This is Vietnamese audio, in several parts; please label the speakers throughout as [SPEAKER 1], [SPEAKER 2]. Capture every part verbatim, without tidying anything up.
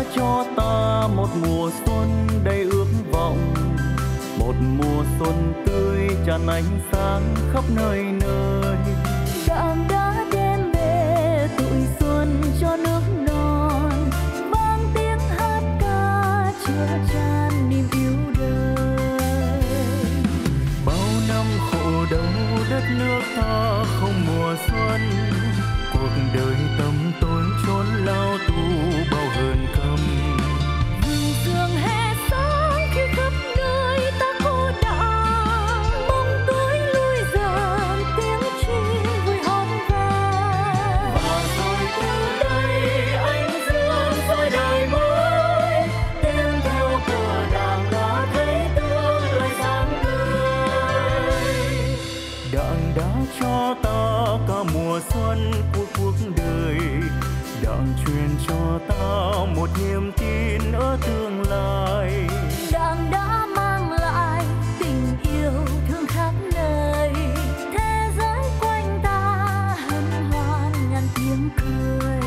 [SPEAKER 1] cho ta một mùa xuân đầy ước vọng, một mùa xuân tươi tràn ánh sáng khắp nơi nơi.
[SPEAKER 2] Đảng đã đem về tuổi xuân cho nước non, vang tiếng hát ca chứa chan niềm yêu đời.
[SPEAKER 1] Bao năm khổ đau đất nước ta không mùa xuân, cuộc đời tâm tối chốn lao tù bao hờn căm.
[SPEAKER 2] Vườn sương hè sáng khi khắp nơi ta cô đọng, bóng tối lui dần tiếng chim vui hót vang.
[SPEAKER 1] Và rồi từ đây ánh dương soi đời mới, tiến theo cờ đảng đã thấy tương lai sáng tươi. Đảng đã cho ta cả mùa xuân của cuộc đời, đảng truyền cho ta một niềm tin ở tương lai.
[SPEAKER 2] Đảng đã mang lại tình yêu thương khắp nơi, thế giới quanh ta hân hoan ngàn tiếng cười.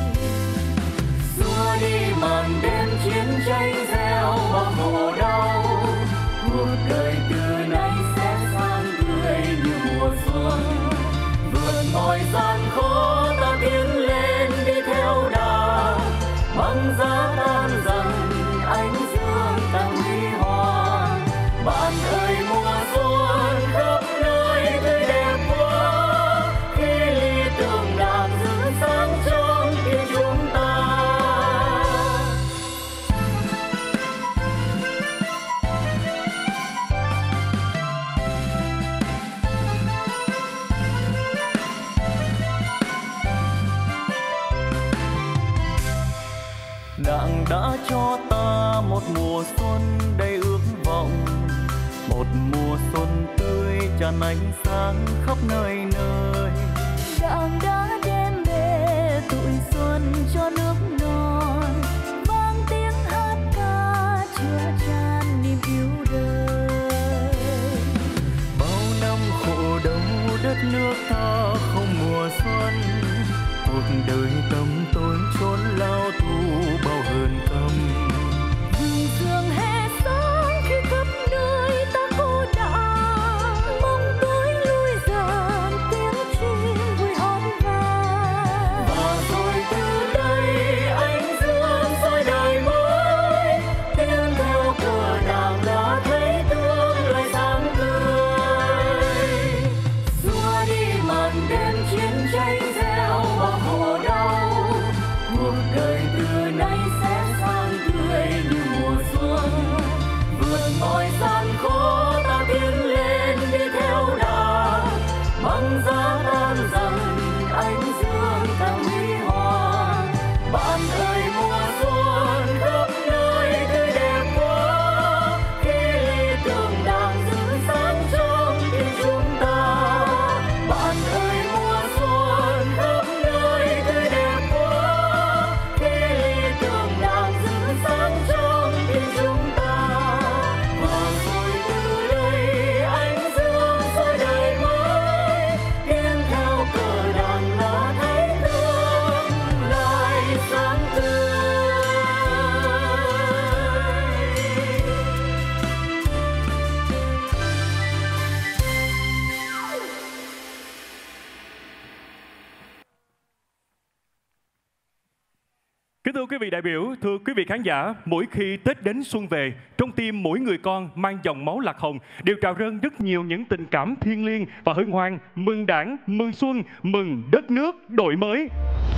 [SPEAKER 1] Xua đi màn đêm chiến tranh gieo bao khổ đau, cuộc đời từ nay sẽ sang tươi như mùa xuân. Vượt mọi gian khó ta tiến lên đi theo đảng, băng giá tan dần ánh dương càng huy hoàng. Bạn ơi mùa xuân khắp nơi tươi đẹp quá, khi lý tưởng đảng giữ sáng trong tim chúng ta. Đảng đã cho ta một mùa xuân đầy ước vọng, một mùa xuân tươi tràn ánh sáng khắp nơi nơi.
[SPEAKER 2] Đảng đã đem về tuổi xuân cho nước non, vang tiếng hát ca chứa chan niềm yêu đời.
[SPEAKER 1] Bao năm khổ đau đất nước ta không mùa xuân, cuộc đời tâm tối chốn lao tù bao hờn căm.
[SPEAKER 2] Vườn sương hè sáng khi khắp nơi ta cô đọng, bóng tối lui dần tiếng chim vui hót vang.
[SPEAKER 1] Và rồi từ đây ánh dương soi đời mới, tiến theo cờ đảng đã thấy tương lai sáng tươi. Xua đi màn đêm chiến tranh gieo bao khổ đau, cuộc đời từ nay sẽ sang tươi như mùa xuân. Vượt mọi gian khó ta tiến lên đi theo đảng, băng giá tan dần ánh dương càng huy hoàng. Bạn ơi mùa xuân khắp nơi tươi đẹp quá, khi lý tưởng đảng giữ sáng trong tim chúng ta. Bạn ơi mùa xuân khắp nơi tươi đẹp quá, khi lý tưởng đảng giữ sáng trong tim chúng ta. Và rồi từ đây ánh dương soi đời mới, tiến theo cờ đảng đã thấy tương lai sáng tươi.
[SPEAKER 3] Kính thưa quý vị đại biểu, thưa quý vị khán giả, mỗi khi Tết đến xuân về, trong tim mỗi người con mang dòng máu lạc hồng đều trào dâng rất nhiều những tình cảm thiêng liêng và hân hoan, mừng Đảng, mừng xuân, mừng đất nước đổi mới.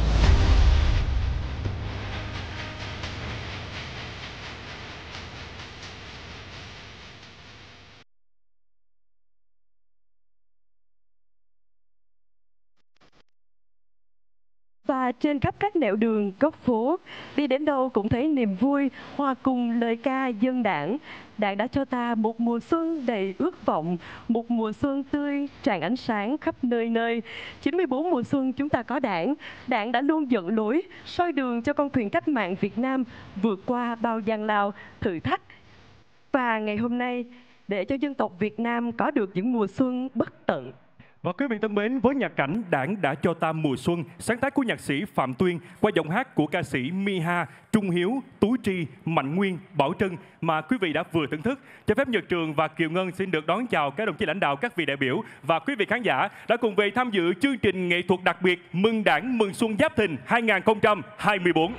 [SPEAKER 4] Và trên khắp các nẻo đường, góc phố, đi đến đâu cũng thấy niềm vui, hòa cùng lời ca dân Đảng. Đảng đã cho ta một mùa xuân đầy ước vọng, một mùa xuân tươi tràn ánh sáng khắp nơi nơi. chín mươi bốn mùa xuân chúng ta có Đảng. Đảng đã luôn dẫn lối, soi đường cho con thuyền cách mạng Việt Nam vượt qua bao gian lao, thử thách. Và ngày hôm nay, để cho dân tộc Việt Nam có được những mùa xuân bất tận,
[SPEAKER 3] Và quý vị thân mến, với nhạc cảnh Đảng đã cho ta mùa xuân, sáng tác của nhạc sĩ Phạm Tuyên qua giọng hát của ca sĩ Miha, Trung Hiếu, Tú Tri, Mạnh Nguyên, Bảo Trân mà quý vị đã vừa thưởng thức, cho phép Nhật Trường và Kiều Ngân xin được đón chào các đồng chí lãnh đạo, các vị đại biểu và quý vị khán giả đã cùng về tham dự chương trình nghệ thuật đặc biệt Mừng Đảng Mừng Xuân Giáp Thìn hai nghìn không trăm hai mươi tư.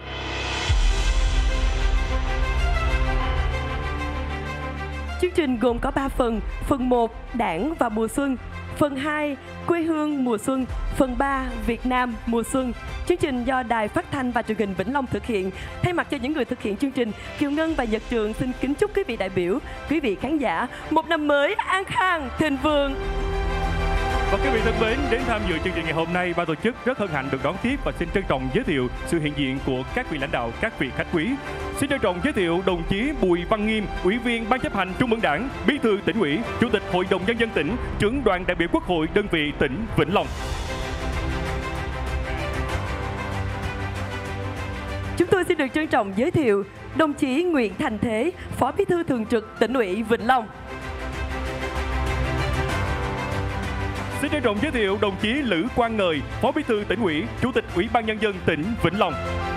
[SPEAKER 4] Chương trình gồm có ba phần. Phần một, Đảng và mùa xuân. Phần hai, Quê hương mùa xuân. Phần ba, Việt Nam mùa xuân. Chương trình do Đài Phát thanh và Truyền hình Vĩnh Long thực hiện. Thay mặt cho những người thực hiện chương trình, Kiều Ngân và Nhật Trường xin kính chúc quý vị đại biểu, quý vị khán giả một năm mới an khang, thịnh vượng.
[SPEAKER 3] Và quý vị thân mến, đến tham dự chương trình ngày hôm nay, ban tổ chức rất hân hạnh được đón tiếp và xin trân trọng giới thiệu sự hiện diện của các vị lãnh đạo, các vị khách quý. Xin trân trọng giới thiệu đồng chí Bùi Văn Nghiêm, Ủy viên Ban chấp hành Trung ương Đảng, Bí thư Tỉnh ủy, Chủ tịch Hội đồng Nhân dân tỉnh, Trưởng đoàn đại biểu Quốc hội đơn vị tỉnh Vĩnh Long.
[SPEAKER 4] Chúng tôi xin được trân trọng giới thiệu đồng chí Nguyễn Thành Thế, Phó Bí thư Thường trực Tỉnh ủy Vĩnh Long.
[SPEAKER 3] Xin trân trọng giới thiệu đồng chí Lữ Quang Ngời, Phó Bí thư Tỉnh ủy, Chủ tịch Ủy ban Nhân dân tỉnh Vĩnh Long.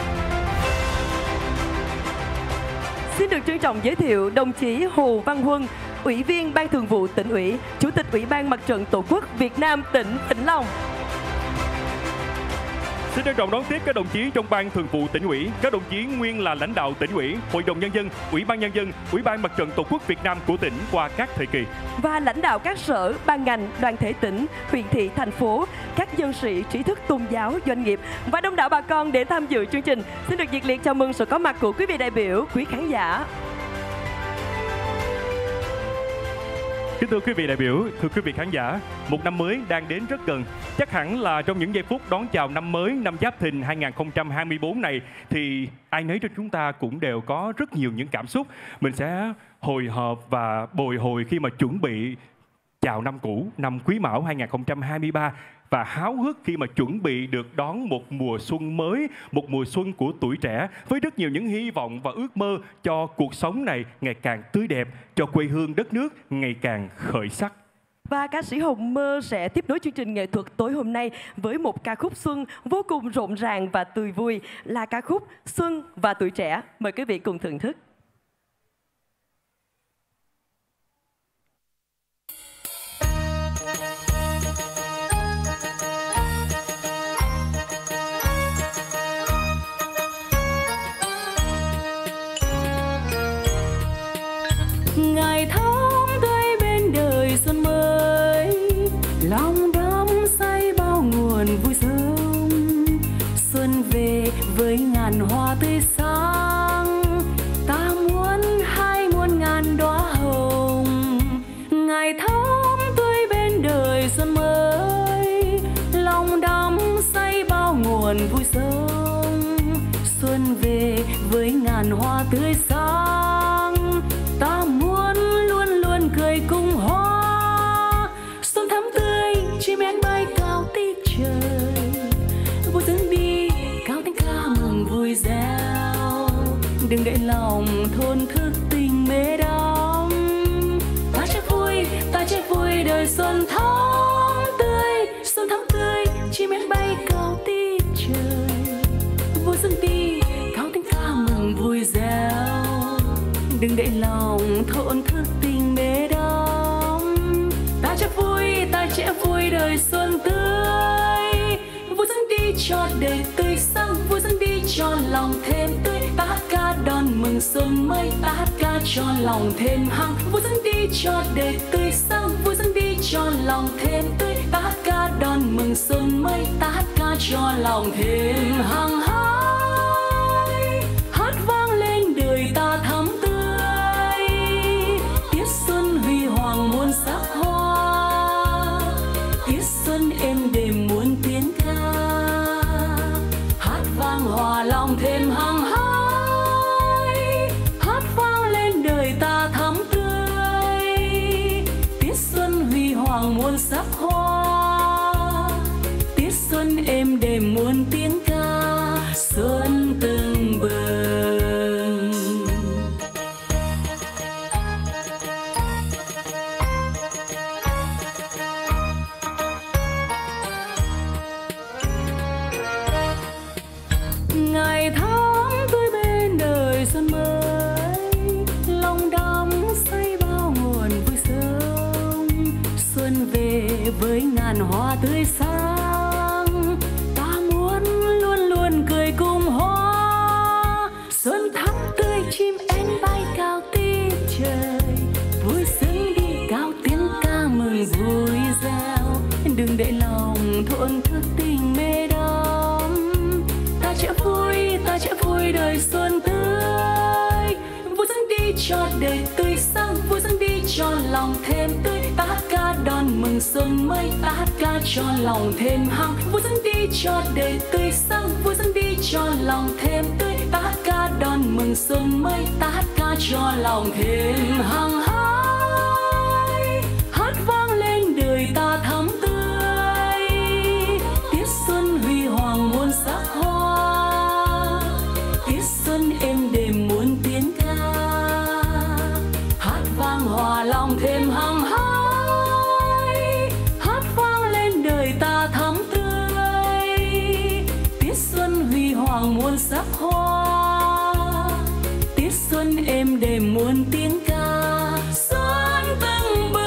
[SPEAKER 4] Xin được trân trọng giới thiệu đồng chí Hồ Văn Huân, Ủy viên Ban Thường vụ Tỉnh ủy, Chủ tịch Ủy ban Mặt trận Tổ quốc Việt Nam tỉnh Vĩnh Long.
[SPEAKER 3] Xin trân trọng đón tiếp các đồng chí trong Ban Thường vụ Tỉnh ủy, các đồng chí nguyên là lãnh đạo Tỉnh ủy, Hội đồng Nhân dân, Ủy ban Nhân dân, Ủy ban Mặt trận Tổ quốc Việt Nam của tỉnh qua các thời kỳ.
[SPEAKER 4] Và lãnh đạo các sở, ban ngành, đoàn thể tỉnh, huyện thị, thành phố, các nhân sĩ, trí thức tôn giáo, doanh nghiệp và đông đảo bà con đến tham dự chương trình. Xin được nhiệt liệt chào mừng sự có mặt của quý vị đại biểu, quý khán giả.
[SPEAKER 3] Kính thưa quý vị đại biểu, thưa quý vị khán giả, một năm mới đang đến rất gần. Chắc hẳn là trong những giây phút đón chào năm mới, năm Giáp Thìn hai nghìn không trăm hai mươi tư này thì ai nấy trong chúng ta cũng đều có rất nhiều những cảm xúc. Mình sẽ hồi hộp và bồi hồi khi mà chuẩn bị chào năm cũ, năm Quý Mão hai nghìn không trăm hai mươi ba và háo hức khi mà chuẩn bị được đón một mùa xuân mới, một mùa xuân của tuổi trẻ với rất nhiều những hy vọng và ước mơ cho cuộc sống này ngày càng tươi đẹp, cho quê hương đất nước ngày càng khởi sắc.
[SPEAKER 4] Và ca sĩ Hồng Mơ sẽ tiếp nối chương trình nghệ thuật tối hôm nay với một ca khúc xuân vô cùng rộn ràng và tươi vui là ca khúc Xuân và Tuổi Trẻ. Mời quý vị cùng thưởng thức.
[SPEAKER 2] Ngày tháng tươi bên đời xuân mới, lòng đắm say bao nguồn vui sướng. Xuân về với ngàn hoa tươi sáng, ta muốn hai muôn ngàn đóa hồng. Ngày tháng tươi bên đời xuân mới, lòng đắm say bao nguồn vui sướng. Xuân về với ngàn hoa tươi sáng, ta muốn luôn luôn cười cùng hoa. Xuân thắm tươi chim én bay cao tít trời, vui dẫn đi cao tiếng ca mừng vui reo. Đừng để lòng thôn thức tình mê đắm, ta sẽ vui, ta sẽ vui đời xuân thắm tươi. Xuân thắm tươi chim én bay cao tít trời, vui dẫn đi cao tiếng ca mừng vui reo. Đừng để lòng thổn thức tình mê đắm, ta sẽ vui, ta sẽ vui đời xuân tươi. Vui dẫn đi cho đời tươi sáng, vui dẫn đi cho lòng thêm tươi. Ta hát ca đón mừng xuân mới, ta hát ca cho lòng thêm hăng. Vui dẫn đi cho đời tươi sáng, vui dẫn đi cho lòng thêm tươi. Ta hát ca đón mừng xuân mới, ta hát ca cho lòng thêm hăng hái. Hát vang lên đời ta thắm tươi, huy hoàng muôn sắc hoa. Tiết xuân êm đềm muôn tiếng ca, hát vang hòa lòng thêm hăng hái. Hát vang lên đời ta thắm tươi, tiết xuân huy hoàng muôn sắc hoa. Tiết xuân êm đềm muôn tiếng ca, xuân tưng bừng. xuân về với ngàn hoa tươi sáng, ta muốn luôn luôn cười cùng hoa. Xuân thắm tươi chim én bay cao tí trời, vui sướng đi cao tiếng ca mừng vui reo. Đừng để lòng thổn thức tình mê đắm, ta sẽ vui, ta sẽ vui đời xuân tươi. Vui sướng đi cho đời tươi sáng, vui sướng đi cho lòng thêm tươi. Ta hát ca đón mừng xuân mới, ta hát ca cho lòng thêm hăng. Vui sướng đi cho đời tươi sáng, vui sướng đi cho lòng thêm tươi. Ta hát ca đón mừng xuân mới, ta hát ca cho lòng thêm hăng hái. Hát vang lên đời ta thắm tươi, tiết xuân huy hoàng muôn sắc hoa. Tiết xuân êm đềm muôn tiếng ca, hát vang hòa lòng thêm hăng hái. Hát vang lên đời ta thắm tươi, tiết xuân huy hoàng muôn sắc hoa. Tiết xuân êm đềm muôn tiếng ca, xuân tưng bừng.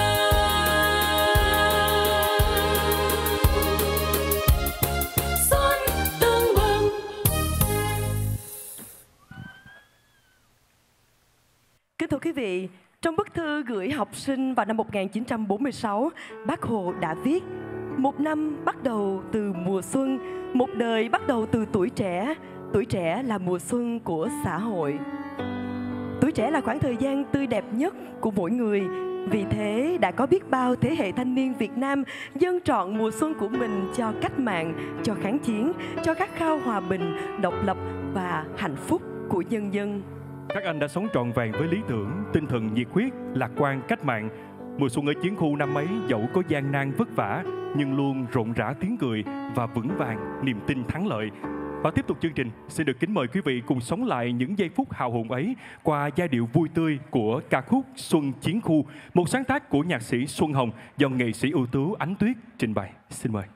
[SPEAKER 2] Xuân tưng bừng.
[SPEAKER 4] Kính thưa quý vị, trong bức thư gửi học sinh vào năm một nghìn chín trăm bốn mươi sáu, Bác Hồ đã viết: một năm bắt đầu từ mùa xuân, một đời bắt đầu từ tuổi trẻ. Tuổi trẻ là mùa xuân của xã hội. Tuổi trẻ là khoảng thời gian tươi đẹp nhất của mỗi người. Vì thế đã có biết bao thế hệ thanh niên Việt Nam dâng trọn mùa xuân của mình cho cách mạng, cho kháng chiến, cho khát khao hòa bình, độc lập và hạnh phúc của nhân dân.
[SPEAKER 3] Các anh đã sống trọn vẹn với lý tưởng, tinh thần nhiệt huyết, lạc quan cách mạng. Mùa xuân ở chiến khu năm ấy dẫu có gian nan vất vả, nhưng luôn rộn rã tiếng cười và vững vàng niềm tin thắng lợi. Và tiếp tục chương trình, xin được kính mời quý vị cùng sống lại những giây phút hào hùng ấy qua giai điệu vui tươi của ca khúc Xuân Chiến Khu, một sáng tác của nhạc sĩ Xuân Hồng do nghệ sĩ ưu tú Ánh Tuyết trình bày. Xin mời.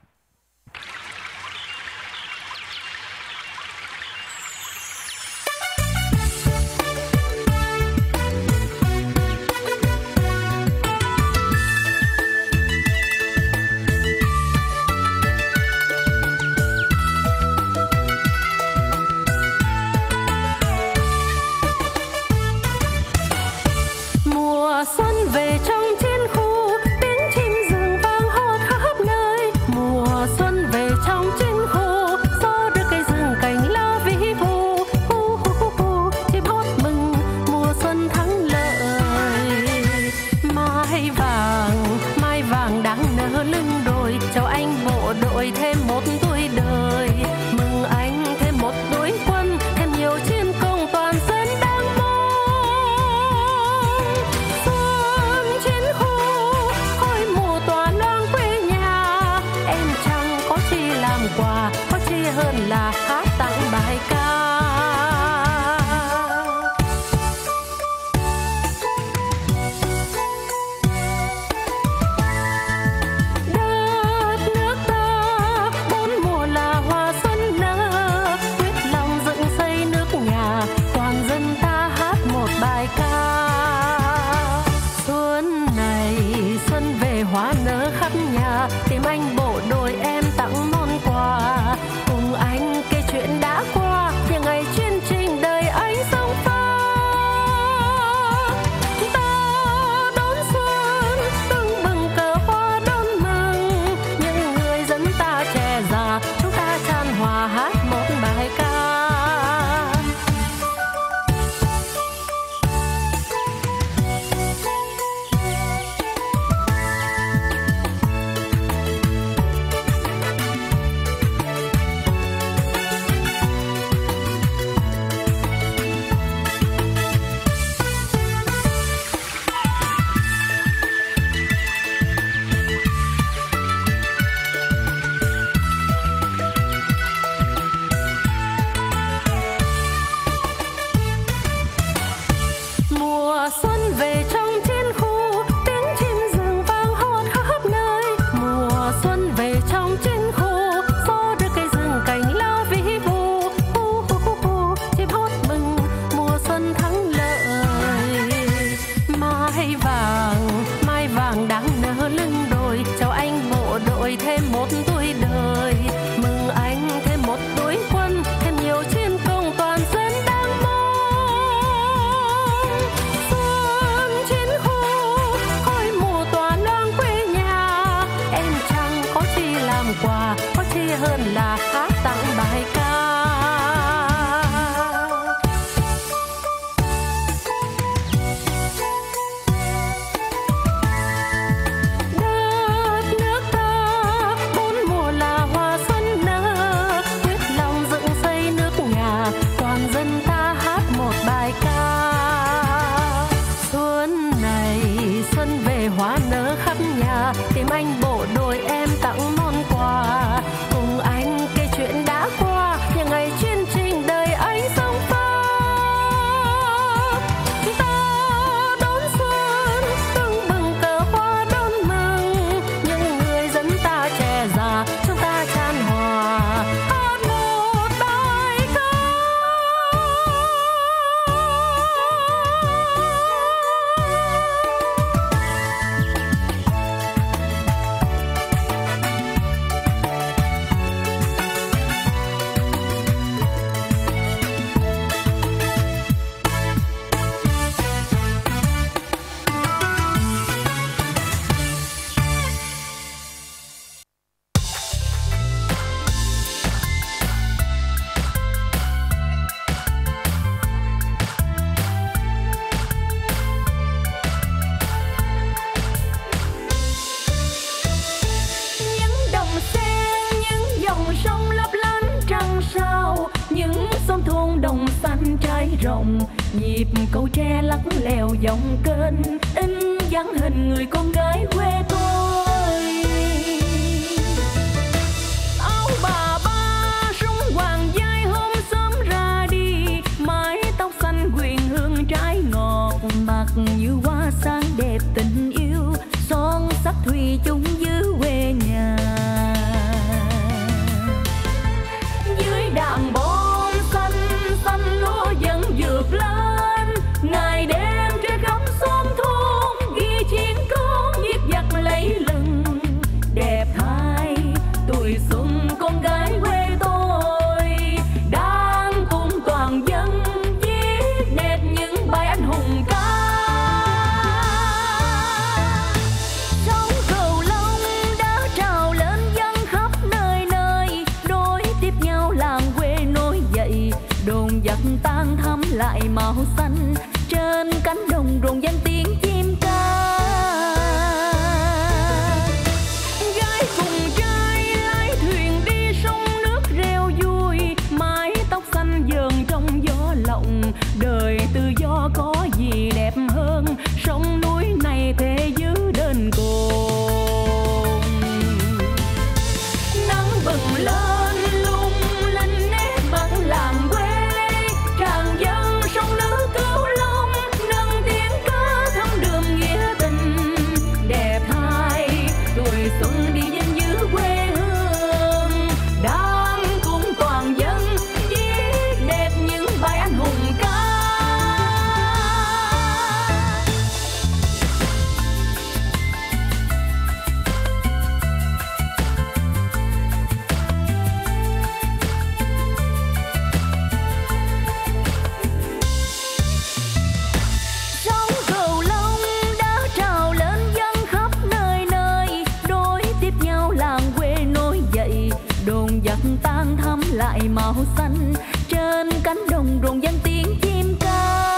[SPEAKER 2] Mùa xuân về trong chiến khu, tiếng chim rừng vang hót khắp nơi. Mùa xuân về trong chiến khu, gió đưa cây rừng cành lá vĩ vu. Hu hu hu hu, chim hót mừng mùa xuân thắng lợi. Mai vàng, mai vàng đang nở lưng đồi, chào anh bộ đội thêm một tuổi đời. Mừng anh thêm một đội quân, thêm nhiều chiến công toàn dân đang mong. Quà có chi hơn là hát tặng bài ca. Đất nước ta bốn mùa là hoa xuân nở, quyết lòng dựng xây nước nhà, toàn dân ta hát một bài ca. Xuân này xuân về hoa nở khắp nhà, tìm anh bộ đội em tặng món quà. Cùng anh kể chuyện đã qua, những ngày chiến tranh đời anh sống pha. Ta đón xuân tưng bừng cờ hoa đón mừng, những người dân ta trẻ già chúng ta chan hòa hát một bài ca. quà, có chi hơn là hát tặng bài ca. Đất nước ta bốn mùa là hoa xuân nở, quyết lòng dựng xây nước nhà, toàn dân ta hát một bài ca. Xuân này xuân về hoa nở khắp nhà, tìm anh bộ đội em tặng món quà, cùng anh kể chuyện đã qua, những ngày chiến tranh đời anh sống Pháp. Chúng ta đón xuân tưng bừng cờ hoa đón mừng, những người dân ta trẻ già chúng ta chan hòa hát một bài ca. Những đồng sen, những dòng sông lấp lánh trăng sao, những sông thôn đồng xanh trải rộng, nhịp cầu tre lắc lèo dòng kênh, in dáng hình người con gái quê tôi. Áo bà ba súng hoàng vai hôm sớm ra đi, mái tóc xanh quyền hương trái ngọt, mặt như hoa sáng đẹp tình yêu, son sắc thủy chung giữ quê nhà. Dưới đàn bom xanh xanh lúa vẫn vượt lên, ngày đêm trên khắp xóm thôn ghi chiến công viết giặc lấy lừng, đẹp thay tuổi xuân con gái quê tôi, đang cùng toàn dân viết đẹp những bài anh hùng ca. Sóng cầu lông đã trào lên dân khắp nơi nơi, nối tiếp nhau làng quê nối dậy, đồn giặc tan thắm lại màu xanh, trên cánh đồng rộn vang tiếng chim ca. Gái cùng trai lái thuyền đi sông nước reo vui, mái tóc xanh dờn trong gió lộng, đời tự do có gì đẹp hơn, sông núi này thế giữ đến cùng. Nắng bừng lên lung linh nét mặt làng quê, tràn dâng sông nước Cửu Long, nâng tiếng ca thắm đường nghĩa tình, đẹp thay tuổi xuân đi gìn giữ quê hương, đang cùng toàn dân viết đẹp những bài anh hùng ca. Sóng cầu lông đã trào lên dân khắp nơi nơi, nối tiếp nhau làng quê nối dậy, đồn giặc tan thắm lại màu xanh, trên cánh đồng rộn vang tiếng chim ca.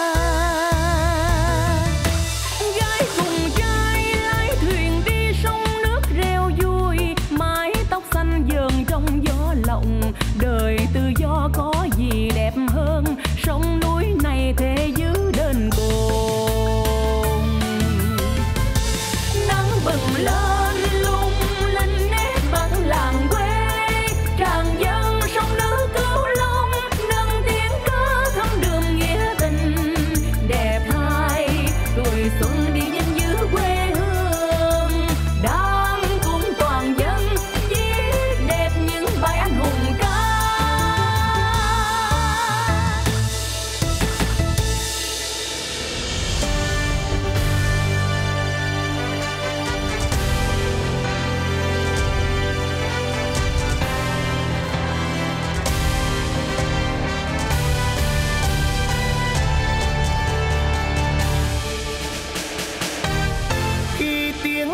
[SPEAKER 2] Gái cùng trai lái thuyền đi sông nước reo vui, mái tóc xanh dờn trong gió lộng, đời tự do có gì đẹp hơn, sông núi này thế giữ đến cùng. Nắng bừng lên lung linh nét mặt làng quê, tràn dâng sông nước Cửu Long, nâng tiếng ca thắm đường nghĩa tình, đẹp thay tuổi xuân đi gìn giữ quê hương, đang cùng toàn dân viết đẹp những bài anh hùng ca.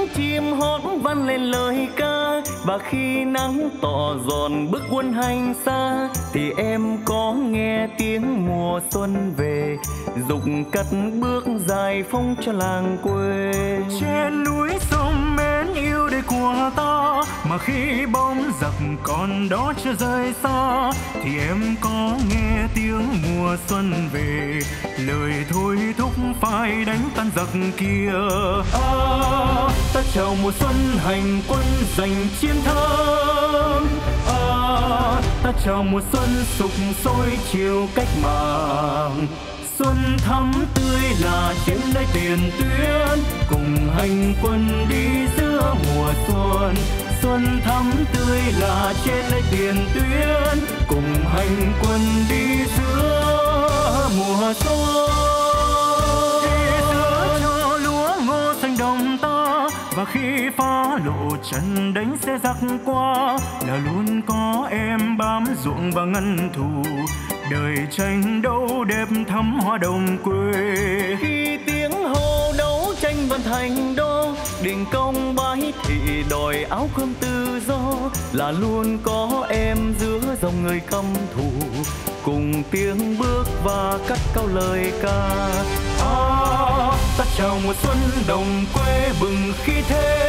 [SPEAKER 1] tiếng chim hót vang lên lời ca. Và khi nắng tỏ giòn bước quân hành xa, thì em có nghe tiếng mùa xuân về, dục cất bước dài phong cho làng quê.
[SPEAKER 5] Trên núi sông mến yêu đây của ta, mà khi bóng giặc còn đó chưa rời xa, thì em có nghe tiếng mùa xuân về, lời thôi thúc phải đánh tan giặc kia.
[SPEAKER 1] À, ta chào mùa xuân hành quân giành chiến thắng. À, ta chào mùa xuân sục sôi chiều cách mạng. Xuân thắm tươi là trên nơi tiền tuyến, cùng hành quân đi giữa mùa xuân. Xuân thắm tươi là trên nơi tiền tuyến, cùng hành quân đi giữa mùa xuân.
[SPEAKER 5] Đi giữa cho lúa ngô xanh đồng ta, và khi phá lộ trận đánh xe giặc qua, là luôn có em bám ruộng và ngăn thù. Đời tranh đấu đẹp thắm hoa đồng quê.
[SPEAKER 1] Khi tiếng hô đấu tranh vẫn thành đô, đình công bái thị đòi áo cơm tự do, là luôn có em giữa dòng người căm thù, cùng tiếng bước và cất cao lời ca.
[SPEAKER 5] À, ta chào mùa xuân đồng quê bừng khí thế.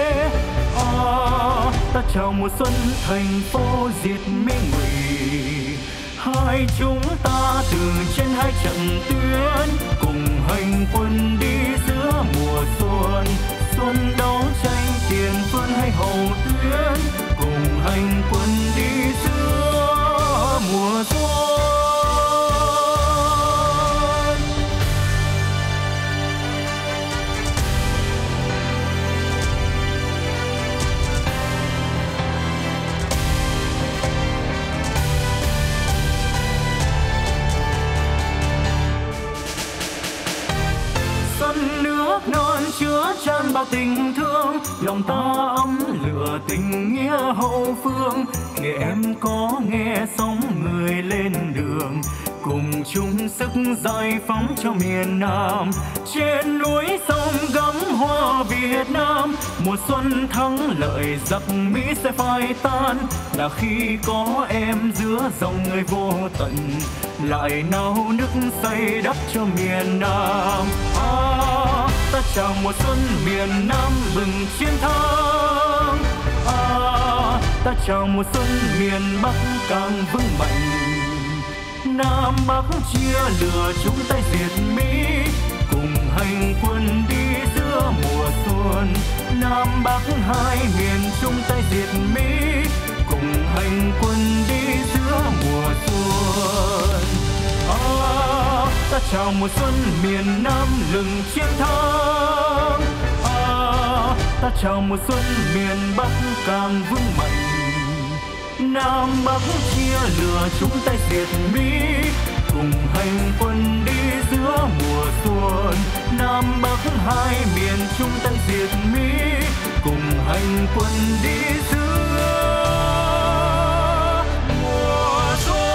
[SPEAKER 5] À, ta chào mùa xuân thành phố diệt mỹ ngụy. Hai chúng ta từ trên hai trận tuyến, cùng hành quân đi giữa mùa xuân. Xuân đấu tranh tiền phương hay hậu tuyến, cùng hành quân đi giữa mùa xuân.
[SPEAKER 1] Nước non chứa chan bao tình thương, lòng ta ấm lửa tình nghĩa hậu phương. Khi em có nghe sóng người lên đường, cùng chung sức giải phóng cho miền Nam. Trên núi sông gấm hoa Việt Nam, mùa xuân thắng lợi giặc Mỹ sẽ phai tan, là khi có em giữa dòng người vô tận, lại nao nước xây đắp cho miền Nam. À, ta chào mùa xuân miền Nam bừng chiến thắng. À, ta chào mùa xuân miền Bắc càng vững mạnh. Nam Bắc chia lửa chúng tay diệt Mỹ, cùng hành quân đi giữa mùa xuân. Nam Bắc hai miền chung tay diệt Mỹ, cùng hành quân đi giữa mùa xuân. À, ta chào mùa xuân miền Nam lừng chiến thắng. À, ta chào mùa xuân miền Bắc càng vững mạnh. Nam Bắc chia lửa chúng tay diệt Mỹ, cùng hành quân đi giữa mùa xuân. Nam Bắc hai miền chung tay diệt Mỹ, cùng hành quân đi giữa mùa xuân.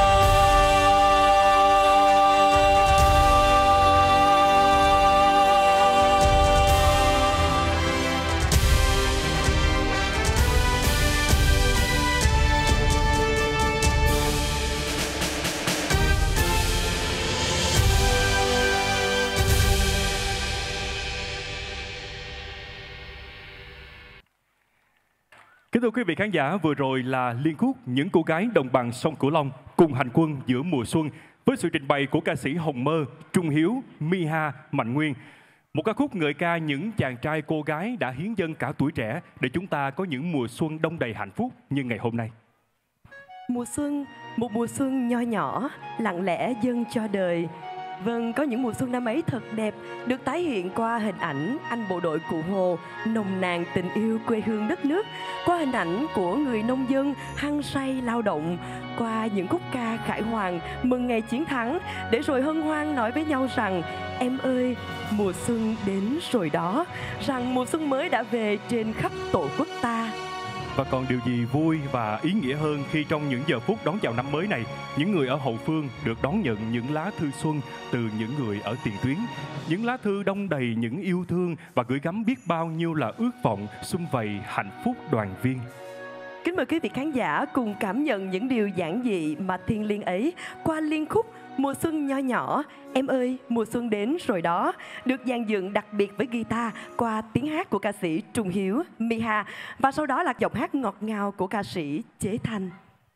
[SPEAKER 3] Kính thưa quý vị khán giả, vừa rồi là liên khúc Những cô gái đồng bằng sông Cửu Long cùng hành quân giữa mùa xuân với sự trình bày của ca sĩ Hồng Mơ, Trung Hiếu, Miha, Mạnh Nguyên. Một ca khúc ngợi ca những chàng trai cô gái đã hiến dâng cả tuổi trẻ để chúng ta có những mùa xuân đông đầy hạnh phúc như ngày hôm nay.
[SPEAKER 4] Mùa xuân, một mùa xuân nho nhỏ, lặng lẽ dâng cho đời. Vâng, có những mùa xuân năm ấy thật đẹp, được tái hiện qua hình ảnh anh bộ đội Cụ Hồ nồng nàn tình yêu quê hương đất nước, qua hình ảnh của người nông dân hăng say lao động, qua những khúc ca khải hoàn mừng ngày chiến thắng, để rồi hân hoan nói với nhau rằng em ơi, mùa xuân đến rồi đó, rằng mùa xuân mới đã về trên khắp tổ quốc ta.
[SPEAKER 3] Và còn điều gì vui và ý nghĩa hơn khi trong những giờ phút đón chào năm mới này, những người ở hậu phương được đón nhận những lá thư xuân từ những người ở tiền tuyến. Những lá thư đong đầy những yêu thương và gửi gắm biết bao nhiêu là ước vọng sum vầy hạnh phúc đoàn viên.
[SPEAKER 4] Kính mời quý vị khán giả cùng cảm nhận những điều giản dị mà thiêng liêng ấy qua liên khúc Mùa xuân nho nhỏ, Em ơi mùa xuân đến rồi đó, được dàn dựng đặc biệt với guitar qua tiếng hát của ca sĩ Trung Hiếu, Miha, và sau đó là giọng hát ngọt ngào của ca sĩ Chế Thanh.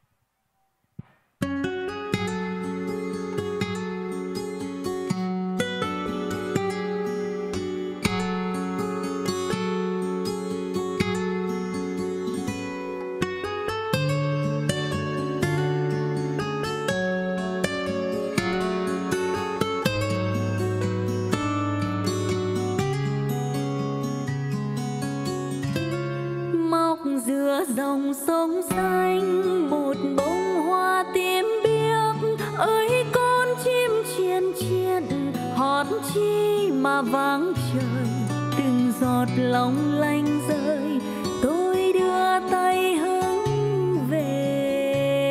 [SPEAKER 2] Giữa dòng sông xanh một bông hoa tím biếc, ơi con chim chiên chiên hót chi mà vang trời, từng giọt long lanh rơi tôi đưa tay hướng về.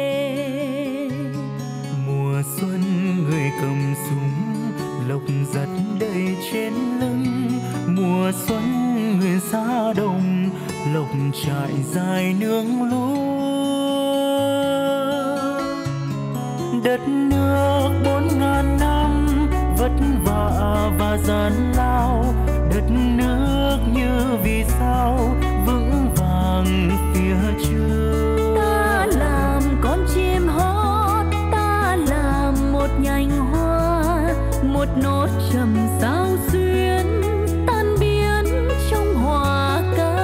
[SPEAKER 5] Mùa xuân người cầm súng lộc giật đầy trên lưng, mùa xuân người xa đồng lộc trại dài nương lúa. Đất nước bốn ngàn năm vất vả và gian lao, đất nước như vì sao vững vàng phía trước.
[SPEAKER 2] Ta làm con chim hót, ta làm một nhành hoa, một nốt trầm sao xuyên tan biến trong hòa ca.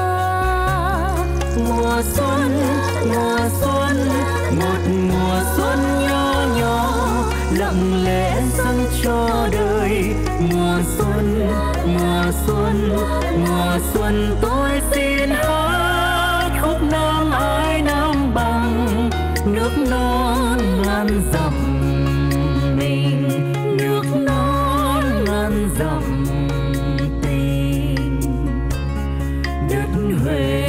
[SPEAKER 5] Mùa xuân, mùa xuân, một mùa xuân nho nhỏ lặng lẽ dâng cho đời. Mùa xuân, mùa xuân, mùa xuân tôi xin hát khúc Nam Ái Nam Bằng, nước non ngàn dặm mình, nước non ngàn dặm tình, đất Huế.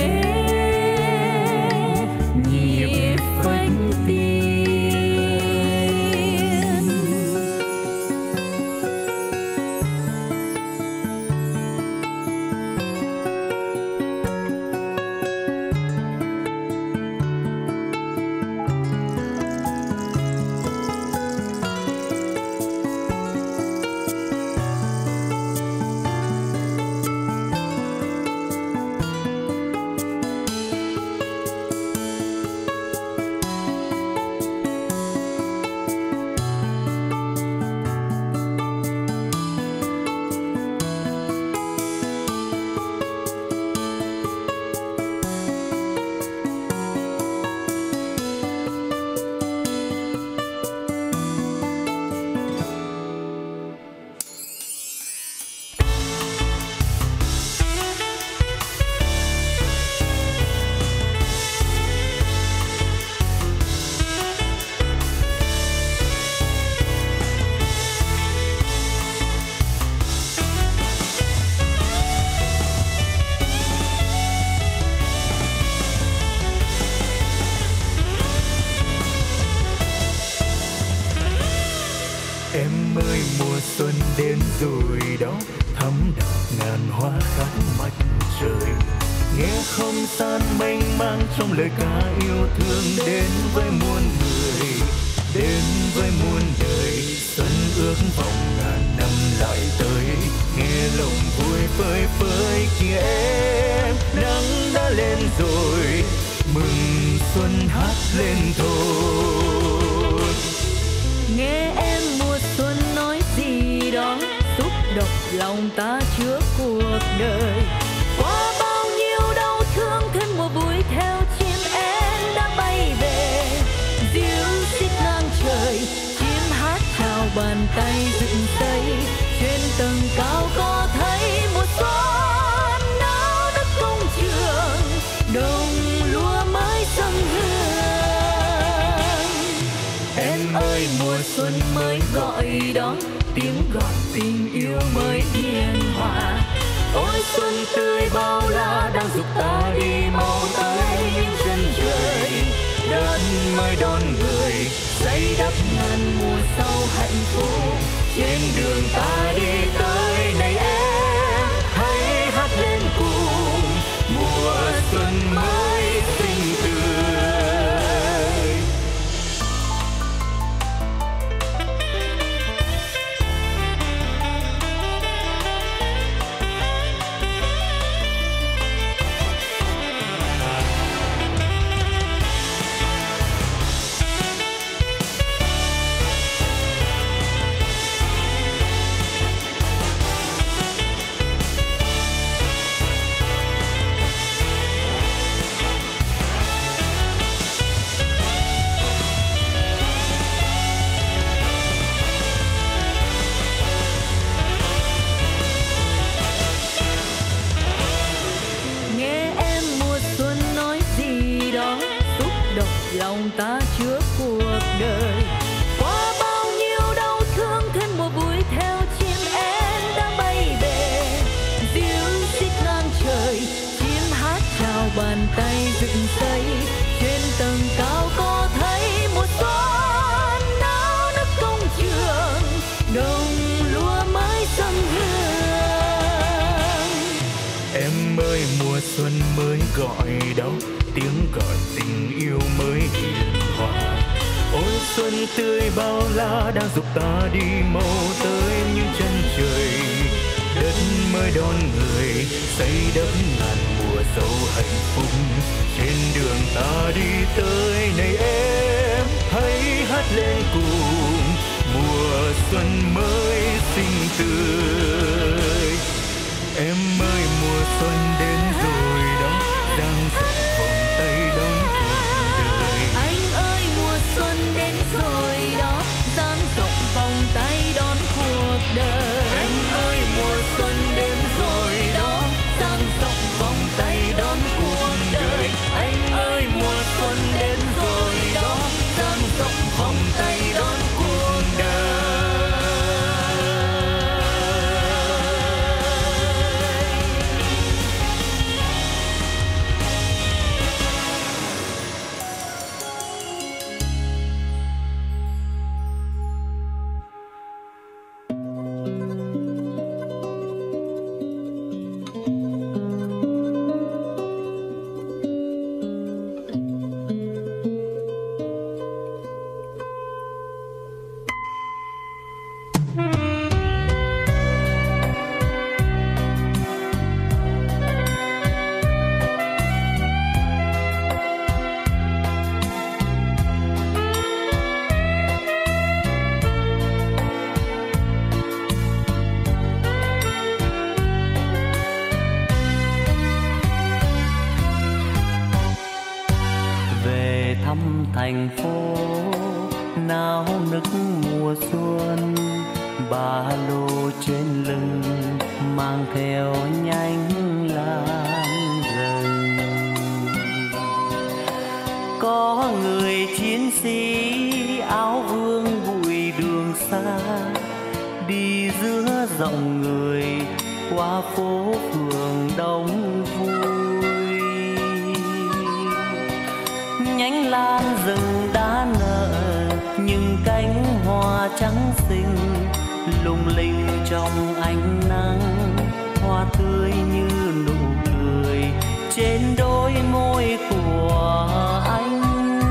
[SPEAKER 5] Em ơi mùa xuân đến rồi đó, thắm đỏ ngàn hoa khát mặt trời. Nghe không gian mênh mang trong lời ca yêu thương đến với muôn người, đến với muôn đời. Xuân ước vọng ngàn năm lại tới, nghe lòng vui phơi phới kia em. Nắng đã lên rồi, mừng xuân hát lên thôi.
[SPEAKER 2] Nghe em mùa xuân nói gì đó, xúc động lòng ta chứa cuộc đời. Qua bao nhiêu đau thương thêm mùa vui theo chim én đã bay về. Diêu xít ngang trời, chim hát chào bàn tay dựng xây. Trên tầng cao có thấy một xuân náo đất công trường, đồng lúa mới dâng hương.
[SPEAKER 5] Em ơi mùa xuân mới gọi đón, tiếng gọi tình yêu mới hiền hòa. Ôi xuân tươi bao la đang dục ta đi mau tới.
[SPEAKER 1] trên đường ta đi tới này em hãy hát lên cùng mùa xuân mới xinh tươi.
[SPEAKER 2] Lòng ta chứa cuộc đời qua bao nhiêu đau thương, thêm mùa vui theo chim én đã bay về dịu xích ngang trời. Chim hát chào bàn tay dựng xây trên tầng cao, có thấy mùa xuân náo nức công trường, đồng lúa mới dâng hương.
[SPEAKER 5] Em ơi mùa xuân mới gọi đó, tiếng gọi tình yêu mới hiền hòa. Ôi xuân tươi bao la đang dục ta đi mau tới những chân trời. Đất mới đón người xây đắp ngàn mùa dấu hạnh phúc. Trên đường ta đi tới này em hãy hát lên cùng mùa xuân mới xinh tươi. Em ơi mùa xuân đến rồi đó, đang rộng vòng tay đón cuộc đời.
[SPEAKER 2] Anh ơi mùa xuân đến rồi đó, dang rộng vòng tay đón cuộc đời.
[SPEAKER 1] Anh ơi mùa xuân đến rồi đó, dang rộng vòng tay đón cuộc đời. Anh ơi mùa xuân đến rồi đó, dang rộng vòng tay đón cuộc đời.
[SPEAKER 6] thành phố náo nức mùa xuân, ba lô trên lưng mang theo nhánh lan rừng. Có người chiến sĩ áo vương bụi đường xa, đi giữa dòng người qua phố phường đông vui. Nhánh lan rừng đã nở những cánh hoa trắng xinh, lung linh trong ánh nắng, hoa tươi như nụ cười trên đôi môi của anh.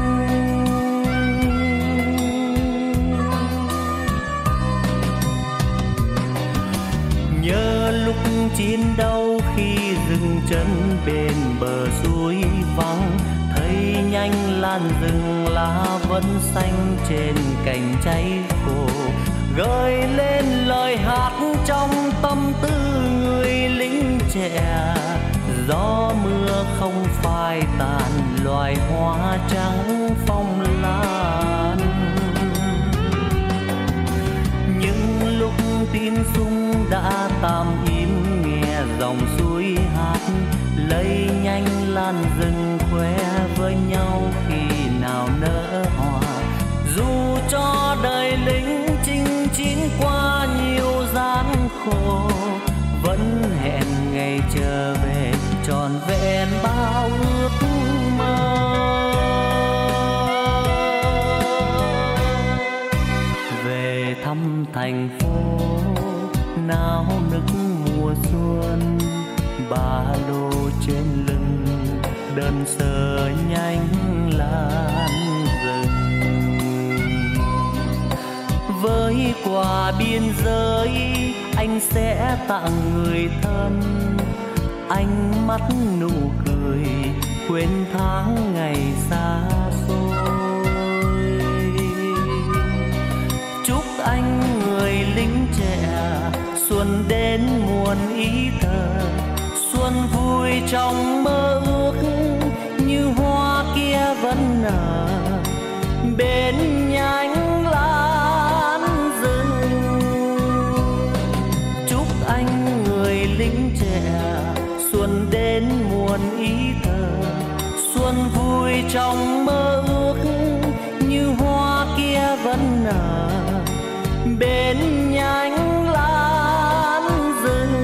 [SPEAKER 6] Nhớ lúc chiến đấu khi dừng chân bên bờ suối vắng, thấy nhánh lan rừng lá vẫn xanh trên cành cháy khô, gợi lên lời hát trong tâm tư người lính trẻ. Gió mưa không phai tàn loài hoa trắng phong lan. Những lúc tiếng súng đã tạm im, nghe dòng suối hát lấy nhánh lan rừng khoe với nhau khi nào nở hoa. Dù cho đời lính chinh chiến qua nhiều gian khổ, vẫn hẹn ngày trở về trọn vẹn bao ước mơ. Về thăm thành phố trên lưng đơn sơ nhánh lan rừng. Với quà biên giới anh sẽ tặng người thân, ánh mắt nụ cười quên tháng ngày xa xôi. Chúc anh người lính trẻ xuân đến muôn ý thơ, xuân vui trong mơ ước như hoa kia vẫn nở bên nhánh lan rừng. Chúc anh người lính trẻ xuân đến muôn ý thơ, xuân vui trong mơ ước như hoa kia vẫn nở bên nhánh lan rừng.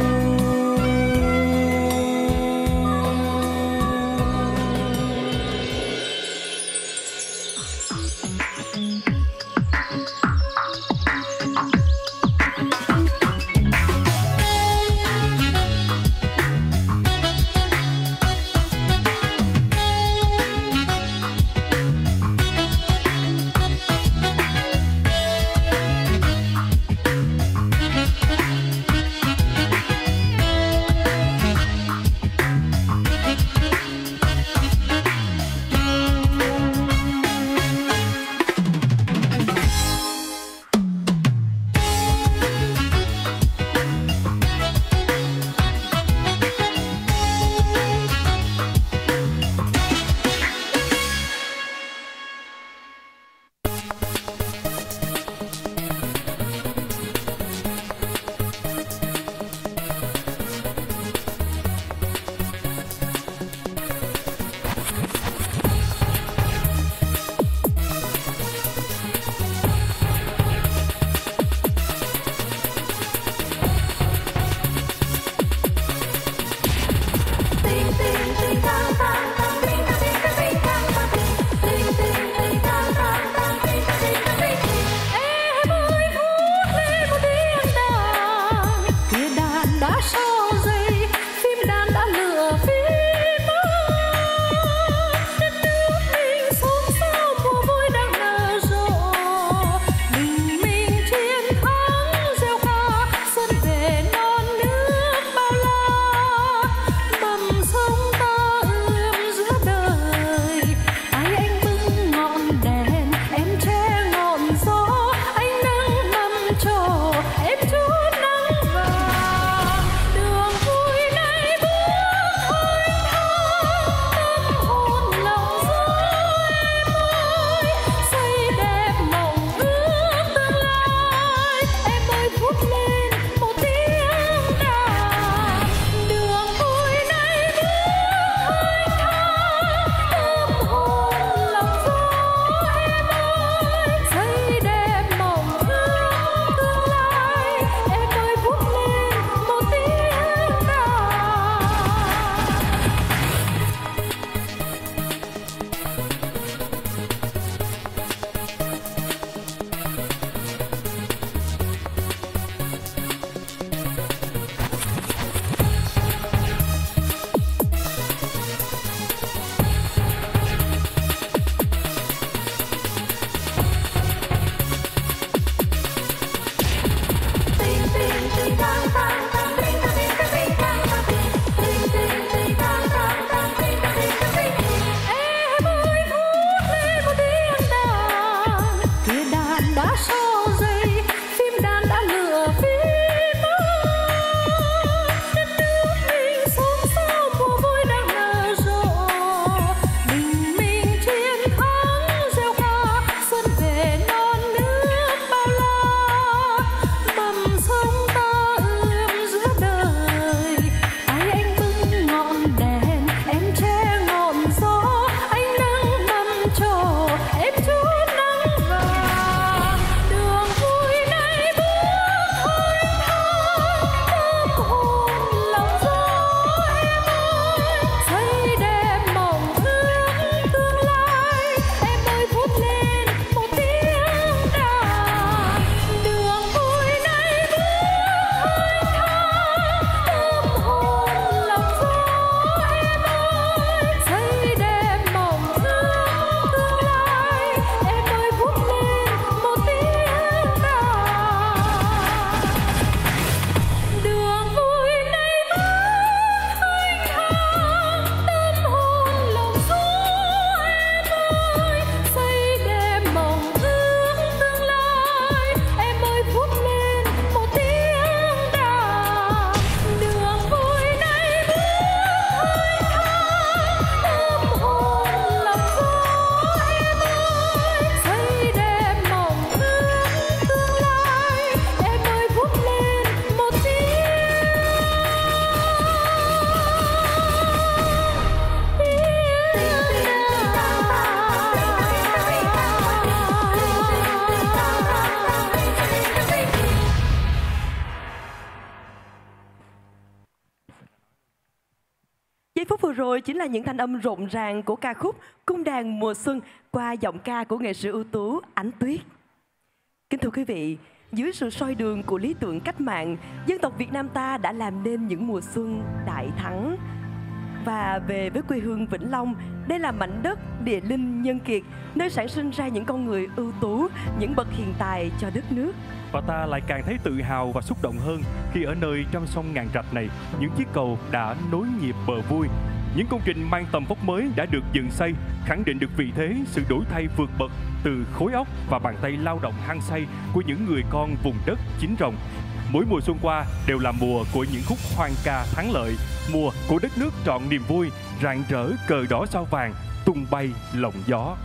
[SPEAKER 4] vừa rồi chính là những thanh âm rộn ràng của ca khúc Cung đàn mùa xuân qua giọng ca của nghệ sĩ ưu tú Ánh Tuyết. Kính thưa quý vị, dưới sự soi đường của lý tưởng cách mạng, dân tộc Việt Nam ta đã làm nên những mùa xuân đại thắng. Và về với quê hương Vĩnh Long, đây là mảnh đất địa linh nhân kiệt, nơi sản sinh ra những con người ưu tú, những bậc hiền tài cho đất nước.
[SPEAKER 3] Và ta lại càng thấy tự hào và xúc động hơn khi ở nơi trăm sông ngàn rạch này, những chiếc cầu đã nối nhịp bờ vui. Những công trình mang tầm vóc mới đã được dựng xây, khẳng định được vị thế, sự đổi thay vượt bậc từ khối óc và bàn tay lao động hăng say của những người con vùng đất chín rồng. Mỗi mùa xuân qua đều là mùa của những khúc hoan ca thắng lợi, mùa của đất nước trọn niềm vui, rạng rỡ cờ đỏ sao vàng, tung bay lộng gió.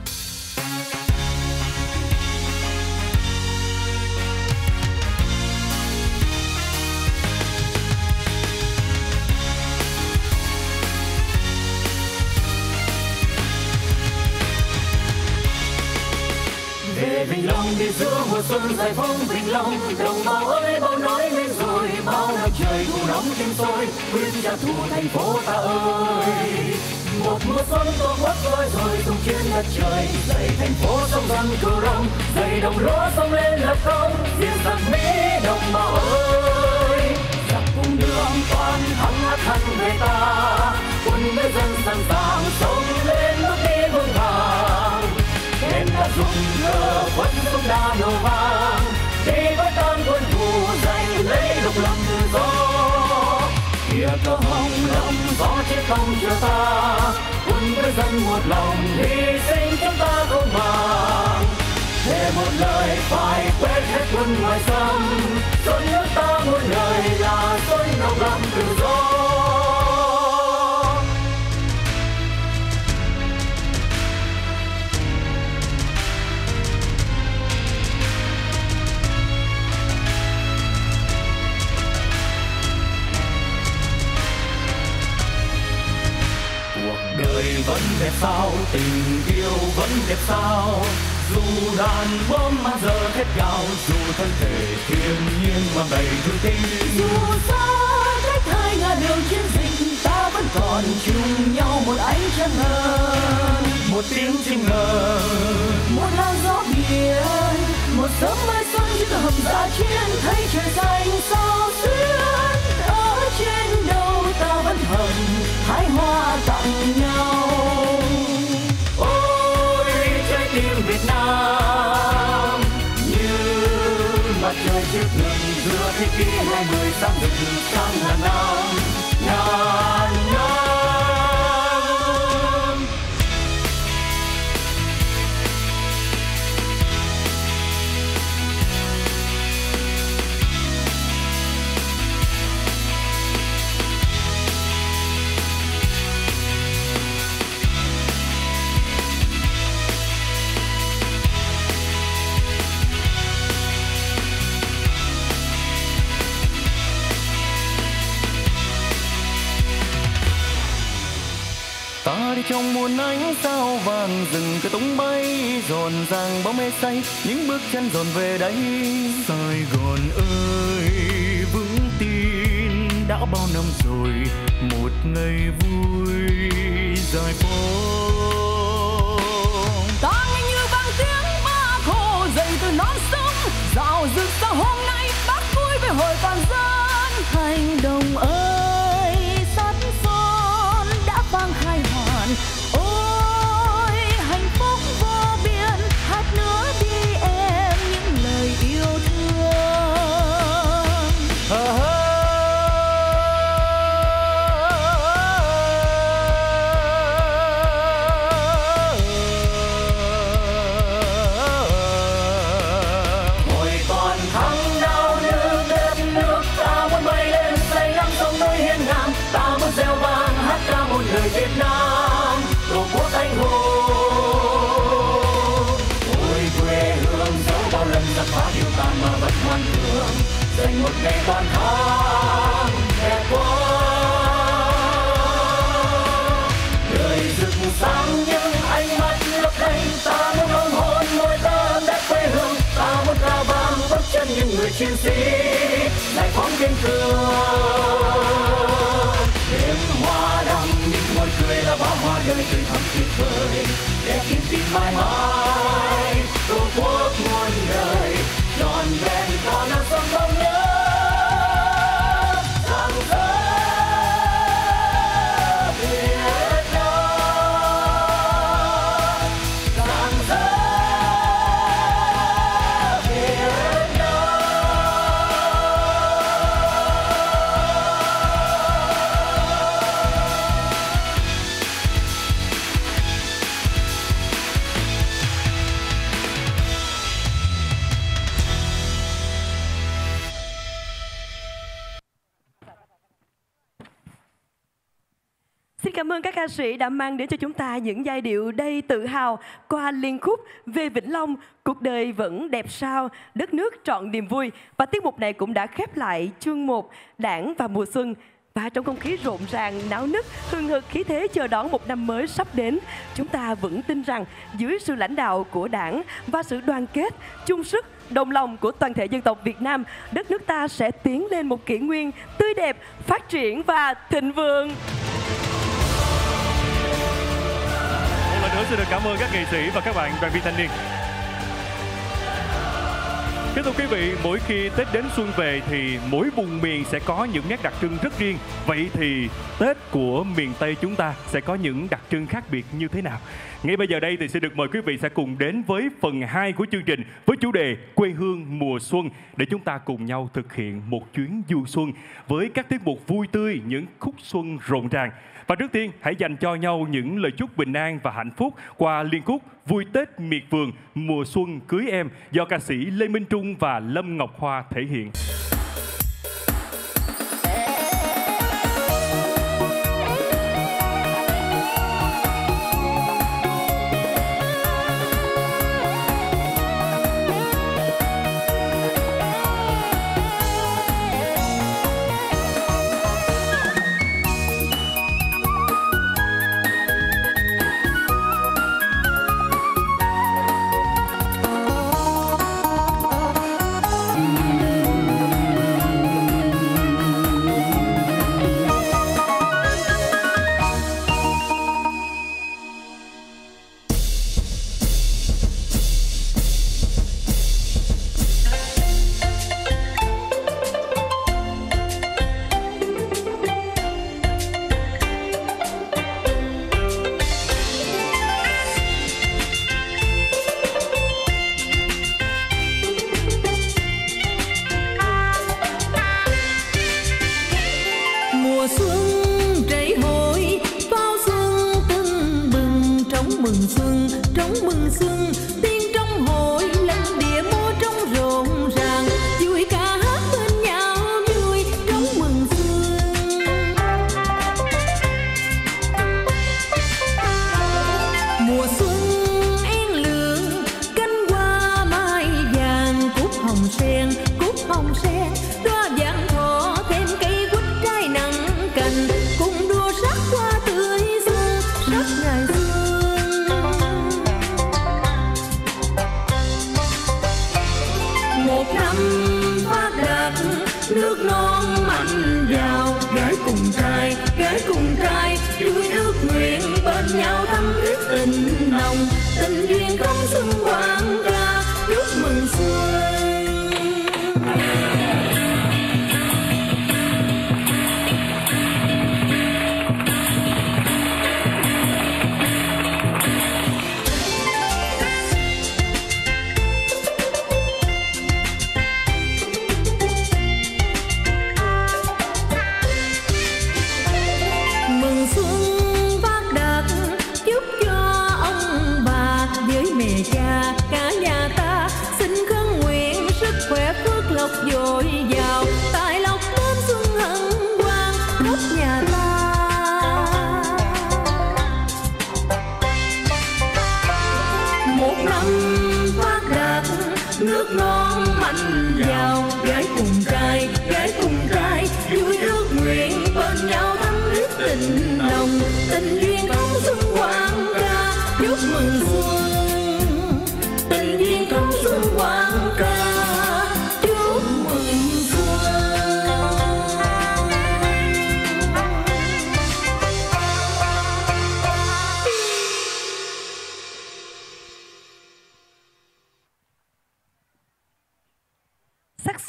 [SPEAKER 1] Về Vĩnh Long đi giữa mùa xuân giải phóng Vĩnh Long, đồng bào ơi bao nói lên rồi, bao năm trời thu nóng tim sôi, quyết trả thù thành phố ta ơi. Một mùa xuân tổ quốc ơi rồi tung trên đất trời, dậy thành phố sông răng cửu long, dậy đồng lúa sông lên lập công, diệt giặc Mỹ đồng bào ơi. Giặc cùng đường toàn thắng hát hẳn về ta, quân với dân sẵn sàng sông lên bước đi vững vàng. Em đã dùng cờ quân sông đa nổ vang, đi với tan quân thù giành lấy độc lập tự do. Kia cờ hồng lộng gió chết không chờ ta, quân với dân một lòng hy sinh chúng ta không màng. Thề một lời phải quét hết quân ngoài xâm, xuân nước ta muôn đời là xuân độc lập tự do. Đời vẫn đẹp sao, tình yêu vẫn đẹp sao, dù đàn bom mang giờ thét gào, dù thân thể thiên nhiên mang đầy thương tình.
[SPEAKER 2] Dù xa cách hai ngả đường chiến dịch, ta vẫn còn chung nhau một ánh trăng ngời,
[SPEAKER 1] một tiếng chim ngờ,
[SPEAKER 2] một làn gió biển, một sớm mai xuân chưa hầm ra chiến, thấy trời xanh sao xuyên. Ở trên đầu ta vẫn hận hái hoa tặng nhau.
[SPEAKER 1] Ôi trái tim Việt Nam như mặt trời trước ngừng giữa thế kỷ hai mươi, sáng rực sáng ngàn năm ngàn năm.
[SPEAKER 6] Ta đi trong muôn ánh sao vàng, rừng cây tung bay rộn ràng bóng mê say, những bước chân dồn về đây. Sài Gòn ơi vững tin đã bao năm rồi, một ngày vui dài phố.
[SPEAKER 2] Ta nghe như vang tiếng ba khổ dậy từ non sông, rạo rực sao hôm nay bác vui với hội toàn dân. Hành động ơi sắt son đã vang khai hoàn, ôi hạnh phúc vô biên, hát nữa đi em những lời yêu thương.
[SPEAKER 1] Hồi còn thăng đao nước đất nước, ta muốn bay lên say nắng sông núi hiên ngang, ta muốn reo vang hát ca một lời Việt Nam, tổ quốc anh hùng. Ôi quê hương dẫu bao lần giặc phá điều tàn mà vẫn ngoan cường, dành một ngày toàn thắng đẹp quá. Đời rực sáng những ánh mắt lấp lánh, ta muốn ôm hôn môi ta đất quê hương, ta muốn ca vang bước chân những người chiến sĩ giải phóng kiên cường. Đêm hoa đăng những ngôi đời tươi thắm tuyệt vời để kim tin mãi mãi tổ quốc muôn đời trọn vẹn còn non sông không nhớ rằng dỡ Việt Nam rằng dỡ Việt Nam.
[SPEAKER 4] Xin cảm ơn các ca sĩ đã mang đến cho chúng ta những giai điệu đầy tự hào qua liên khúc Về Vĩnh Long, cuộc đời vẫn đẹp sao, đất nước trọn niềm vui. Và tiết mục này cũng đã khép lại chương một Đảng và mùa xuân. Và trong không khí rộn ràng, náo nức, hừng hực khí thế chờ đón một năm mới sắp đến, chúng ta vẫn tin rằng dưới sự lãnh đạo của Đảng và sự đoàn kết, chung sức, đồng lòng của toàn thể dân tộc Việt Nam, đất nước ta sẽ tiến lên một kỷ nguyên tươi đẹp, phát triển và thịnh vượng.
[SPEAKER 3] Một lần nữa xin được cảm ơn các nghệ sĩ và các bạn đoàn viên thanh niên. Kính thưa quý vị, mỗi khi Tết đến xuân về thì mỗi vùng miền sẽ có những nét đặc trưng rất riêng. Vậy thì Tết của miền Tây chúng ta sẽ có những đặc trưng khác biệt như thế nào? Ngay bây giờ đây thì xin được mời quý vị sẽ cùng đến với phần hai của chương trình với chủ đề Quê hương mùa xuân để chúng ta cùng nhau thực hiện một chuyến du xuân với các tiết mục vui tươi, những khúc xuân rộn ràng. Và trước tiên, hãy dành cho nhau những lời chúc bình an và hạnh phúc qua liên khúc Vui Tết Miệt Vườn Mùa Xuân Cưới Em do ca sĩ Lê Minh Trung và Lâm Ngọc Hoa thể hiện.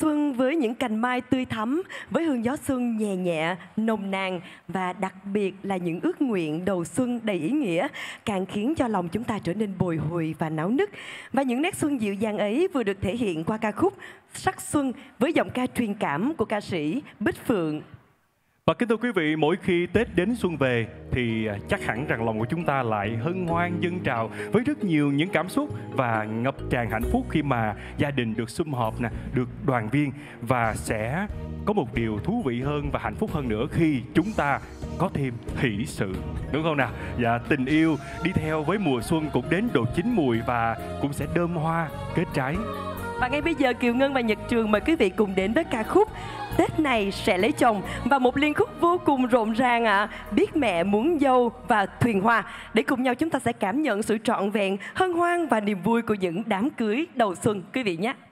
[SPEAKER 4] Xuân với những cành mai tươi thắm, với hương gió xuân nhẹ nhẹ, nồng nàn và đặc biệt là những ước nguyện đầu xuân đầy ý nghĩa càng khiến cho lòng chúng ta trở nên bồi hồi và náo nức. Và những nét xuân dịu dàng ấy vừa được thể hiện qua ca khúc Sắc Xuân với giọng ca truyền cảm của ca sĩ Bích Phượng.
[SPEAKER 3] Và kính thưa quý vị, mỗi khi Tết đến xuân về thì chắc hẳn rằng lòng của chúng ta lại hân hoan dâng trào với rất nhiều những cảm xúc và ngập tràn hạnh phúc khi mà gia đình được sum họp nè, được đoàn viên, và sẽ có một điều thú vị hơn và hạnh phúc hơn nữa khi chúng ta có thêm hỷ sự, đúng không nào? Và tình yêu đi theo với mùa xuân cũng đến độ chín mùi và cũng sẽ đơm hoa kết trái.
[SPEAKER 4] Và ngay bây giờ Kiều Ngân và Nhật Trường mời quý vị cùng đến với ca khúc Tết này sẽ lấy chồng, và một liên khúc vô cùng rộn ràng ạ, à, Biết mẹ muốn dâu và Thuyền Hoa, để cùng nhau chúng ta sẽ cảm nhận sự trọn vẹn, hân hoan và niềm vui của những đám cưới đầu xuân quý vị nhé.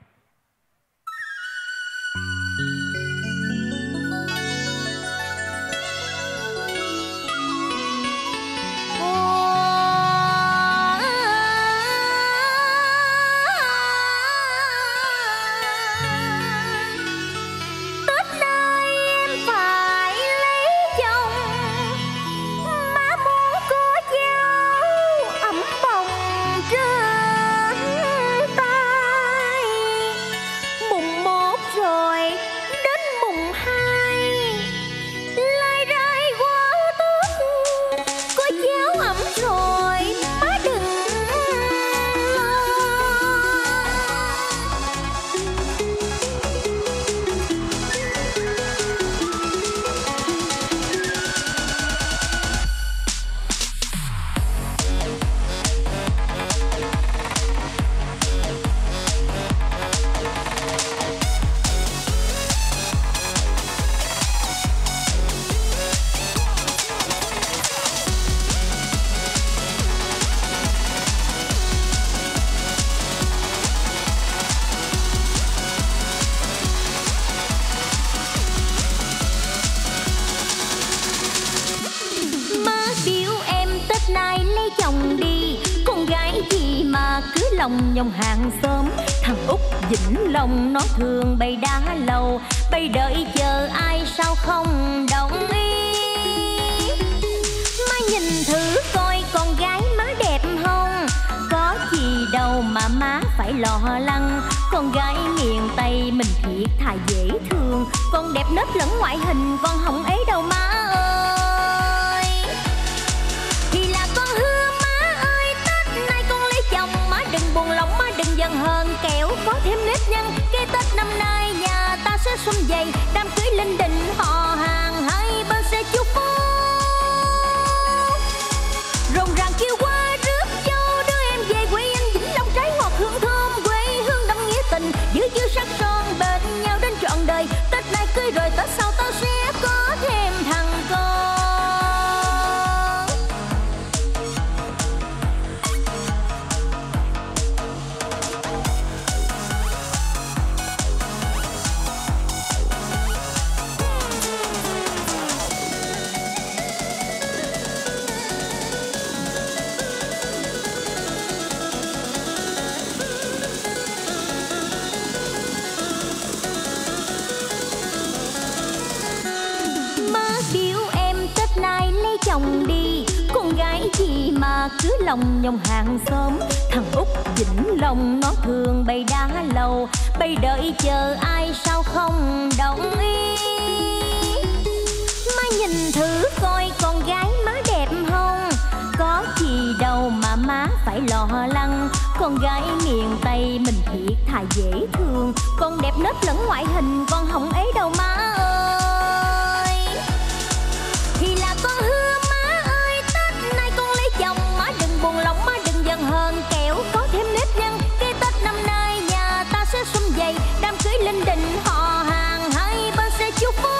[SPEAKER 2] Lòng nhông hàng xóm, thằng Út Vĩnh Long nó thương bay đá lâu, bay đợi chờ ai sao không đồng ý. Má nhìn thử coi con gái má đẹp không, có gì đâu mà má phải lo lắng. Con gái miền Tây mình thiệt thà dễ thương, con đẹp nết lẫn ngoại hình, con không ấy đâu má ơi. Thì là con hứa má ơi, Tết nay con lấy chồng, má đừng buồn lòng, má đừng giận hờn, kẻo có thêm nếp nhăn. Cái Tết năm nay nhà ta sẽ sum vầy, đám cưới linh đình họ hàng hai bên sẽ chúc phúc. Rộn ràng kêu qua rước dâu, đưa em về quê anh Vĩnh Long, trái ngọt hương thơm quê hương đậm nghĩa tình, giữ chữ sắc son bên nhau đến trọn đời. Tết nay cưới rồi Tết sau tao sẽ có thêm thằng con. Chồng đi, con gái gì mà cứ lòng nhông hàng xóm, thằng Út Vĩnh Long nó thương bay đá lâu, bay đợi chờ ai sao không đồng ý. Má nhìn thử coi con gái má đẹp không, có gì đâu mà má phải lo lắng. Con gái miền Tây mình thiệt thà dễ thương, con đẹp nết lẫn ngoại hình, con không ấy đâu má ơi. Thì là con hứa buồn lòng, má đừng giận hờn, kẻo có thêm nếp nhăn. Cái Tết năm nay nhà ta sẽ sum vầy, đám cưới linh đình họ hàng hai bên sẽ chúc phúc.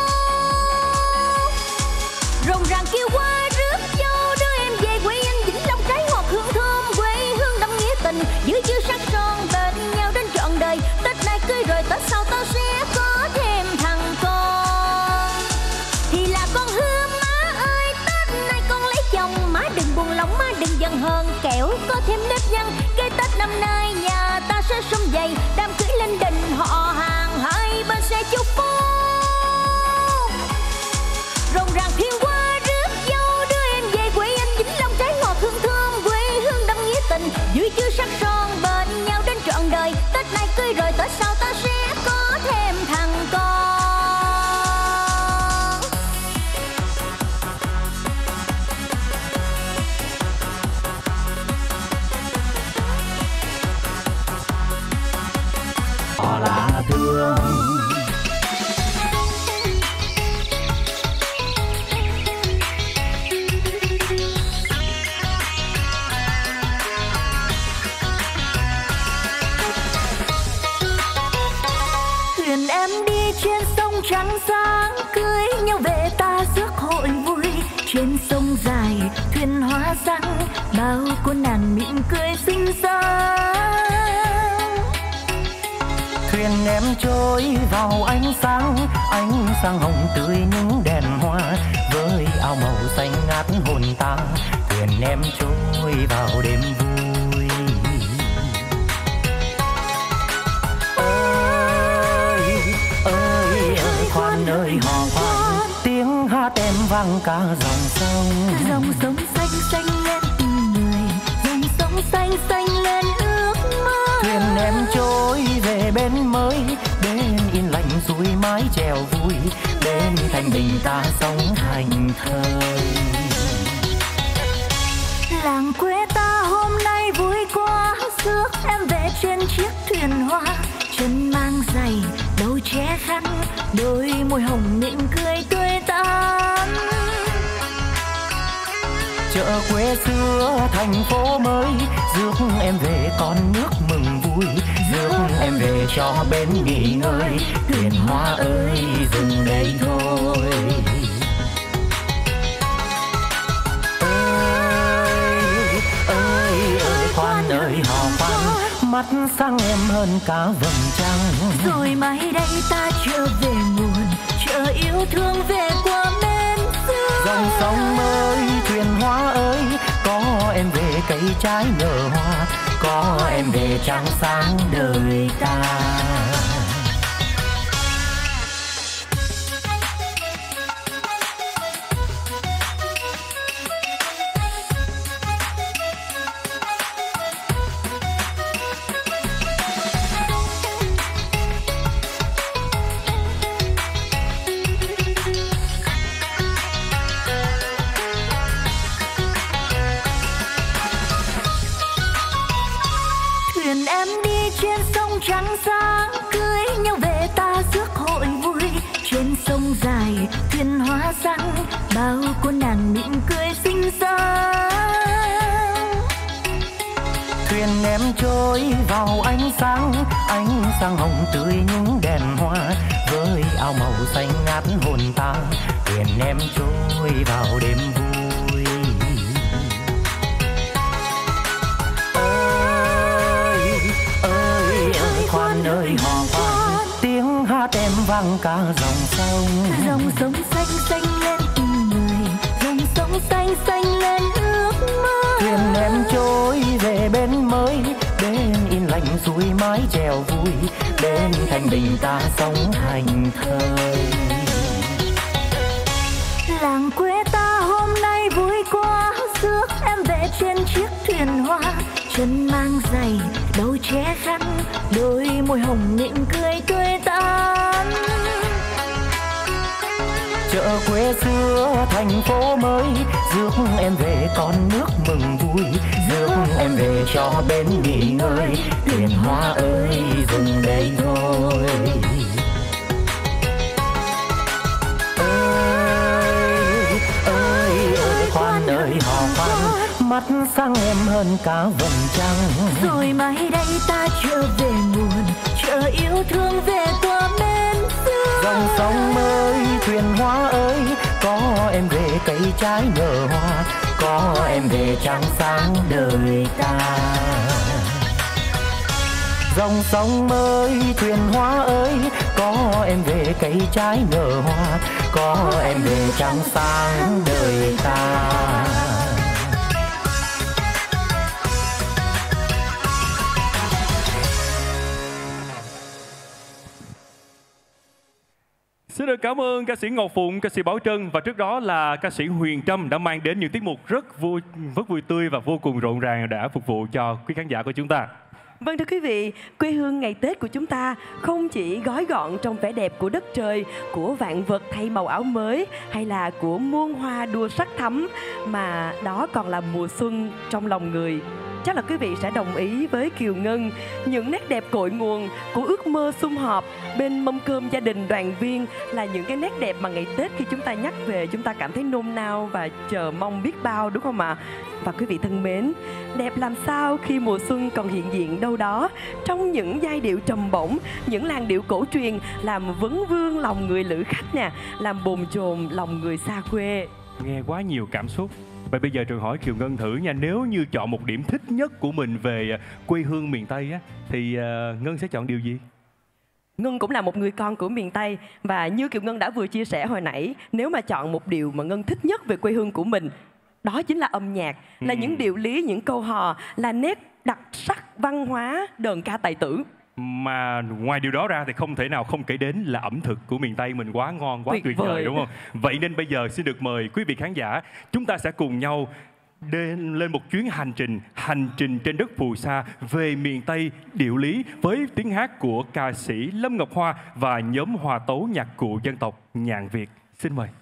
[SPEAKER 2] Rộn ràng kêu qua rước dâu, đưa em về quê anh Vĩnh Long, trái ngọt hương thơm quê hương đậm nghĩa tình, giữ chữ sắc son bên nhau đến trọn đời. Tết nay cưới rồi Tết sau tao sẽ có thêm thằng
[SPEAKER 6] phương.
[SPEAKER 2] Thuyền em đi trên sông trắng sáng, cưới nhau về ta rước hội vui. Trên sông dài thuyền hoa răng, bao cô nàng mỉm cười xinh xắn.
[SPEAKER 6] Thuyền em trôi vào ánh sáng, ánh sáng hồng tươi những đèn hoa, với áo màu xanh ngát hồn ta. Thuyền em trôi vào đêm vui. Ơi ơi ơi khoan ơi hò khoan, tiếng hát em vang cả dòng sông.
[SPEAKER 2] Dòng sông xanh xanh lên tình người, dòng sông xanh xanh lên ước mơ.
[SPEAKER 6] Thuyền em trôi về bên mới, bên yên lạnh suối mái chèo vui, bên thanh bình ta sống thành thơi.
[SPEAKER 2] Làng quê ta hôm nay vui quá, rước em về trên chiếc thuyền hoa. Chân mang giày, đầu che khăn, đôi môi hồng mỉm cười tươi tắn.
[SPEAKER 6] Chợ quê xưa thành phố mới, rước em về con nước mừng vui, rước em về cho bên nghỉ ngơi. Thuyền hoa ơi dừng đây thôi. Ơi ơi ơi khoan ơi hò khoan, mắt sang em hơn cả vầng trăng.
[SPEAKER 2] Rồi mai đây ta trở về nguồn, chờ yêu thương về qua bên xưa.
[SPEAKER 6] Dòng sông ơi thuyền hoa ơi, có em về cây trái nở hoa, có em về trăng sáng đời ta.
[SPEAKER 2] Thuyền em đi trên sông trắng sáng, cưới nhau về ta rước hội vui. Trên sông dài thuyền hoa răng, bao cô nàng mỉm cười xinh xắn.
[SPEAKER 6] Thuyền em trôi vào ánh sáng, ánh sáng hồng tươi những đèn hoa, với áo màu xanh ngát hồn ta. Thuyền em trôi vào đêm vui. Khoan ơi hò khoan, tiếng hát em vang cả dòng sông.
[SPEAKER 2] Dòng sông xanh xanh lên tình người, dòng sông xanh xanh lên ước mơ.
[SPEAKER 6] Thuyền em trôi về bên mới, bên yên lạnh suối mái chèo vui, bên thanh bình ta sống thành thơi.
[SPEAKER 2] Làng quê ta hôm nay vui quá, rước em về trên chiếc thuyền hoa. Chân mang giày, đầu che khăn, đôi môi hồng mỉm cười tươi tắn.
[SPEAKER 6] Chợ quê xưa thành phố mới, rước em về con nước mừng vui, rước em về cho bên nghỉ ngơi. Thuyền hoa ơi dừng đây thôi. Ơi ơi ơi khoan ơi hò khoan, mắt sang em hơn cả vầng trăng.
[SPEAKER 2] Rồi mai đây ta trở về nguồn, chờ yêu thương về qua bên xưa.
[SPEAKER 6] Dòng sông ơi thuyền hoa ơi, có em về cây trái nở hoa, có em về trăng sáng đời ta. Dòng sông ơi thuyền hoa ơi, có em về cây trái nở hoa, có em về trăng sáng đời ta.
[SPEAKER 3] Xin được cảm ơn ca sĩ Ngọc Phụng, ca sĩ Bảo Trân và trước đó là ca sĩ Huyền Trâm đã mang đến những tiết mục rất vui, rất vui tươi và vô cùng rộn ràng đã phục vụ cho quý khán giả của chúng ta.
[SPEAKER 4] Vâng thưa quý vị, quê hương ngày Tết của chúng ta không chỉ gói gọn trong vẻ đẹp của đất trời, của vạn vật thay màu áo mới hay là của muôn hoa đua sắc thắm, mà đó còn là mùa xuân trong lòng người. chắc là quý vị sẽ đồng ý với Kiều Ngân. Những nét đẹp cội nguồn của ước mơ sum họp bên mâm cơm gia đình đoàn viên là những cái nét đẹp mà ngày Tết khi chúng ta nhắc về chúng ta cảm thấy nôn nao và chờ mong biết bao, đúng không ạ? Và quý vị thân mến, đẹp làm sao khi mùa xuân còn hiện diện đâu đó trong những giai điệu trầm bổng, những làn điệu cổ truyền làm vấn vương lòng người lữ khách nè, làm bồn chồn lòng người xa quê.
[SPEAKER 3] Nghe quá nhiều cảm xúc. Vậy bây giờ Trường hỏi Kiều Ngân thử nha, nếu như chọn một điểm thích nhất của mình về quê hương miền Tây á, thì uh, Ngân sẽ chọn điều gì?
[SPEAKER 4] Ngân cũng là một người con của miền Tây, và như Kiều Ngân đã vừa chia sẻ hồi nãy, nếu mà chọn một điều mà Ngân thích nhất về quê hương của mình, đó chính là âm nhạc, là ừ. những điệu lý, những câu hò, là nét đặc sắc văn hóa đờn ca tài tử. Mà
[SPEAKER 3] ngoài điều đó ra thì không thể nào không kể đến là ẩm thực của miền Tây mình quá ngon, quá tuyệt, tuyệt vời, đúng không? Vậy nên bây giờ xin được mời quý vị khán giả, chúng ta sẽ cùng nhau đến lên một chuyến hành trình, hành trình trên đất phù sa về miền Tây điệu lý với tiếng hát của ca sĩ Lâm Ngọc Hoa và nhóm hòa tấu nhạc cụ dân tộc Nhạn Việt. Xin mời.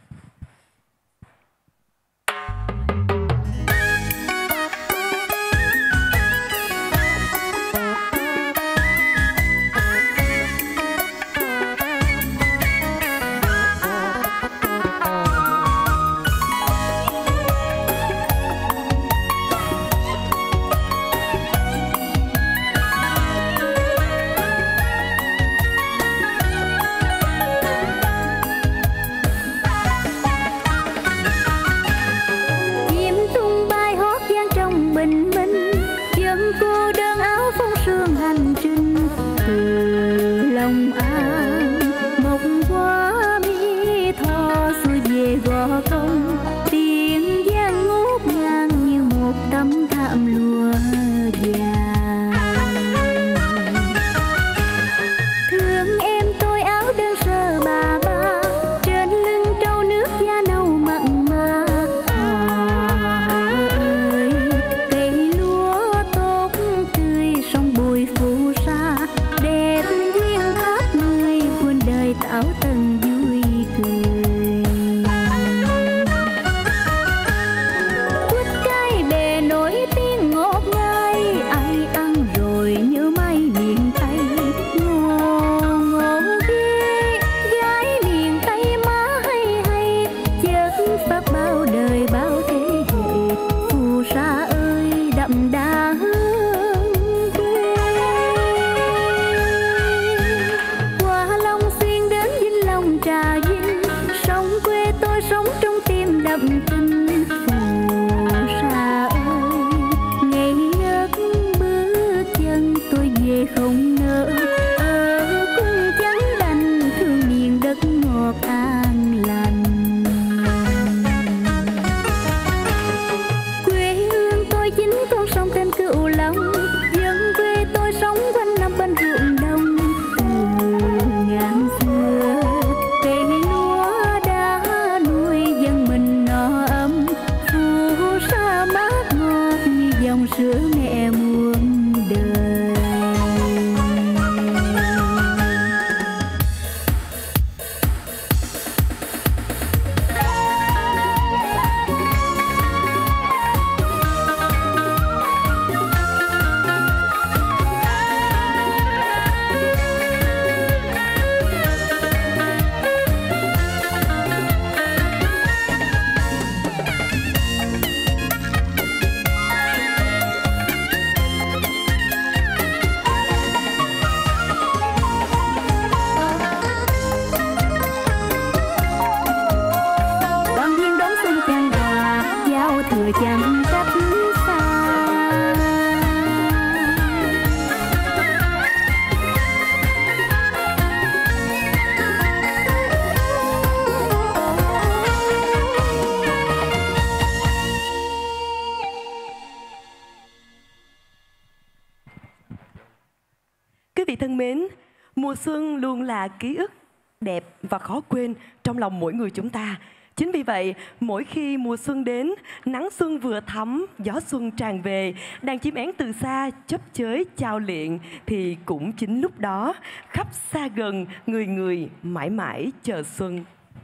[SPEAKER 4] Quý vị thân mến, mùa xuân luôn là ký ức đẹp và khó quên trong lòng mỗi người chúng ta. Chính vì vậy, mỗi khi mùa xuân đến, nắng xuân vừa thắm, gió xuân tràn về, đàn chim én từ xa chớp chới chào liệng, thì cũng chính lúc đó, khắp xa gần, người người mãi mãi chờ xuân.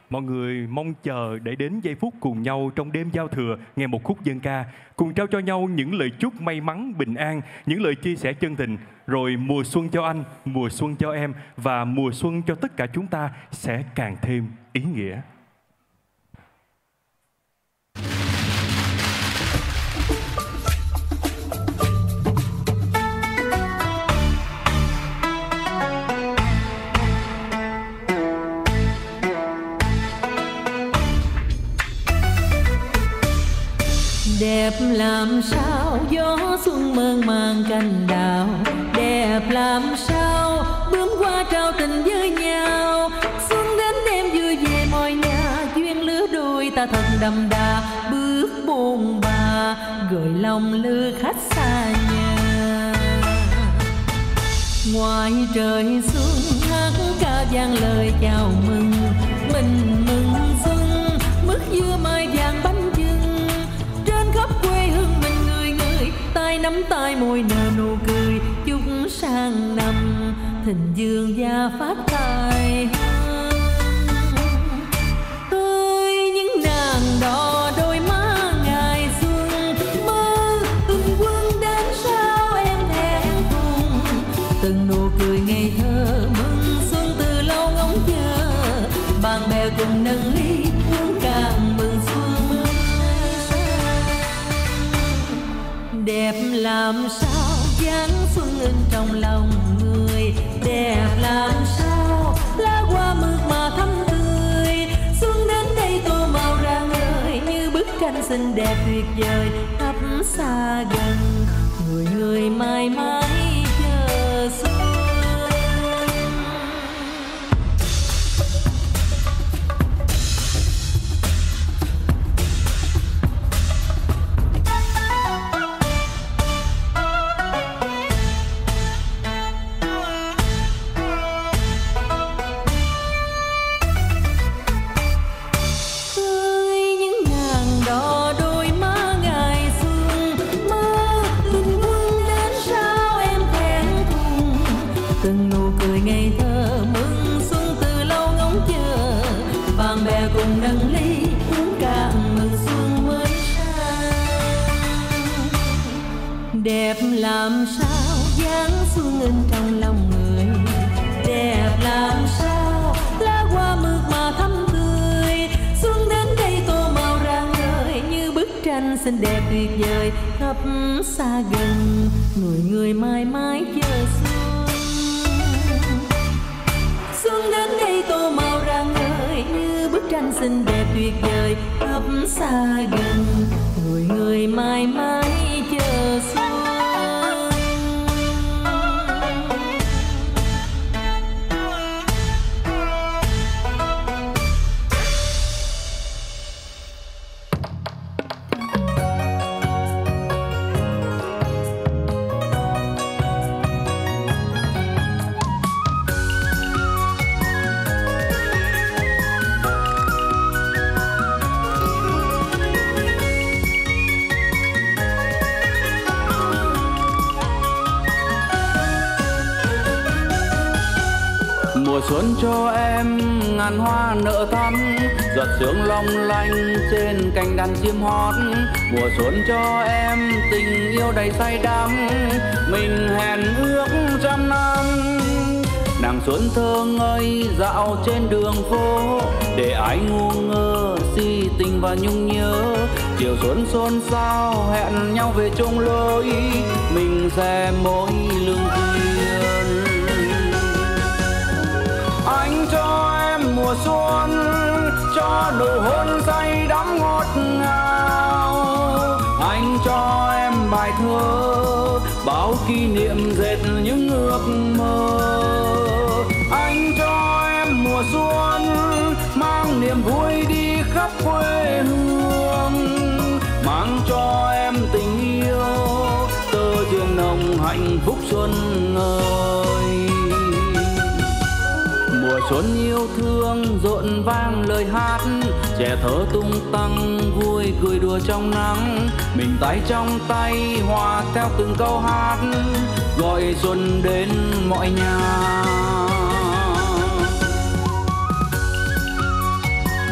[SPEAKER 3] Mọi người mong chờ để đến giây phút cùng nhau trong đêm giao thừa nghe một khúc dân ca, cùng trao cho nhau những lời chúc may mắn, bình an, những lời chia sẻ chân tình. Rồi mùa xuân cho anh, mùa xuân cho em và mùa xuân cho tất cả chúng ta sẽ càng thêm ý nghĩa.
[SPEAKER 7] Đẹp làm sao gió xuân mơn màng cành đào, đẹp làm sao bướm qua trao tình với nhau. Xuân đến đêm vui về mọi nhà, duyên lứa đôi ta thật đậm đà. Bước bôn ba gợi lòng lứa khách xa nhà. Ngoài trời xuân hát ca vang lời chào mừng, mình mừng xuân mứt dưa mai vàng bánh chưng. Trên khắp quê hương mình người người, tay nắm tay môi nở nụ cười. Chúc sang năm thịnh vượng và phát tài. Ơi những nàng đò đôi má ngày xuân, mơ từng quân đến sao em thẹn thùng. Từng nụ cười ngây thơ mừng xuân từ lâu ngóng chờ. Bạn bè cùng nâng ly uống cạn mừng xuân. Đẹp làm sao dáng xuân in trong lòng người, đẹp làm sao lá hoa mượt mà thắm tươi. Xuân đến đây tô màu rạng ngời như bức tranh xinh đẹp tuyệt vời. Khắp xa gần người người mãi mãi chờ xuân. Từng nụ cười ngây thơ mừng xuân từ lâu ngóng chờ. Bạn bè cùng nâng ly uống cạn mừng xuân mới sang. Đẹp làm sao dáng xuân in trong lòng người, đẹp làm sao lá hoa mượt mà thắm tươi. Xuân đến đây tô màu rạng ngời như bức tranh xinh đẹp tuyệt vời. Khắp xa gần người người mãi mãi chờ xuân. Xuân đến đây tô màu rạng ngời như bức tranh xinh đẹp tuyệt vời. Khắp xa gần người người mãi mãi chờ xuân.
[SPEAKER 8] Mùa xuân cho em ngàn hoa nở thắm, giọt sương long lanh trên cành đàn chim hót. Mùa xuân cho em tình yêu đầy say đắm, mình hẹn ước trăm năm. Nàng xuân thơ ngây dạo trên đường phố, để ai ngu ngơ si tình và nhung nhớ. Chiều xuân xôn xao hẹn nhau về chung lối, mình sẽ mỗi lương duyên. Anh cho em mùa xuân, cho nụ hôn say đắm ngọt ngào. Anh cho em bài thơ, bao kỷ niệm dệt những ước mơ. Anh cho em mùa xuân, mang niềm vui đi khắp quê hương. Mang cho em tình yêu, tơ duyên nồng hạnh phúc xuân ngời. Mùa xuân yêu thương rộn vang lời hát, trẻ thơ tung tăng vui cười đùa trong nắng. Mình tay trong tay hòa theo từng câu hát, gọi xuân đến mọi nhà.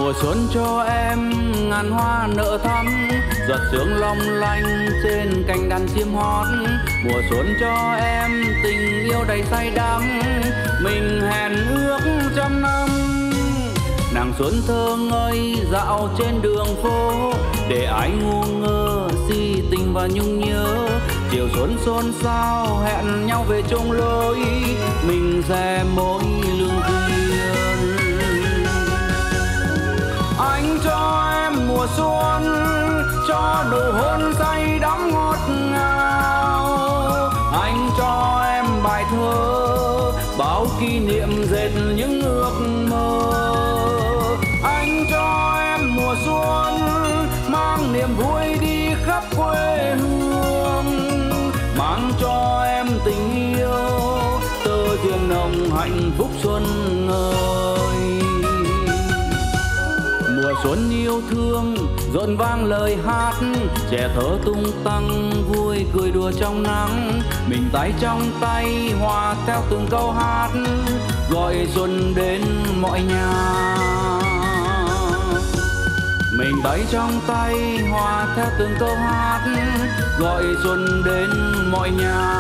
[SPEAKER 8] Mùa xuân cho em ngàn hoa nở thắm, giọt sương long lanh trên cành đàn chim hót. Mùa xuân cho em tình yêu đầy say đắm, mình hẹn ước trăm năm. Nàng xuân thơ ngây dạo trên đường phố, để ai ngu ngơ si tình và nhung nhớ. Chiều xuân xôn xao hẹn nhau về chung lối, mình sẽ mỗi lương duyên. Anh cho em mùa xuân, cho nụ hôn say đắm ngọt ngào. Anh cho em bài thơ, bao kỷ niệm dệt những ước mơ. Anh cho em mùa xuân, mang niềm vui đi khắp quê hương. Mang cho em tình yêu, tơ duyên nồng hạnh phúc xuân ơi. Mùa xuân yêu thương rộn vang lời hát, trẻ thơ tung tăng vui cười đùa trong nắng. Mình tay trong tay hòa theo từng câu hát, gọi xuân đến mọi nhà. Mình tay trong tay hòa theo từng câu hát, gọi xuân đến mọi nhà.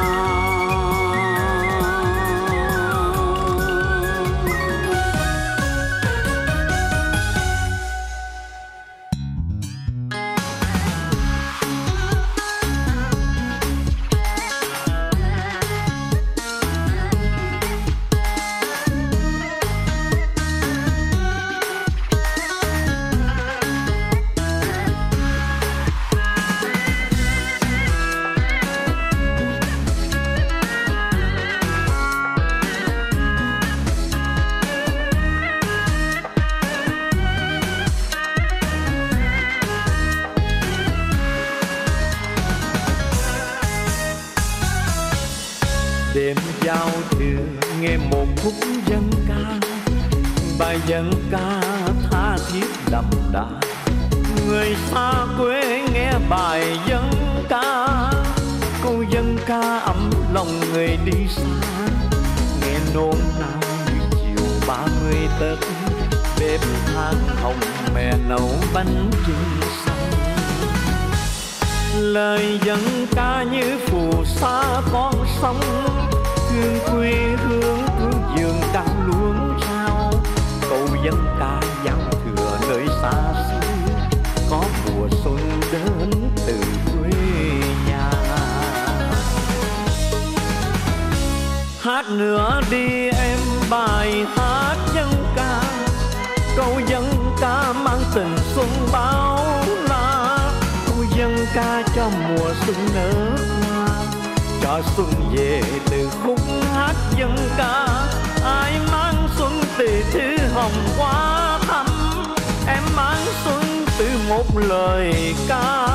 [SPEAKER 5] Đêm giao thừa nghe một khúc dân ca, bài dân ca tha thiết đậm đà. Người xa quê nghe bài dân ca, câu dân ca ấm lòng người đi xa. Nghe nôn nao như chiều ba mươi Tết, bếp than hồng mẹ nấu bánh trưng xanh. Lời dân ca như phù sa con sông, thương quê hương thương giường cao luống sao. Câu dân ca giao thừa nơi xa xứ, có mùa xuân đến từ quê nhà. Hát nữa đi em bài hát dân ca, câu dân ca mang tình xuân bao la. Câu dân ca cho mùa xuân nở hoa, cho xuân về từ khúc hát dân ca. Ai mang xuân từ thư hồng hoa thắm, em mang xuân từ một lời ca.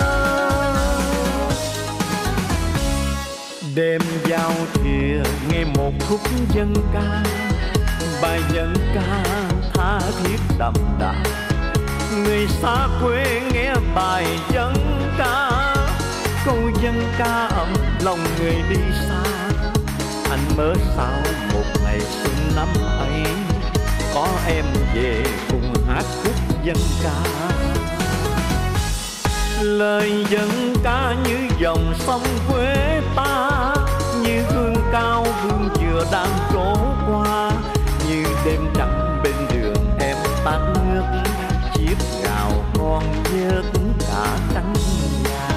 [SPEAKER 5] Đêm giao thừa nghe một khúc dân ca, bài dân ca tha thiết đậm đà. Người xa quê nghe bài dân ca, câu dân ca ấm lòng người đi xa. Anh mơ sao một ngày xuân năm ấy, có em về cùng hát khúc dân ca. Lời dân ca như dòng sông quê ta, như hương cao hương dừa đang trổ qua. Như đêm trăng bên đường em tắt nước, chiếc gạo con vớt cả căn nhà.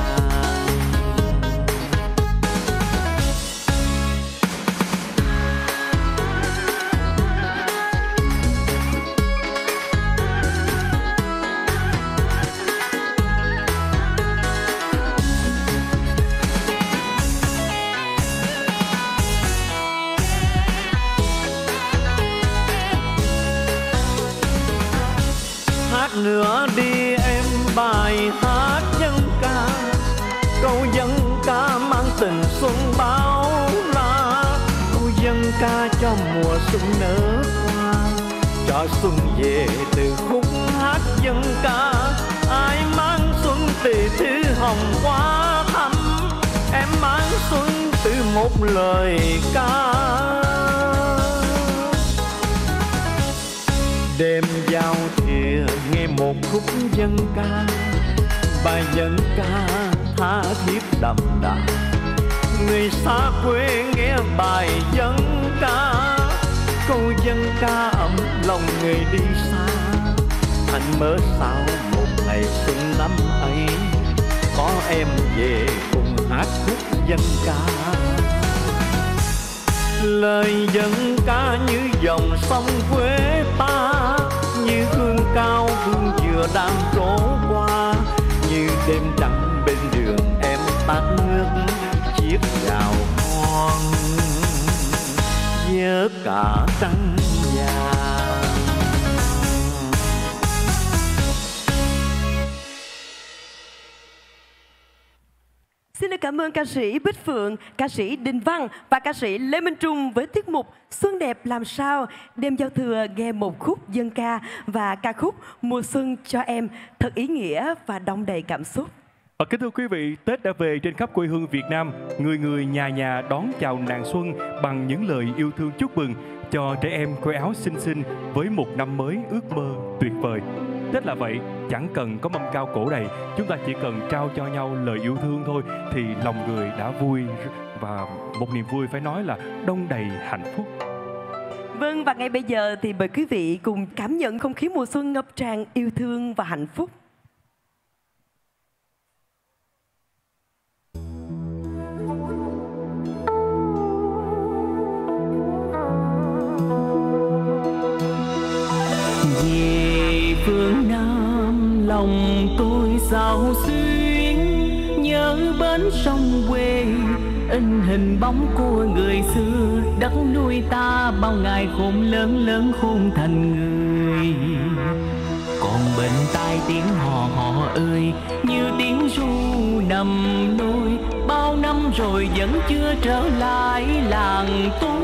[SPEAKER 5] Nữa đi em bài hát dân ca, câu dân ca mang tình xuân bao la. Câu dân ca cho mùa xuân nở hoa, cho xuân về từ khúc hát dân ca. Ai mang xuân từ thư hồng hoa thắm, em mang xuân từ một lời ca.
[SPEAKER 9] Đêm giao thìa nghe một khúc dân ca, bài dân ca tha thiết đậm đà. Người xa quê nghe bài dân ca, câu dân ca ấm lòng người đi xa. Anh mơ sao một ngày xuân năm ấy, có em về cùng hát khúc dân ca. Lời dân ca như dòng sông quê ta, như hương cao hương dừa đang trổ qua. Như đêm trăng bên đường em tắt nước chiếc chào hoang, nhớ cả trăng vàng.
[SPEAKER 4] Xin được cảm ơn ca sĩ Bích Phượng, ca sĩ Đình Văn và ca sĩ Lê Minh Trung với tiết mục Xuân đẹp làm sao. Đêm giao thừa nghe một khúc dân ca và ca khúc Mùa xuân cho em thật ý nghĩa và đong đầy cảm xúc.
[SPEAKER 3] Và kính thưa quý vị, Tết đã về trên khắp quê hương Việt Nam, người người nhà nhà đón chào nàng xuân bằng những lời yêu thương chúc mừng cho trẻ em khoe áo xinh xinh với một năm mới ước mơ tuyệt vời. Tết là vậy, chẳng cần có mâm cao cổ đầy, chúng ta chỉ cần trao cho nhau lời yêu thương thôi thì lòng người đã vui, và một niềm vui phải nói là đong đầy hạnh phúc.
[SPEAKER 4] Vâng, và ngay bây giờ thì mời quý vị cùng cảm nhận không khí mùa xuân ngập tràn yêu thương và hạnh phúc.
[SPEAKER 6] Về phương Nam lòng tôi sao xuyến, nhớ bến sông quê in hình bóng của người xưa. Đất nuôi ta bao ngày khôn lớn lớn khôn thành người, còn bên tai tiếng hò hò ơi như tiếng ru nằm nôi. Bao năm rồi vẫn chưa trở lại làng tôi.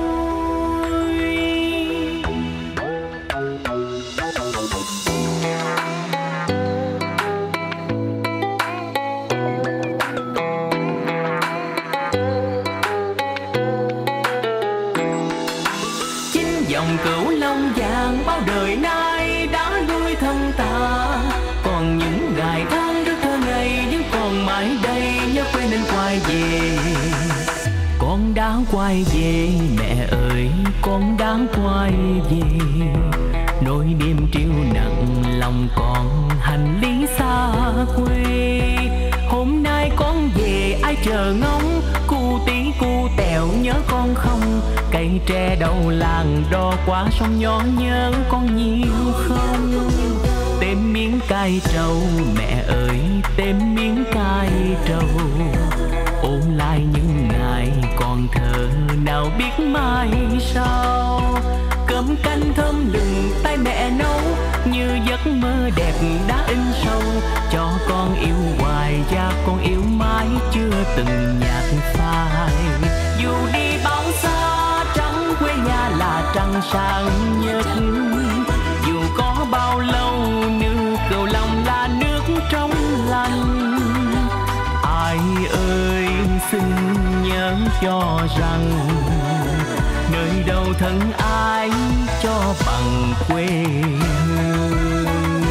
[SPEAKER 6] Dòng cửu long vàng bao đời nay đã nuôi thân ta, còn những ngày tháng rất thơ ngây vẫn còn mãi đây. Nhớ quê nên quay về, con đã quay về mẹ ơi, con đã quay về. Nỗi đêm triêu nặng lòng còn hành lý xa quê. Hôm nay con về ai chờ ngóng, cu tí cu tèo nhớ con không. Cây tre đầu làng đo qua sông nhỏ nhớ con nhiều không. Tem miếng cay trầu mẹ ơi, tem miếng cay trầu. Ôn lại những ngày còn thơ nào biết mai sau. Cơm canh thơm lừng tay mẹ nấu, như giấc mơ đẹp đã in sâu. Cho con yêu hoài và con yêu mãi chưa từng nhạt phai. Dù đi bao xa trắng quê nhà là trăng sáng nhất. Dù có bao lâu nước cầu lòng là nước trong lành. Ai ơi xin nhớ cho rằng nơi đâu thân ai cho bằng quê hương.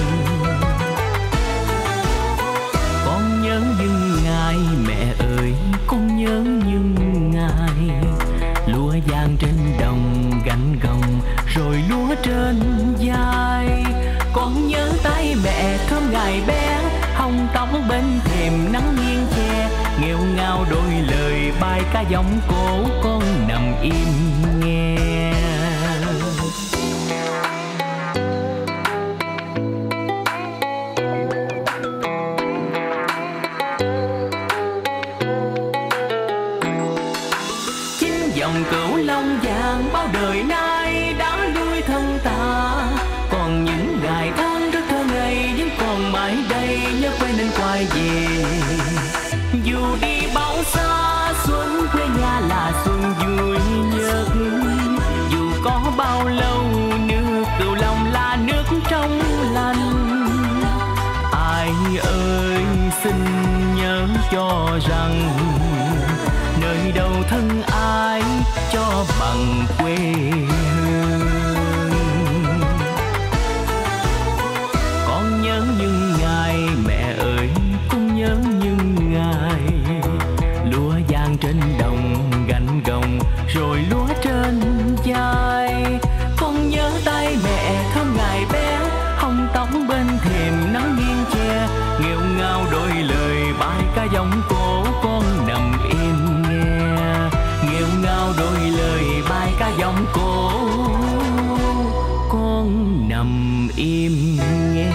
[SPEAKER 6] Con nhớ những ngày mẹ ơi, con nhớ những ngày lúa vàng trên đồng gánh gồng rồi lúa trên vai. Con nhớ tay mẹ thơm ngày bé, hồng tóc bên thềm nắng nghiêng che. Nghèo ngao đôi lời bài ca giọng cổ, con nằm im nghe. Chính dòng cửu long vàng bao đời nay đã nuôi thân ta, còn những ngày tháng rất thơ ngây vẫn còn mãi đây. Nhớ quê nên quay về, dù đi bao xa xuân quê nhà là xuân vui nhất. Dù có bao lâu nước cửu long là nước trong lành. Ai ơi xin nhớ cho rằng nơi đâu thân ai cho bằng quê hương.
[SPEAKER 5] trên đồng gánh gồng rồi lúa trên vai. Con nhớ tay mẹ thơm ngày bé, hồng tóc bên thềm nắng nghiêng che, nghêu ngao đôi lời bài ca giọng cổ con nằm im nghe. Nghêu ngao đôi lời bài ca giọng cổ con nằm im nghe.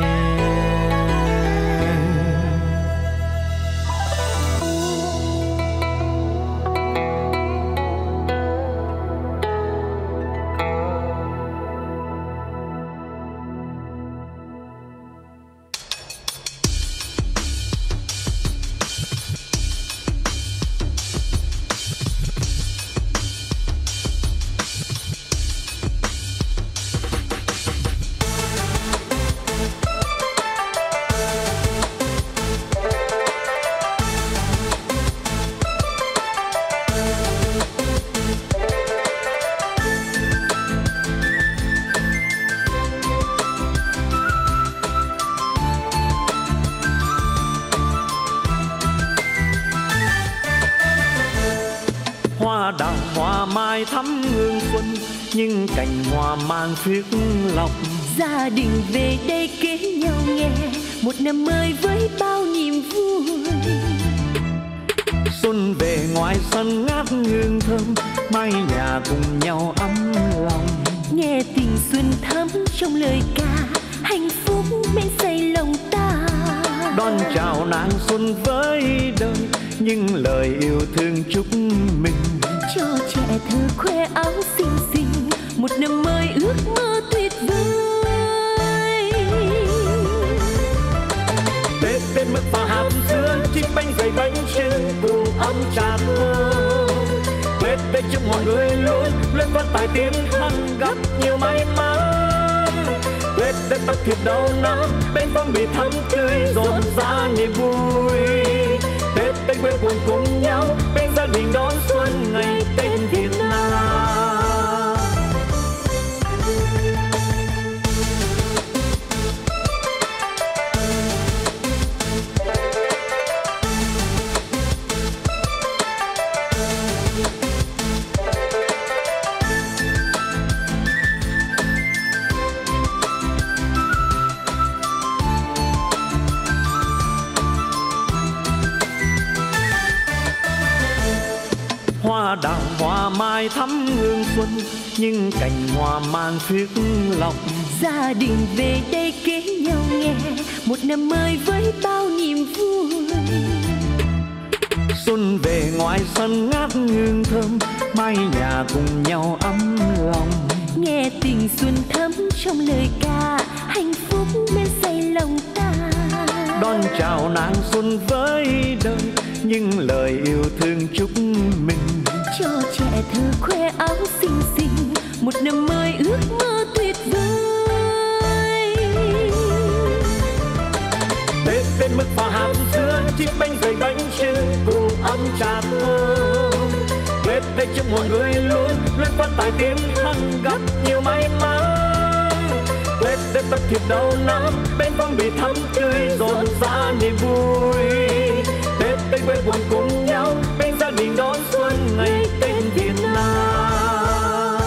[SPEAKER 9] Hoa đào hoa mai thắm hương xuân, nhưng cành hoa mang phiếc lọc.
[SPEAKER 7] Gia đình về đây kế nhau nghe, một năm mới với bao niềm vui.
[SPEAKER 9] Xuân về ngoài sân ngát hương thơm, mái nhà cùng nhau ấm lòng.
[SPEAKER 7] Nghe tình xuân thắm trong lời ca, hạnh phúc men say lòng ta.
[SPEAKER 9] Đón chào nàng xuân với đời, những lời yêu thương chúc mình.
[SPEAKER 7] Cho trẻ thơ khoe áo xinh xinh, một năm mới ước mơ tuyệt vời.
[SPEAKER 9] Tết đến mức pha hạt dưa, chim bánh dày bánh chưng cùng ấm trà thơm. Tết đến chúc mọi người luôn luôn phát tài tiếng hăng gấp nhiều may mắn. Tết đến tóc thịt đầu năm, bên phong bì thắm tươi rộn rã niềm vui. Tết bên quê quần cùng nhau, bên gia đình đón xuân ngày Tết Việt Nam. Hoa đào hoa mai thắm hương xuân, nhưng cành hoa mang phiếc lọc.
[SPEAKER 7] Gia đình về đây kế nhau nghe, một năm mới với bao niềm vui.
[SPEAKER 9] Xuân về ngoài sân ngát hương thơm, mái nhà cùng nhau ấm lòng.
[SPEAKER 7] Nghe tình xuân thắm trong lời ca, hạnh phúc men say lòng ta.
[SPEAKER 9] Đón chào nàng xuân với đời, những lời yêu thương chúc mình.
[SPEAKER 7] Cho trẻ thơ khoe áo xinh xinh, một năm mới ước mơ tuyệt vời.
[SPEAKER 9] Tết đến mức pha hạt dưa, chim bánh dày bánh chưng cùng ấm trà thơm. Tết đến chúc mọi người luôn luôn phát tài tiếng hăng gấp nhiều may mắn. Tết đến tóc thịt đầu năm, bên phong bì thắm tươi rộn rã niềm vui. Tết bên quê quần cùng nhau, bên gia đình đón xuân ngày Tết Việt Nam.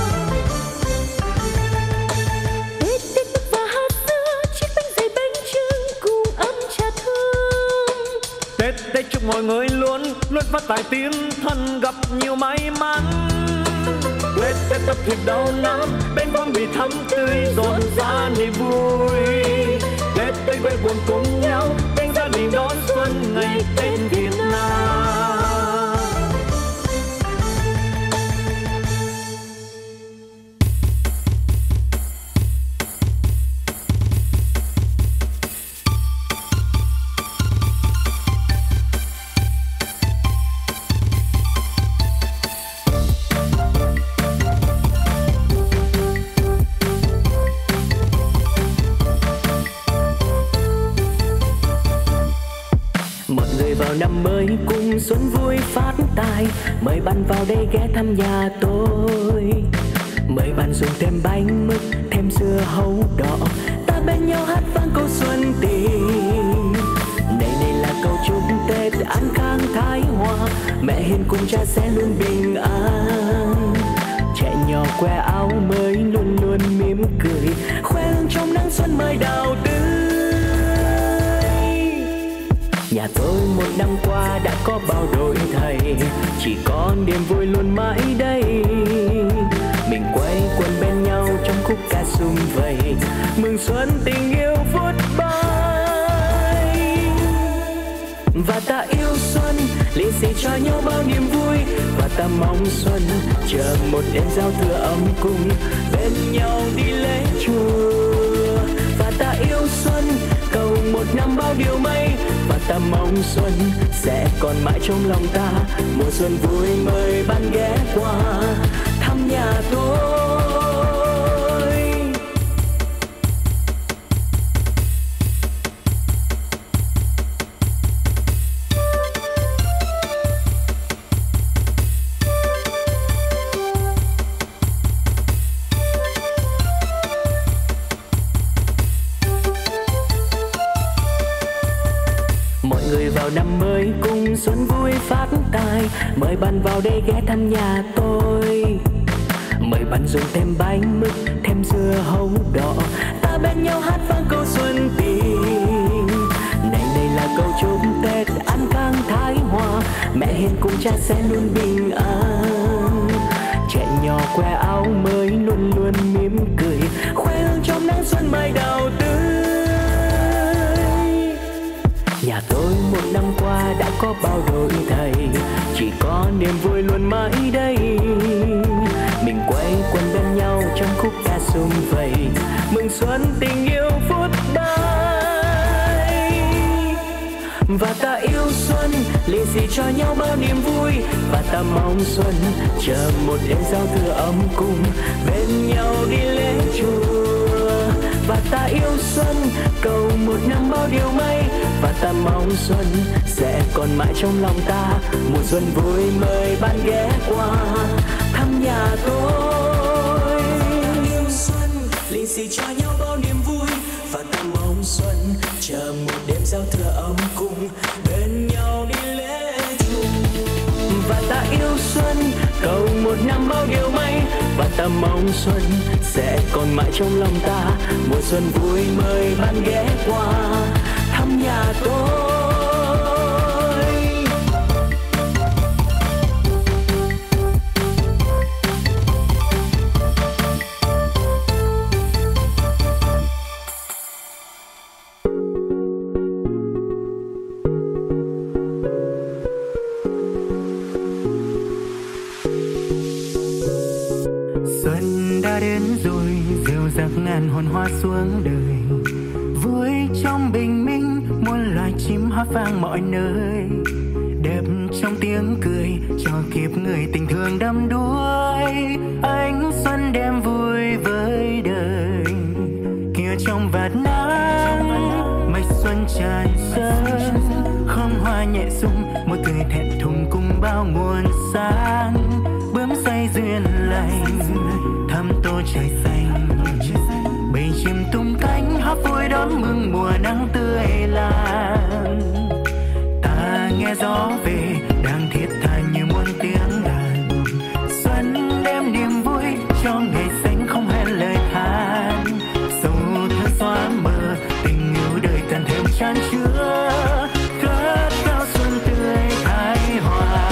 [SPEAKER 7] Tết Tết mức và hạt dưa, chiếc bánh dày bánh chưng cùng ấm trà thơm.
[SPEAKER 9] Tết Tết chúc mọi người luôn luôn phát tài tiếng thân gặp nhiều may mắn. Tết Tết tóc thịt đầu năm, bên phong bì thắm tươi rộn rã niềm vui. Tết bên quê quần cùng nhau, bên gia đình đón xuân ngày Tết Việt Nam.
[SPEAKER 5] Vào năm mới cùng xuân vui phát tài, mời bạn vào đây ghé thăm nhà tôi. Mời bạn dùng thêm bánh mứt, thêm dưa hấu đỏ, ta bên nhau hát vang câu xuân tình. Đây này là câu chúc Tết an khang thái hòa,
[SPEAKER 6] mẹ hiền cùng cha sẽ luôn bình an. Trẻ nhỏ que áo mới luôn luôn mỉm cười, khoe hương trong nắng xuân mai đào tươi. Nhà tôi một năm qua đã có bao đổi thay, chỉ có niềm vui luôn mãi đây. Mình quay quần bên nhau trong khúc ca sum vầy, mừng xuân tình yêu phút bay. Và ta yêu xuân, lì xì cho nhau bao niềm vui. Và ta mong xuân chờ một đêm giao thừa ấm cung, bên nhau đi lễ chùa. Và ta yêu xuân, cầu một năm bao điều may. Và ta mong xuân sẽ còn mãi trong lòng ta. Mùa xuân vui mời bạn ghé qua thăm nhà tôi. Năm mới cùng xuân vui phát tài, mời bạn vào đây ghé thăm nhà tôi. Mời bạn dùng thêm bánh mứt, thêm dưa hấu đỏ, ta bên nhau hát vang câu xuân tình. Này này là câu chúc Tết an khang thái hòa, mẹ hiền cùng cha sẽ luôn bình an. Trẻ nhỏ que áo mới luôn luôn mỉm cười, khoe hương trong nắng xuân mai đào tươi. Nhà tôi một năm qua đã có bao đổi thay, chỉ có niềm vui luôn mãi đây. Mình quay quần bên nhau trong khúc ca sum vầy, mừng xuân tình yêu phút bay. Và ta yêu xuân, lì xì cho nhau bao niềm vui. Và ta mong xuân chờ một đêm giao thừa ấm cung, bên nhau đi lễ chùa. Và ta yêu xuân, cầu một năm bao điều may. Và ta mong xuân sẽ còn mãi trong lòng ta. Mùa xuân vui mời bạn ghé qua thăm nhà tôi. Yêu xuân, lì xì cho nhau bao niềm vui. Và ta mong xuân chờ một đêm giao thừa ấm cung, bên nhau đi lễ chùa. Và ta yêu xuân, cầu một năm bao điều may. Và ta mong xuân sẽ còn mãi trong lòng ta. Mùa xuân vui mời bạn ghé qua thăm nhà tôi.
[SPEAKER 5] Xuân đã đến rồi, dịu dàng ngàn hồn hoa xuống đời. Vui trong bình minh, muôn loài chim hót vang mọi nơi. Đẹp trong tiếng cười, cho kịp người tình thương đắm đuối. Ánh xuân đem vui với đời. Kia trong vạt nắng, mây xuân tràn sân. Không hoa nhẹ rung, một cười thẹn thùng cùng bao nguồn sáng. Bướm say duyên lành, thăm tô trời xanh. Bầy chim tung cánh hót vui đón mừng mùa nắng tươi lan. Ta nghe gió về đang thiết tha như muôn tiếng đàn. Xuân đem niềm vui cho ngày xanh không hẹn lời than. Sầu thơ xóa mờ tình yêu đời càng thêm chan chứa. Khát khao xuân tươi thái hòa.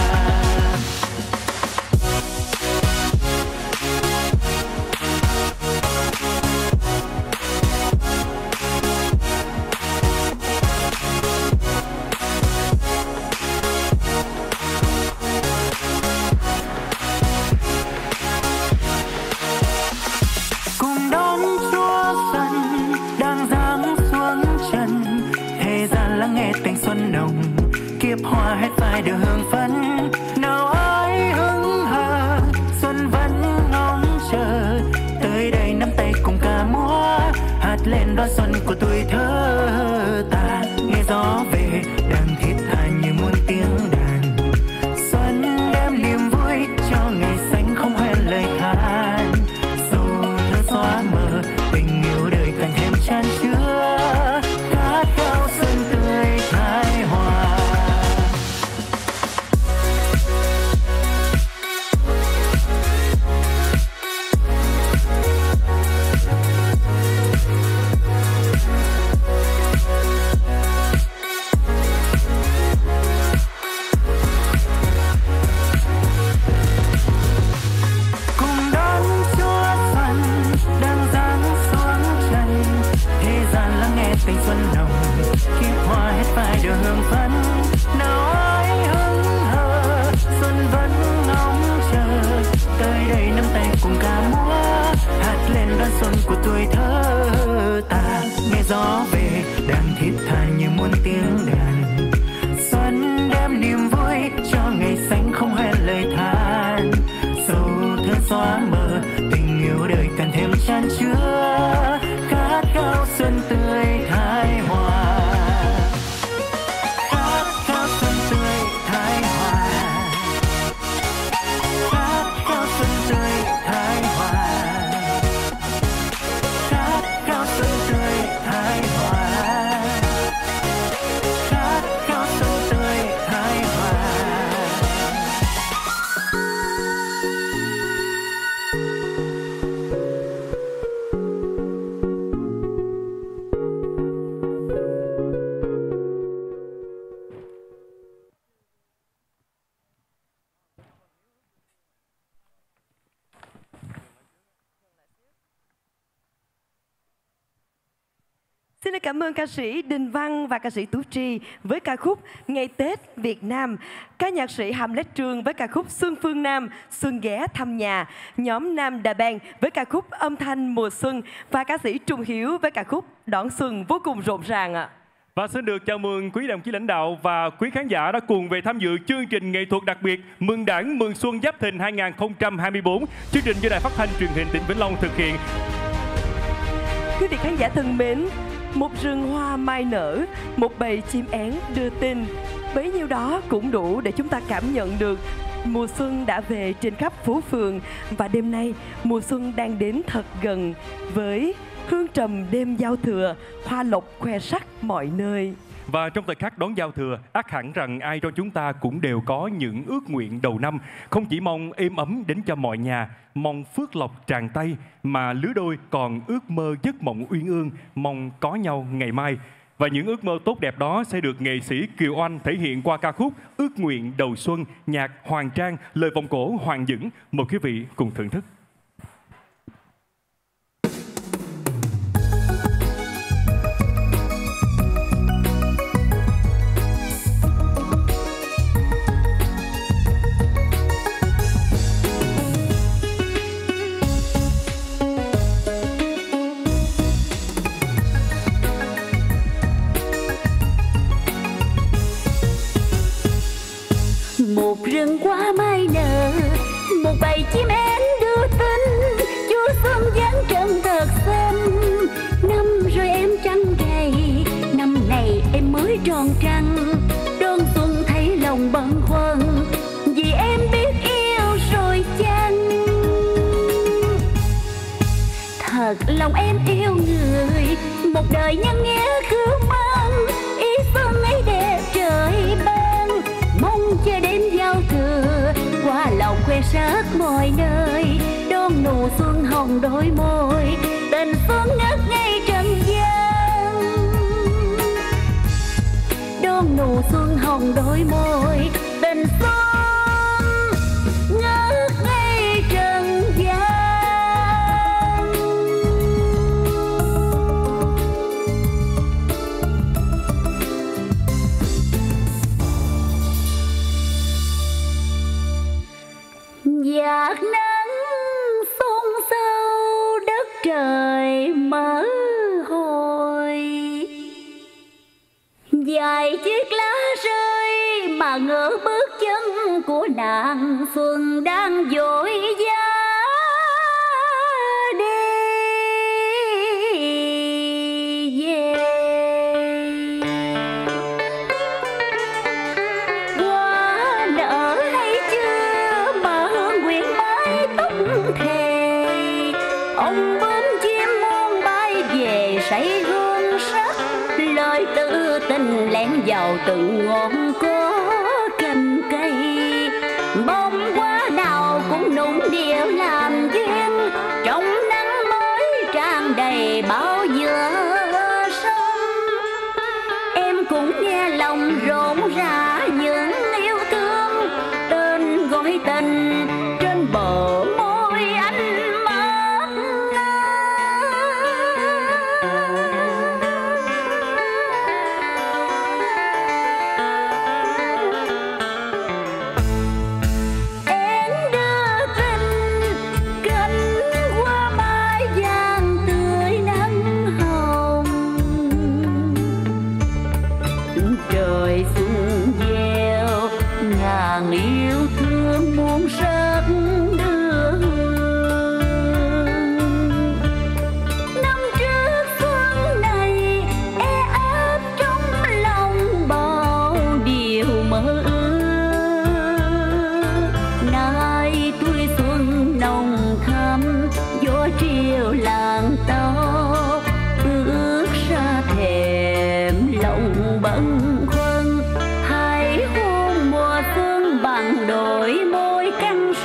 [SPEAKER 4] Xin cảm ơn ca sĩ Đình Văn và ca sĩ Tú Tri với ca khúc Ngày Tết Việt Nam, ca nhạc sĩ Hamlet Trương với ca khúc Xuân Phương Nam, Xuân ghé thăm nhà, nhóm Nam Đà Bang với ca khúc Âm thanh mùa xuân và ca sĩ Trung Hiếu với ca khúc Đón xuân vô cùng rộn ràng ạ.
[SPEAKER 3] Và xin được chào mừng quý đồng chí lãnh đạo và quý khán giả đã cùng về tham dự chương trình nghệ thuật đặc biệt Mừng Đảng Mừng Xuân Giáp Thìn hai nghìn không trăm hai mươi tư. Chương trình do Đài Phát thanh Truyền hình tỉnh Vĩnh Long thực hiện.
[SPEAKER 4] Quý vị khán giả thân mến, một rừng hoa mai nở, một bầy chim én đưa tin, bấy nhiêu đó cũng đủ để chúng ta cảm nhận được mùa xuân đã về trên khắp phố phường. Và đêm nay, mùa xuân đang đến thật gần với hương trầm đêm giao thừa, hoa lộc khoe sắc mọi nơi.
[SPEAKER 3] Và trong thời khắc đón giao thừa, ắt hẳn rằng ai trong chúng ta cũng đều có những ước nguyện đầu năm. Không chỉ mong êm ấm đến cho mọi nhà, mong phước lộc tràn tay, mà lứa đôi còn ước mơ giấc mộng uyên ương, mong có nhau ngày mai. Và những ước mơ tốt đẹp đó sẽ được nghệ sĩ Kiều Oanh thể hiện qua ca khúc Ước Nguyện Đầu Xuân, nhạc Hoàng Trang, lời vọng cổ Hoàng Dững. Mời quý vị cùng thưởng thức.
[SPEAKER 10] Một rừng hoa mai nở, một bầy chim én đưa tin, chúa xuân dáng trần thật xinh. Năm rồi em trăng gầy, năm này em mới tròn trăng, đón xuân thấy lòng bâng khuâng, vì em biết yêu rồi chăng. Thật lòng em yêu người, một đời nhân nghĩa khứ mang, ý xuân ấy đẹp trời ban, mong chờ đêm giao thừa, qua lòng khoe sắc mọi nơi, đón nụ xuân hồng đôi môi, tình xuân ngất ngây trần gian. Đón nụ xuân hồng đôi môi, tình xuân ngất ngây trần gian. Dạt nắng xôn xao đất trời mở hồi, vài chiếc lá rơi mà ngỡ bước chân của nàng xuân đang vội vã đi về. Hoa nở hay chưa mà hương quyện mái tóc thề, ông bướm chim muôn bay về say hương sắc, lời tự tình lén vào từng ngọn có cành cây. Bông hoa nào cũng nũng điệu làm duyên, trong nắng mới tràn đầy bao giờ sông. Em cũng nghe lòng rộn rã những yêu thương, tên gọi tình trên bờ môi anh mắt. Em đưa tình cánh hoa mai vàng tươi nắng hồng, trời xuân gieo ngàn yêu thương muôn sắc đưa hương. Năm trước xuân này e ấp trong lòng bao điều mơ ước, nay tuổi xuân nồng thắm gió triều làng tóc, bước ra thềm lòng bâng khuâng. Hãy hôn mùa xuân bằng đôi môi căng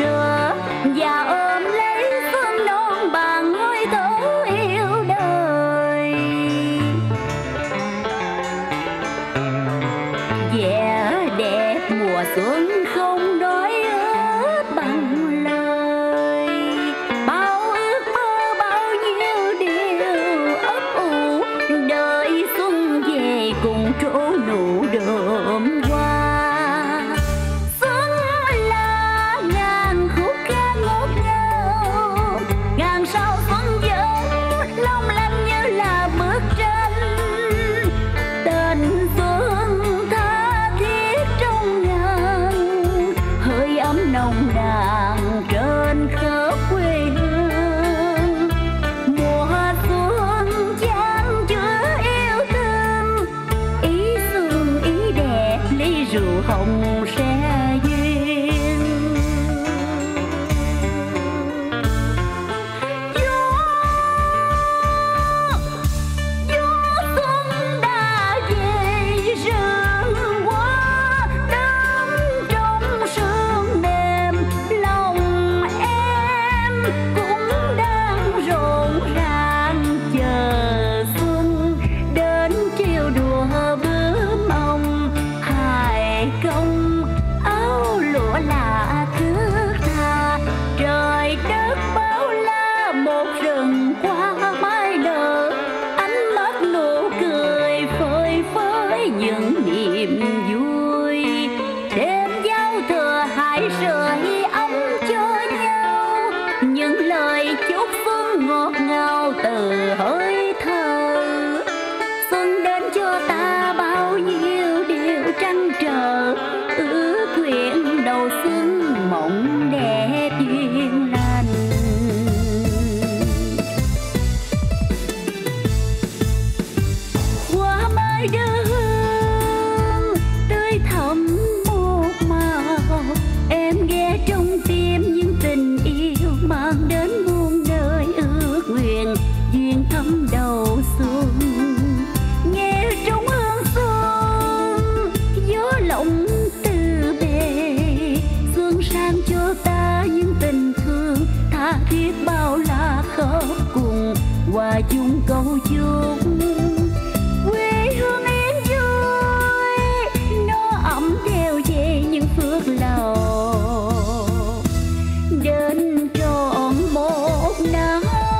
[SPEAKER 10] hòa chung câu chúc quê hương yên vui, nó ấm theo về những phước lộc đến trọn một năm.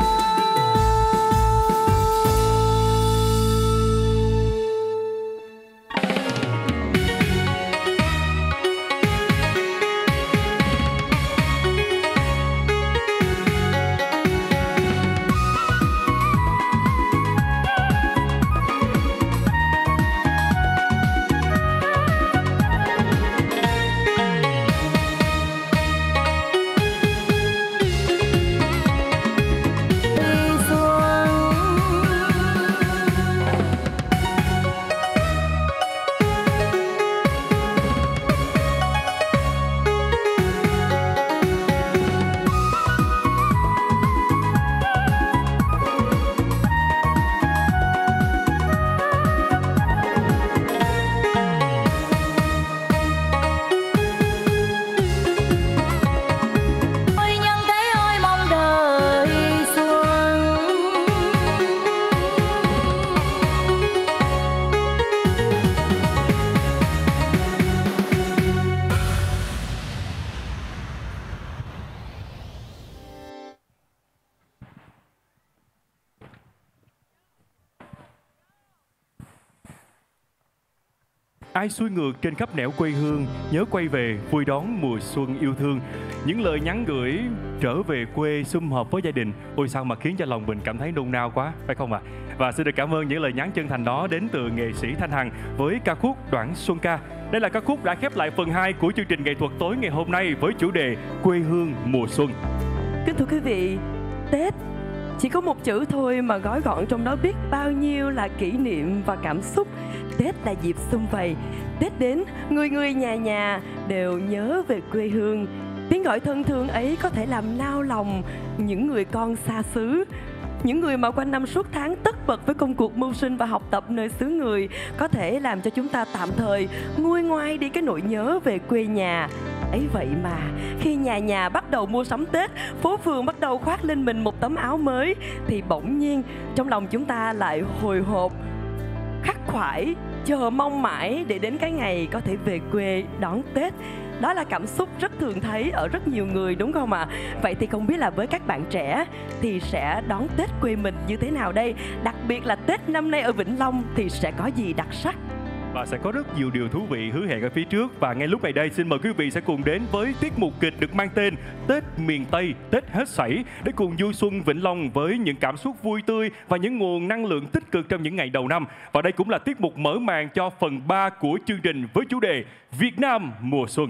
[SPEAKER 3] Ai xuôi ngược trên khắp nẻo quê hương, nhớ quay về vui đón mùa xuân yêu thương. Những lời nhắn gửi trở về quê sum họp với gia đình, ôi sao mà khiến cho lòng mình cảm thấy nôn nao quá, phải không ạ? À? Và xin được cảm ơn những lời nhắn chân thành đó đến từ nghệ sĩ Thanh Hằng với ca khúc Đoạn Xuân Ca. Đây là ca khúc đã khép lại phần hai của chương trình nghệ thuật tối ngày hôm nay với chủ đề Quê hương mùa xuân.
[SPEAKER 4] Kính thưa quý vị, Tết chỉ có một chữ thôi mà gói gọn trong đó biết bao nhiêu là kỷ niệm và cảm xúc. Tết là dịp sum vầy, Tết đến người người nhà nhà đều nhớ về quê hương. Tiếng gọi thân thương ấy có thể làm nao lòng những người con xa xứ, những người mà quanh năm suốt tháng tất bật với công cuộc mưu sinh và học tập nơi xứ người, có thể làm cho chúng ta tạm thời nguôi ngoai đi cái nỗi nhớ về quê nhà. Ấy vậy mà khi nhà nhà bắt đầu mua sắm Tết, phố phường bắt đầu khoác lên mình một tấm áo mới, thì bỗng nhiên trong lòng chúng ta lại hồi hộp, khắc khoải, chờ mong mãi để đến cái ngày có thể về quê đón Tết. Đó là cảm xúc rất thường thấy ở rất nhiều người, đúng không ạ? À? Vậy thì không biết là với các bạn trẻ thì sẽ đón Tết quê mình như thế nào đây? Đặc biệt là Tết năm nay ở Vĩnh Long thì sẽ có gì đặc sắc?
[SPEAKER 3] Và sẽ có rất nhiều điều thú vị hứa hẹn ở phía trước. Và ngay lúc này đây xin mời quý vị sẽ cùng đến với tiết mục kịch được mang tên Tết miền Tây, Tết hết sảy, để cùng vui xuân Vĩnh Long với những cảm xúc vui tươi và những nguồn năng lượng tích cực trong những ngày đầu năm. Và đây cũng là tiết mục mở màn cho phần ba của chương trình với chủ đề Việt Nam mùa xuân.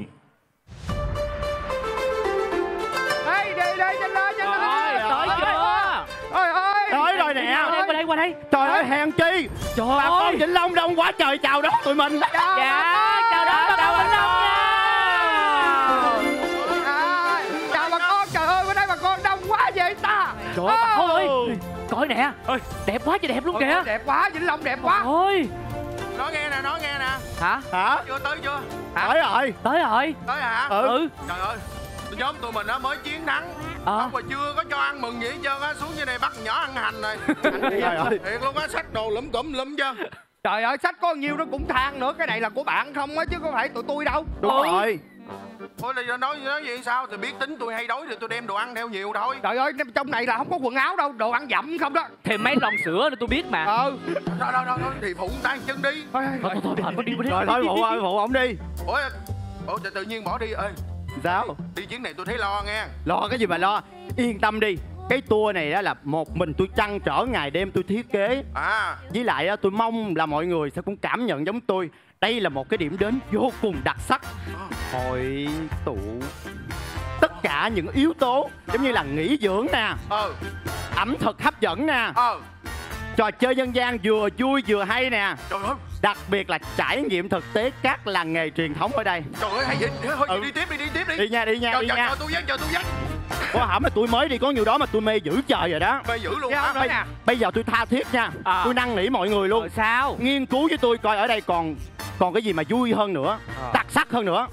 [SPEAKER 11] Đây, đây, đây, nhanh lên, nhanh lên.
[SPEAKER 12] Tới chưa?
[SPEAKER 11] Ôi ơi.
[SPEAKER 12] Tới rồi nè. Qua đây, qua đây.
[SPEAKER 11] Trời ơi, hèn chi.
[SPEAKER 12] Trời
[SPEAKER 11] bà
[SPEAKER 12] ơi.
[SPEAKER 11] con Vĩnh Long đông quá trời, chào đón tụi mình.
[SPEAKER 12] Dạ, chào đón bà con Vĩnh Long nha.
[SPEAKER 11] À, chào bà con, trời ơi, bên đây bà con đông quá vậy ta.
[SPEAKER 12] Trời ơi, bà ơi, coi nè. Đẹp quá chứ đẹp luôn kìa.
[SPEAKER 11] Đẹp quá, Vĩnh Long đẹp quá.
[SPEAKER 12] Ôi.
[SPEAKER 11] Nói nghe nè, nói nghe nè.
[SPEAKER 12] Hả?
[SPEAKER 11] Hả? Chưa tới chưa? Tới rồi.
[SPEAKER 12] Tới rồi.
[SPEAKER 11] Tới hả?
[SPEAKER 12] Ừ.
[SPEAKER 11] Trời ơi, nhóm tụi mình á mới chiến thắng.
[SPEAKER 12] Ờ.
[SPEAKER 11] Mà chưa có cho ăn mừng gì hết trơn á, xuống dưới đây bắt nhỏ ăn hành này. Trời ơi. Thiệt luôn á, xách đồ lúm cúm lúm chứ. Trời ơi, xách có nhiêu nó cũng than nữa, cái này là của bạn không á chứ không phải tụi tôi đâu.
[SPEAKER 12] Đúng ừ. rồi.
[SPEAKER 11] Ôi là nói nói gì sao thì biết tính tôi hay đói thì tôi đem đồ ăn theo nhiều thôi. Trời ơi, trong này là không có quần áo đâu, đồ ăn dặm không đó.
[SPEAKER 12] Thêm mấy lon sữa nữa tôi biết mà.
[SPEAKER 11] Ừ. Thôi thôi thôi thì phụ tay chân đi. Thôi
[SPEAKER 12] thôi thôi thôi đi đi.
[SPEAKER 11] Rồi thôi phụ ơi, phụ ông đi. Ủa, ủa tự nhiên bỏ đi ơi.
[SPEAKER 9] Sao?
[SPEAKER 11] Đi chuyến này tôi thấy lo nghe.
[SPEAKER 9] Lo cái gì mà lo? Yên tâm đi. Cái tour này đó là một mình tôi trăn trở ngày đêm tôi thiết kế.
[SPEAKER 11] À.
[SPEAKER 9] Với lại tôi mong là mọi người sẽ cũng cảm nhận giống tôi. Đây là một cái điểm đến vô cùng đặc sắc. Hội tụ tất cả những yếu tố giống như là nghỉ dưỡng nè,
[SPEAKER 11] ừ.
[SPEAKER 9] ẩm thực hấp dẫn nè,
[SPEAKER 11] ừ.
[SPEAKER 9] trò chơi dân gian vừa vui vừa hay nè.
[SPEAKER 11] Trời ơi.
[SPEAKER 9] Đặc biệt là trải nghiệm thực tế các làng nghề truyền thống ở đây.
[SPEAKER 11] Trời ơi, hay vậy. Thôi ừ. đi tiếp đi, đi tiếp đi.
[SPEAKER 9] Đi nha, đi nha,
[SPEAKER 11] chờ,
[SPEAKER 9] đi
[SPEAKER 11] chờ,
[SPEAKER 9] nha.
[SPEAKER 11] Chờ tôi dắt, chờ tôi dắt.
[SPEAKER 9] Ủa hả mà tôi mới đi có nhiều đó mà tôi mê dữ trời rồi đó.
[SPEAKER 11] Mê dữ luôn hả?
[SPEAKER 9] Bây, bây giờ tôi tha thiết nha. À. Tôi năn nỉ mọi người luôn.
[SPEAKER 12] Rồi sao?
[SPEAKER 9] Nghiên cứu với tôi coi ở đây còn còn cái gì mà vui hơn nữa, à. đặc sắc hơn nữa.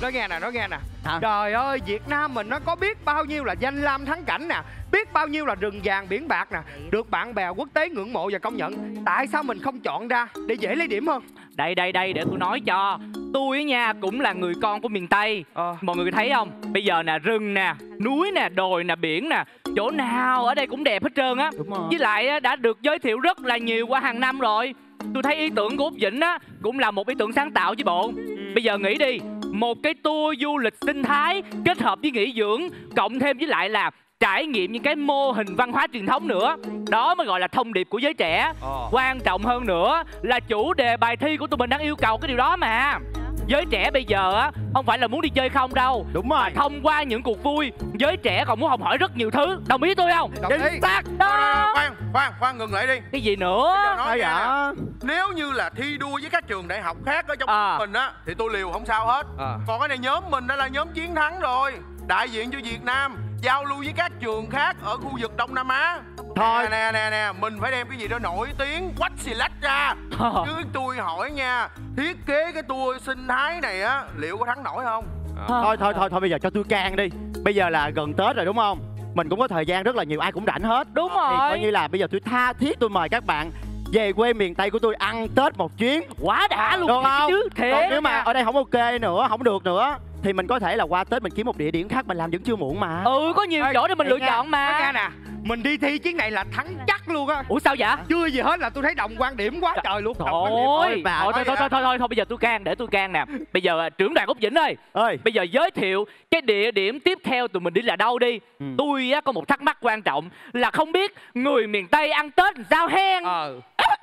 [SPEAKER 11] nói nghe nè, nói nghe nè. Trời ơi, Việt Nam mình nó có biết bao nhiêu là danh lam thắng cảnh nè, biết bao nhiêu là rừng vàng biển bạc nè, được bạn bè quốc tế ngưỡng mộ và công nhận. Tại sao mình không chọn ra để dễ lấy điểm hơn?
[SPEAKER 12] Đây đây đây, để tôi nói cho. Tôi á nha cũng là người con của miền Tây. ờ. Mọi người thấy không? Bây giờ nè, rừng nè, núi nè, đồi nè, biển nè, chỗ nào ở đây cũng đẹp hết trơn á. Với lại á, đã được giới thiệu rất là nhiều qua hàng năm rồi. Tôi thấy ý tưởng của Úc Vĩnh á cũng là một ý tưởng sáng tạo chứ bộ. Bây giờ nghĩ đi, một cái tour du lịch sinh thái kết hợp với nghỉ dưỡng, cộng thêm với lại là trải nghiệm những cái mô hình văn hóa truyền thống nữa. Đó mới gọi là thông điệp của giới trẻ. ờ. Quan trọng hơn nữa là chủ đề bài thi của tụi mình đang yêu cầu cái điều đó mà. Giới trẻ bây giờ á không phải là muốn đi chơi không đâu.
[SPEAKER 9] Đúng rồi.
[SPEAKER 12] Mà thông qua những cuộc vui, giới trẻ còn muốn học hỏi rất nhiều thứ. Đồng ý tôi không?
[SPEAKER 11] Đồng ý.
[SPEAKER 12] Xác đó.
[SPEAKER 11] Khoan, khoan, khoan, ngừng lại đi.
[SPEAKER 12] Cái gì nữa?
[SPEAKER 11] Nói dạ. Nếu như là thi đua với các trường đại học khác ở trong à. mình á thì tôi liều không sao hết. à. Còn cái này nhóm mình đã là nhóm chiến thắng rồi, đại diện cho Việt Nam, giao lưu với các trường khác ở khu vực Đông Nam Á. Thôi nè nè nè, nè. Mình phải đem cái gì đó nổi tiếng quách xì lách ra. à. Chứ tôi hỏi nha, thiết kế cái tour sinh thái này á liệu có thắng nổi không?
[SPEAKER 9] à. Thôi thôi thôi thôi bây giờ cho tôi can đi. Bây giờ là gần Tết rồi đúng không? Mình cũng có thời gian rất là nhiều, ai cũng rảnh hết.
[SPEAKER 12] Đúng rồi.
[SPEAKER 9] Thì coi như là bây giờ tôi tha thiết tôi mời các bạn về quê miền Tây của tôi ăn Tết một chuyến.
[SPEAKER 12] Quá đã luôn.
[SPEAKER 9] Được không?
[SPEAKER 12] Chứ thế.
[SPEAKER 9] Còn nếu mà ở đây không ok nữa, không được nữa thì mình có thể là qua Tết mình kiếm một địa điểm khác mình làm vẫn chưa muộn mà.
[SPEAKER 12] Ừ, có nhiều chỗ để mình lựa chọn mà.
[SPEAKER 11] Nghe nè, mình đi thi chuyến này là thắng chắc luôn á.
[SPEAKER 12] Ủa sao vậy?
[SPEAKER 11] Chưa gì hết là tôi thấy đồng quan điểm quá trời luôn.
[SPEAKER 12] Thôi thôi thôi thôi thôi thôi thôi bây giờ tôi can, để tôi can nè. Bây giờ trưởng đoàn Úc Vĩnh ơi, ơi bây giờ giới thiệu cái địa điểm tiếp theo tụi mình đi là đâu đi. ừ. Tôi á có một thắc mắc quan trọng là không biết người miền Tây ăn Tết làm sao hen. ờ.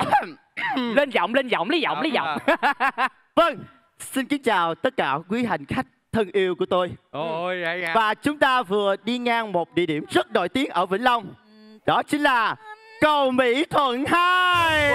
[SPEAKER 12] Lên giọng lên giọng lấy giọng lấy giọng.
[SPEAKER 9] Vâng, xin kính chào tất cả quý hành khách thân yêu của tôi.
[SPEAKER 11] Ôi, vậy à.
[SPEAKER 9] Và chúng ta vừa đi ngang một địa điểm rất nổi tiếng ở Vĩnh Long. Đó chính là cầu Mỹ Thuận hai.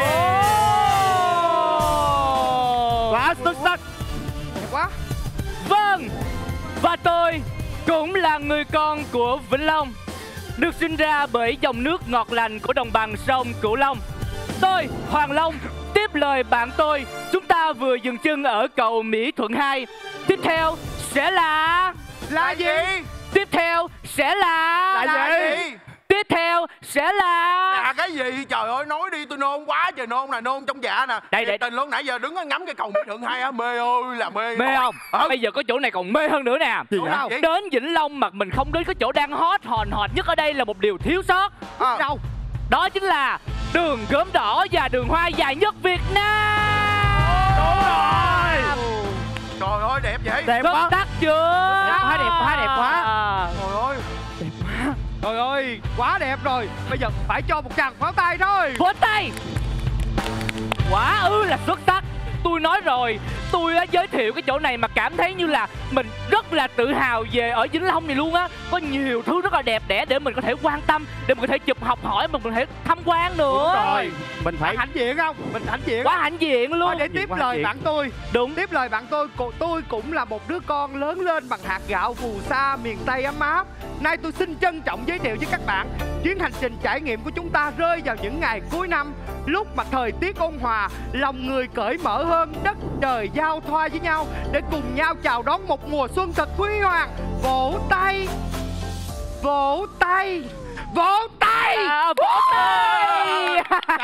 [SPEAKER 9] Quá xuất sắc.
[SPEAKER 11] Quá.
[SPEAKER 12] Vâng, và tôi cũng là người con của Vĩnh Long, được sinh ra bởi dòng nước ngọt lành của đồng bằng sông Cửu Long. Tôi, Hoàng Long, tiếp lời bạn tôi, chúng ta vừa dừng chân ở cầu Mỹ Thuận hai. Tiếp theo sẽ là...
[SPEAKER 11] Là gì?
[SPEAKER 12] Tiếp theo sẽ là...
[SPEAKER 11] Là, là gì?
[SPEAKER 12] Tiếp theo sẽ là...
[SPEAKER 11] Là cái gì? Trời ơi, nói đi, tôi nôn quá trời, nôn nè, nôn trong dạ nè.
[SPEAKER 12] Đây, đây.
[SPEAKER 11] Tình luôn, nãy giờ đứng ngắm cái cầu Mỹ Thuận hai á, mê ơi là mê.
[SPEAKER 12] Mê không?
[SPEAKER 11] à.
[SPEAKER 12] Bây giờ có chỗ này còn mê hơn nữa nè. Đến Vĩnh Long mà mình không đến cái chỗ đang hot hòn hot nhất ở đây là một điều thiếu sót.
[SPEAKER 11] à.
[SPEAKER 12] Đâu? Đó chính là đường gốm đỏ và đường hoa dài nhất Việt Nam.
[SPEAKER 11] Đúng rồi. Trời ơi, đẹp vậy.
[SPEAKER 9] Đẹp quá.
[SPEAKER 12] Tắt chưa?
[SPEAKER 9] Đẹp quá, đẹp quá, đẹp quá.
[SPEAKER 12] À.
[SPEAKER 11] Trời ơi, đẹp quá. Trời ơi, quá đẹp rồi. Bây giờ phải cho một tràng pháo tay thôi.
[SPEAKER 12] Pháo tay. Quá ư là xuất sắc. Tôi nói rồi, tôi đã giới thiệu cái chỗ này mà cảm thấy như là mình rất là tự hào về ở Vĩnh Long này luôn á. Có nhiều thứ rất là đẹp đẽ để mình có thể quan tâm, để mình có thể chụp học hỏi, mình có thể tham quan nữa.
[SPEAKER 11] Đúng rồi, mình phải hãnh diện không? Mình hãnh diện.
[SPEAKER 12] Quá hãnh diện luôn.
[SPEAKER 11] Để tiếp lời bạn tôi.
[SPEAKER 12] Đúng.
[SPEAKER 11] Tiếp lời bạn tôi, tôi cũng là một đứa con lớn lên bằng hạt gạo phù sa miền Tây ấm áp. Nay tôi xin trân trọng giới thiệu với các bạn chuyến hành trình trải nghiệm của chúng ta rơi vào những ngày cuối năm, lúc mà thời tiết ôn hòa, lòng người cởi mở hơn, đất trời giao thoa với nhau để cùng nhau chào đón một mùa xuân thật huy hoàng. Vỗ tay, vỗ tay, vỗ tay,
[SPEAKER 12] à, vỗ tay.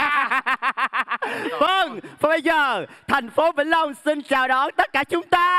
[SPEAKER 9] Vâng, và bây giờ thành phố Vĩnh Long xin chào đón tất cả chúng ta.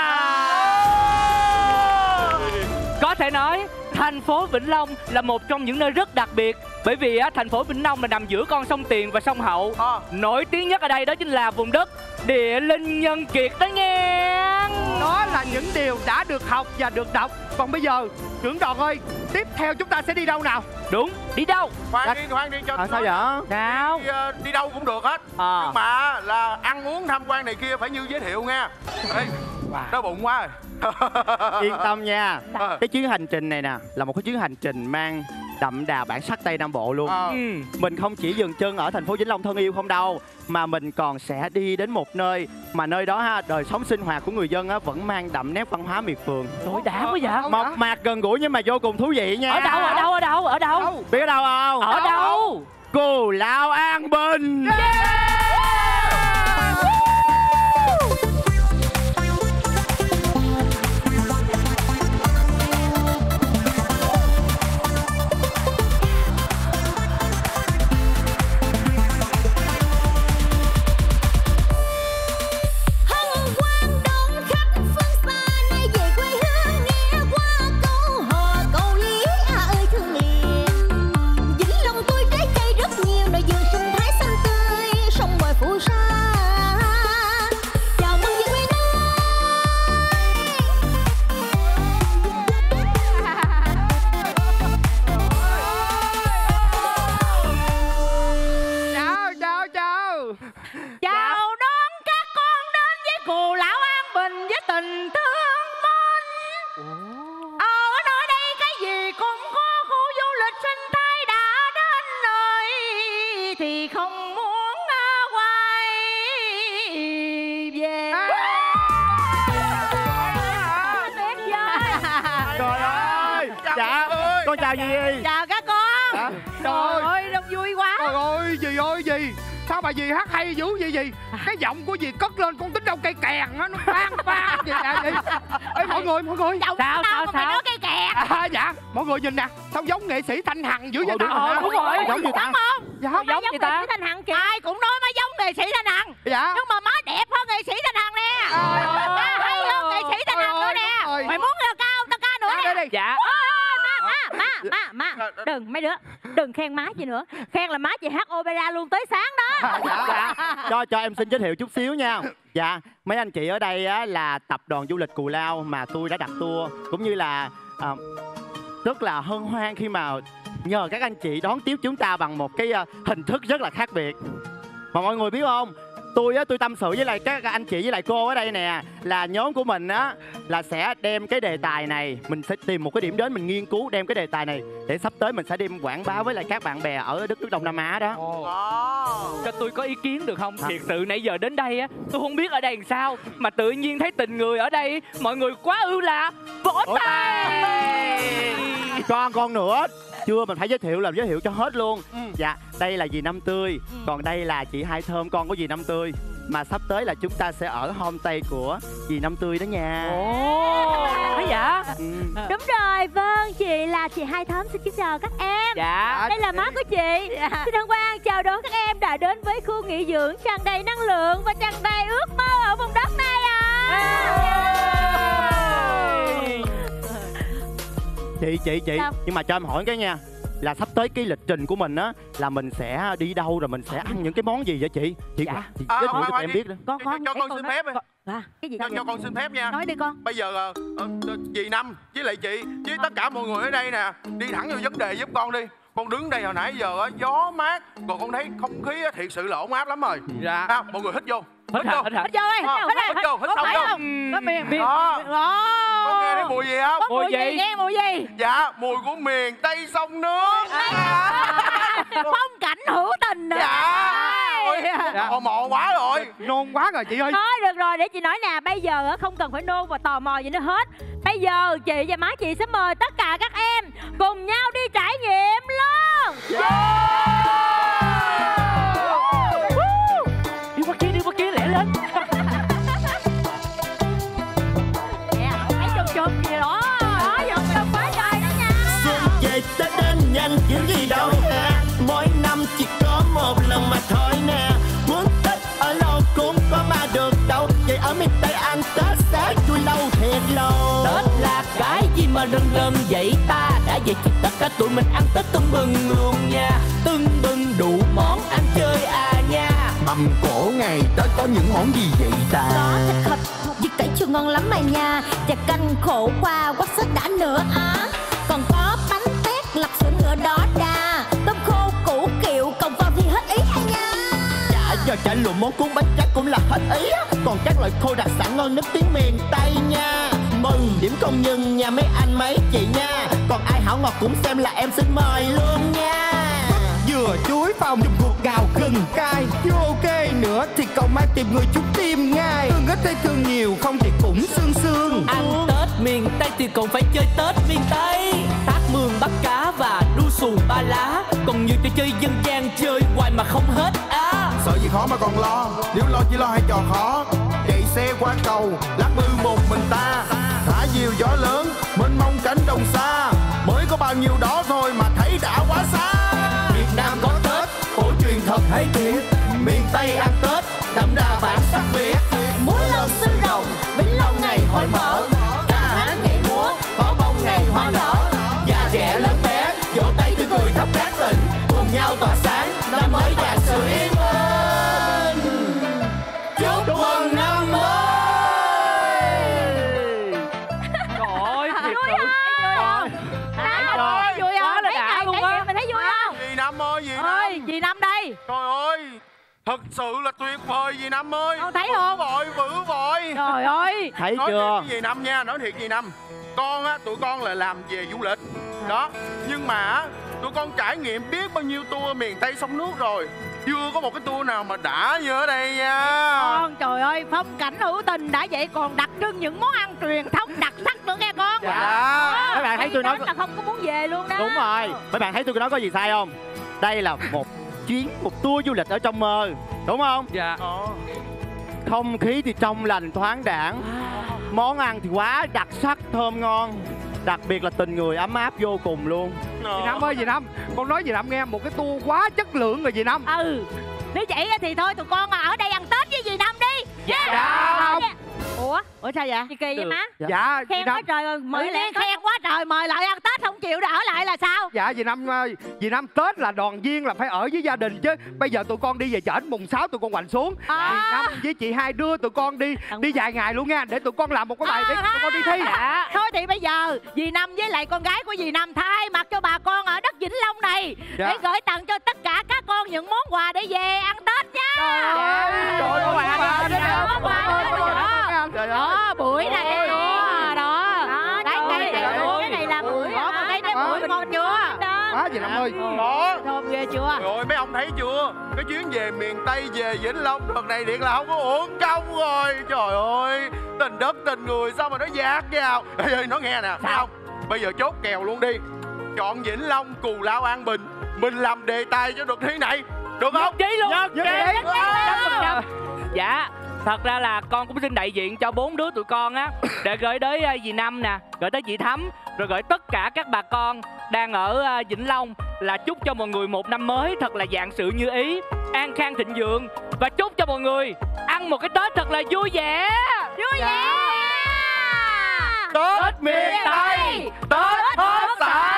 [SPEAKER 12] Có thể nói thành phố Vĩnh Long là một trong những nơi rất đặc biệt, bởi vì á, thành phố Vĩnh Long là nằm giữa con sông Tiền và sông Hậu. à. Nổi tiếng nhất ở đây đó chính là vùng đất địa linh nhân kiệt đó nghe.
[SPEAKER 11] Đó là những điều đã được học và được đọc. Còn bây giờ trưởng đoàn ơi, tiếp theo chúng ta sẽ đi đâu nào?
[SPEAKER 12] Đúng, đi đâu?
[SPEAKER 11] Khoan đi, khoan đi cho
[SPEAKER 9] à, sao vậy?
[SPEAKER 12] Sao?
[SPEAKER 11] Đi, uh, đi đâu cũng được hết. à. Nhưng mà là ăn uống tham quan này kia phải như giới thiệu nha. Ê, wow. Đói bụng quá rồi.
[SPEAKER 9] Yên tâm nha, cái chuyến hành trình này nè là một cái chuyến hành trình mang đậm đà bản sắc Tây Nam Bộ luôn. à. ừ. Mình không chỉ dừng chân ở thành phố Vĩnh Long thân yêu không đâu, mà mình còn sẽ đi đến một nơi mà nơi đó ha, đời sống sinh hoạt của người dân á vẫn mang đậm nét văn hóa miệt vườn.
[SPEAKER 12] Trời đã quá vậy.
[SPEAKER 9] Mộc mạc gần gũi nhưng mà vô cùng thú vị nha.
[SPEAKER 12] Ở đâu, ở đâu, ở đâu, ở đâu?
[SPEAKER 9] Biết ở đâu không?
[SPEAKER 12] Ở đâu?
[SPEAKER 9] Cù Lao An Bình.
[SPEAKER 12] Yeah!
[SPEAKER 9] Trời ơi. Dạ con chào dì.
[SPEAKER 13] Chào các con. Trời ơi đông vui quá.
[SPEAKER 11] Trời ơi dì ơi dì, sao mà dì hát hay dữ vậy dì? Cái giọng của dì cất lên con tính đâu cây kèn á, nó vang vang vậy à dì. Ê mọi người mọi người.
[SPEAKER 13] Giọng sao sao sao nói cây kèn.
[SPEAKER 11] À, dạ mọi người nhìn nè, sao giống nghệ sĩ Thanh Hằng dữ vậy ta?
[SPEAKER 13] Ờ, đúng rồi.
[SPEAKER 11] Giống gì ta?
[SPEAKER 13] Không?
[SPEAKER 11] Dạ
[SPEAKER 13] giống gì ta? Nghệ sĩ Thanh Hằng kìa. Ai cũng nói má giống nghệ sĩ Thanh Hằng.
[SPEAKER 11] Dạ.
[SPEAKER 13] Nhưng mà má đẹp hơn nghệ sĩ Thanh Hằng nè. Má hay hơn nghệ sĩ Thanh Hằng nữa nè. Mày muốn ca không tao ca nữa nè.
[SPEAKER 12] Dạ.
[SPEAKER 13] Má má má má đừng mấy đứa đừng khen má chị nữa, khen là má chị hát opera luôn tới sáng đó.
[SPEAKER 9] Dạ, dạ. Cho cho em xin giới thiệu chút xíu nha. Dạ, mấy anh chị ở đây á, là tập đoàn du lịch Cù Lao mà tôi đã đặt tour, cũng như là à, rất là hân hoan khi mà nhờ các anh chị đón tiếp chúng ta bằng một cái uh, hình thức rất là khác biệt. Mà mọi người biết không, tôi á tôi tâm sự với lại các anh chị với lại cô ở đây nè, là nhóm của mình á là sẽ đem cái đề tài này, mình sẽ tìm một cái điểm đến, mình nghiên cứu đem cái đề tài này để sắp tới mình sẽ đem quảng bá với lại các bạn bè ở đất nước Đông Nam Á đó.
[SPEAKER 12] Cho tôi có ý kiến được không? Thiệt sự nãy giờ đến đây á, tôi không biết ở đây làm sao mà tự nhiên thấy tình người ở đây mọi người quá ư là vỗ tay.
[SPEAKER 9] Con con nữa chưa mình phải giới thiệu, làm giới thiệu cho hết luôn. Ừ. Dạ đây là dì Năm Tươi, ừ. Còn đây là chị Hai Thơm, con của dì Năm Tươi. Mà sắp tới là chúng ta sẽ ở homestay của dì Năm Tươi đó nha.
[SPEAKER 12] Ồ thấy dạ.
[SPEAKER 9] Ừ.
[SPEAKER 13] Đúng rồi, vâng, chị là chị Hai Thơm, xin kính chào các em.
[SPEAKER 12] Dạ.
[SPEAKER 13] Đây là má của chị. Dạ. Xin hân hoan chào đón các em đã đến với khu nghỉ dưỡng tràn đầy năng lượng và tràn đầy ước mơ ở vùng đất này à.
[SPEAKER 9] Chị chị chị
[SPEAKER 13] Sao?
[SPEAKER 9] Nhưng mà cho em hỏi cái nha, là sắp tới cái lịch trình của mình á là mình sẽ đi đâu rồi mình sẽ ăn những cái món gì vậy chị? Chị,
[SPEAKER 13] dạ.
[SPEAKER 9] chị
[SPEAKER 14] à,
[SPEAKER 9] giới thiệu
[SPEAKER 14] khoan,
[SPEAKER 9] cho
[SPEAKER 14] khoan,
[SPEAKER 9] em biết đó.
[SPEAKER 13] Con con
[SPEAKER 14] cho con xin phép đi.
[SPEAKER 13] À, cái gì
[SPEAKER 14] cho, cho con xin phép nha.
[SPEAKER 13] Nói đi con.
[SPEAKER 14] Bây giờ uh, uh, dì Năm với lại chị với tất cả mọi người ở đây nè, đi thẳng vào vấn đề giúp con đi. Con đứng đây hồi nãy giờ á, gió mát, còn con thấy không khí á, thiệt sự là ổn áp lắm rồi.
[SPEAKER 12] Dạ.
[SPEAKER 14] À, mọi người hít vô.
[SPEAKER 12] Hít hả? Hít hả?
[SPEAKER 13] Hít vô đi.
[SPEAKER 14] À, hít vô, hít sâu vô.
[SPEAKER 13] Có miền miền.
[SPEAKER 14] Đó. Có nghe thấy mùi gì không?
[SPEAKER 13] Có mùi gì? Nghe mùi gì?
[SPEAKER 14] Dạ, mùi của miền Tây sông nước.
[SPEAKER 13] Phong cảnh hữu tình.
[SPEAKER 14] Dạ. Tò mò quá rồi.
[SPEAKER 11] Nôn quá rồi chị ơi.
[SPEAKER 13] Thôi được rồi, để chị nói nè, bây giờ không cần phải nôn và tò mò gì nữa hết. Bây giờ chị và má chị sẽ mời tất cả các em cùng nhau đi trải nghiệm luôn.
[SPEAKER 12] Đi qua kia, đi qua kia, lẹ lên.
[SPEAKER 13] Thấy chùm chùm gì đó. Đó, chùm chùm quá trời đó nha.
[SPEAKER 15] Xuân về Tết đến nhanh chứ gì đâu nè, mỗi năm chỉ có một lần mà thôi nè. Muốn Tết ở lâu cũng có mà được đâu, vậy ở miền Tây ăn Tết sẽ vui lâu thiệt lâu.
[SPEAKER 6] Tết là cái gì mà rần rần vậy ta, đã vậy thì tất cả tụi mình ăn Tết tưng bừng luôn nha. Tưng bừng đủ món ăn chơi à nha.
[SPEAKER 15] Mâm cổ ngày Tết có những món gì vậy ta?
[SPEAKER 10] Có thịt hộp với cải chua ngon lắm mà nha, chả canh khổ qua quát sốt đã nữa á. Còn có bánh tét lạp sữa ngựa đỏ đà, tôm khô củ kiệu cộng vào thì hết ý hay nha.
[SPEAKER 15] Chả giò chả lụa món cuốn bánh chắc cũng là hết ý. Còn các loại khô đặc sản ngon nức tiếng miền Tây nha. Mừng điểm công nhân nha mấy anh mấy chị nha. Còn ai hảo ngọt cũng xem là em xin mời luôn nha.
[SPEAKER 16] Dừa chuối phong dùng ruột gào gừng cay, chưa ok nữa thì cậu mai tìm người chút tim ngay. Thương ít hay thương nhiều không thì cũng sương sương.
[SPEAKER 6] Ăn Tết miền Tây thì còn phải chơi Tết miền Tây. Thác mương bắt cá và đu xuồng ba lá. Còn nhiều trò chơi dân gian chơi hoài mà không hết á.
[SPEAKER 16] Sợ gì khó mà còn lo, nếu lo chỉ lo hai trò khó. Chạy xe qua cầu, lát mưa một mình ta. Thả diều gió lớn, mênh mông cánh đồng xa. Mới có bao nhiêu đó thôi mà thấy đã quá xa.
[SPEAKER 15] Việt Nam có Tết, cổ truyền thật hay thiệt. Miền Tây ăn Tết, đậm đà bản sắc Việt.
[SPEAKER 10] Múa lân sư rồng, Vĩnh Long ngày hội mở. Ca hát nhảy múa, pháo bông ngày hoa nở.
[SPEAKER 15] Già trẻ lớn bé, vỗ tay tươi cười khắp các tỉnh. Cùng nhau tỏa sáng, năm mới và sự yên bình. Chúc mừng năm mới.
[SPEAKER 12] Trời ơi, thiệt
[SPEAKER 13] Vui
[SPEAKER 12] sự.
[SPEAKER 13] không? Vui không? Nào, vui không?
[SPEAKER 12] Quá là
[SPEAKER 13] Thấy
[SPEAKER 12] đã
[SPEAKER 13] ngày
[SPEAKER 12] luôn
[SPEAKER 13] trải
[SPEAKER 12] á.
[SPEAKER 13] nghiệm mình thấy vui không?
[SPEAKER 14] Dì Năm ơi, dì Năm.
[SPEAKER 13] Ơi, dì Năm đây.
[SPEAKER 14] Trời ơi, thật sự là tuyệt vời dì Năm ơi.
[SPEAKER 13] Con thấy không?
[SPEAKER 14] Vữ vội, vữ vội.
[SPEAKER 13] Trời ơi.
[SPEAKER 9] Thấy
[SPEAKER 14] nói
[SPEAKER 9] chưa?
[SPEAKER 14] Thiệt dì Năm nha, nói thiệt dì Năm. Con á, tụi con là làm về du lịch. Đó, nhưng mà á, tụi con trải nghiệm biết bao nhiêu tour miền Tây sông nước rồi. Chưa có một cái tour nào mà đã như ở đây nha.
[SPEAKER 13] Con trời ơi, phong cảnh hữu tình đã vậy còn đặc trưng những món ăn truyền thống đặc sắc nữa nghe con.
[SPEAKER 14] Dạ.
[SPEAKER 13] tôi nói là không có muốn về luôn đó.
[SPEAKER 17] Đúng rồi, mấy bạn thấy tôi nói có gì sai không? Đây là một chuyến, một tour du lịch ở trong mơ, đúng không?
[SPEAKER 12] Dạ.
[SPEAKER 17] Không khí thì trong lành thoáng đãng, món ăn thì quá đặc sắc thơm ngon, đặc biệt là tình người ấm áp vô cùng luôn.
[SPEAKER 11] Dì Năm ơi, dì Năm, con nói dì Năm nghe, một cái tour quá chất lượng rồi dì Năm.
[SPEAKER 13] Ừ, nếu vậy thì thôi tụi con ở đây ăn Tết với dì Năm đi.
[SPEAKER 11] Dạ, dạ không.
[SPEAKER 13] Ủa, ủa sao vậy? Gì kỳ vậy má?
[SPEAKER 11] Dạ, dạ
[SPEAKER 13] khen quá trời ơi, mời lên khen quá trời, mời lại ăn Tết không chịu ở lại là sao?
[SPEAKER 11] Dạ dì Năm ơi, dì Năm Tết là đoàn viên là phải ở với gia đình chứ. Bây giờ tụi con đi về trển mùng sáu tụi con hoành xuống.
[SPEAKER 13] À.
[SPEAKER 11] Dì Năm với chị hai đưa tụi con đi đi vài ngày luôn nha, để tụi con làm một cái bài để tụi con đi thi.
[SPEAKER 13] Dạ. Thôi thì bây giờ dì Năm với lại con gái của dì Năm thay mặt cho bà con ở đất Vĩnh Long này
[SPEAKER 11] dạ.
[SPEAKER 13] để gửi tặng cho tất cả các con những món quà để về ăn Tết nha.
[SPEAKER 11] Trời ơi, trời ơi, quà quà
[SPEAKER 13] đó, buổi này đó, đó, đấy cái này cái này là buổi đó, cái này buổi ngon chưa?
[SPEAKER 11] Đó, dì Năm ơi,
[SPEAKER 14] đó,
[SPEAKER 13] thơm ghê chưa?
[SPEAKER 14] Rồi mấy ông thấy chưa? Cái chuyến về miền Tây về Vĩnh Long đợt này điện là không có uổng công rồi. Trời ơi, tình đất tình người sao mà nó dạt vào. Ê ơi, nói nghe nè, sao? Bây giờ chốt kèo luôn đi. Chọn Vĩnh Long, Cù Lao, An Bình. Mình làm đề tài cho đợt thi này, được không?
[SPEAKER 12] Chí luôn.
[SPEAKER 11] Nhất trí.
[SPEAKER 12] Dạ, thật ra là con cũng xin đại diện cho bốn đứa tụi con á để gửi tới uh, dì Năm nè, gửi tới chị Thắm, rồi gửi tất cả các bà con đang ở uh, Vĩnh Long là chúc cho mọi người một năm mới thật là vạn sự như ý, an khang thịnh vượng, và chúc cho mọi người ăn một cái Tết thật là vui vẻ.
[SPEAKER 13] Vui vẻ.
[SPEAKER 14] Tết miền Tây, Tết hết sảy.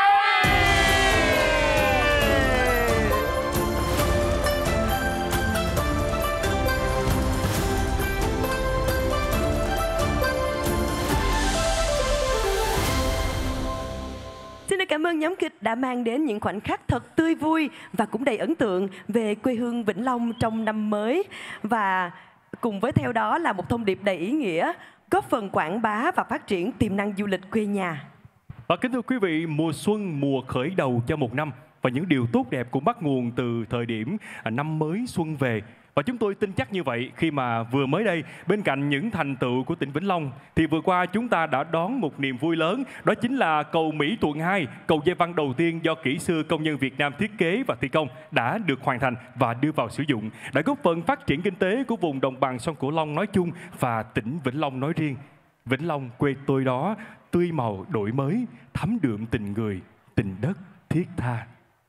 [SPEAKER 4] Xin được cảm ơn nhóm kịch đã mang đến những khoảnh khắc thật tươi vui và cũng đầy ấn tượng về quê hương Vĩnh Long trong năm mới. Và cùng với theo đó là một thông điệp đầy ý nghĩa, góp phần quảng bá và phát triển tiềm năng du lịch quê nhà.
[SPEAKER 3] Và kính thưa quý vị, mùa xuân, mùa khởi đầu cho một năm, và những điều tốt đẹp cũng bắt nguồn từ thời điểm năm mới xuân về. Và chúng tôi tin chắc như vậy khi mà vừa mới đây, bên cạnh những thành tựu của tỉnh Vĩnh Long, thì vừa qua chúng ta đã đón một niềm vui lớn. Đó chính là cầu Mỹ Thuận hai, cầu dây văng đầu tiên do kỹ sư công nhân Việt Nam thiết kế và thi công đã được hoàn thành và đưa vào sử dụng, đã góp phần phát triển kinh tế của vùng đồng bằng sông Cửu Long nói chung và tỉnh Vĩnh Long nói riêng. Vĩnh Long quê tôi đó, tươi màu đổi mới, thấm đượm tình người, tình đất thiết tha.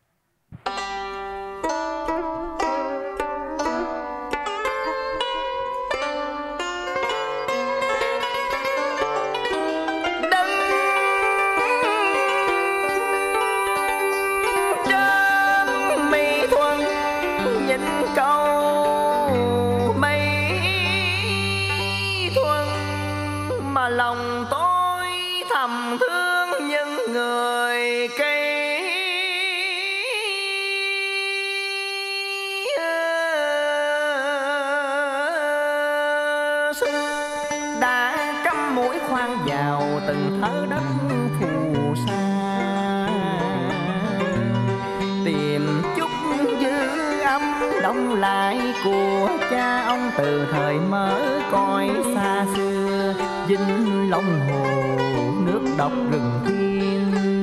[SPEAKER 15] Lòng tôi thầm thương những người cây đã cắm mũi khoan vào từng thớ đất phù sa, tìm chút dư âm đông lại của cha ông từ thời mở cõi xa xưa. Vĩnh Long hồ nước độc rừng thiên,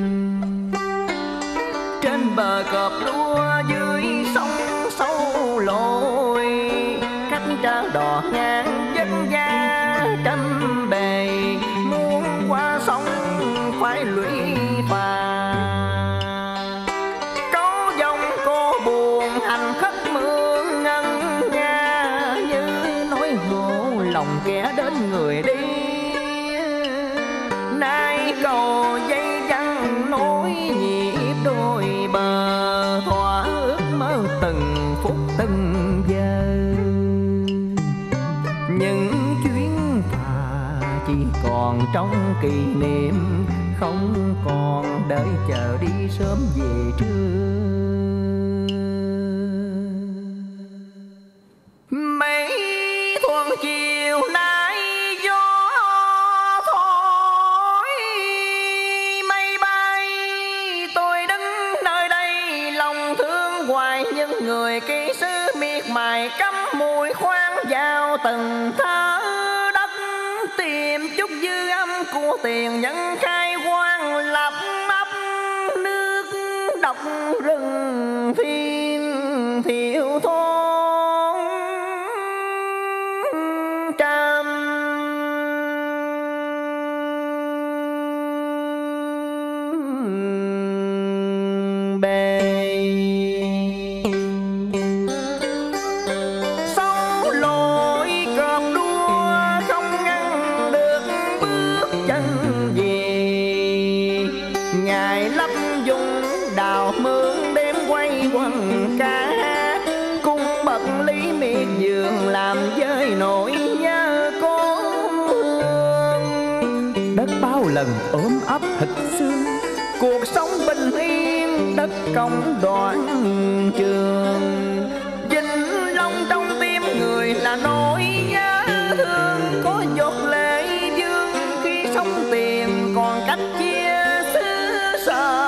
[SPEAKER 15] trên bờ cọp lúa dưới sông sâu lội, cách trao đò ngang dân gia trăm bề, muốn qua sông phải lũy phà. Có dòng cô buồn hành khất mương ngân nga, như nói ngộ lòng kẻ đến người đi. Nay cầu dây văng nối nhịp đôi bờ, thỏa ước mơ từng phút từng giờ. Những chuyến phà chỉ còn trong kỷ niệm, không còn đợi chờ đi sớm về trưa. Mấy thuần chiều nay gió thổi mây bay, tôi đứng nơi đây lòng thương hoài những người kỹ sư miệt mài cắm mùi khoan vào từng thớ đất, tìm chút dư âm của tiền nhân khai quang lập rừng thiên thiệu thôn trăm bề. Sâu lội cọp đua không ngăn được bước chân về. Ngài lấp dung đào mướn đêm quay quần ca hát. Cung bậc lý miệt giường làm với nỗi nhớ cố hương. Đất bao lần ốm ấp thịt xương, cuộc sống bình yên đất công đoạn trường. Vinh Long trong tim người là nỗi nhớ thương, có giọt lệ vương khi sống tiền còn cách chia xứ sở.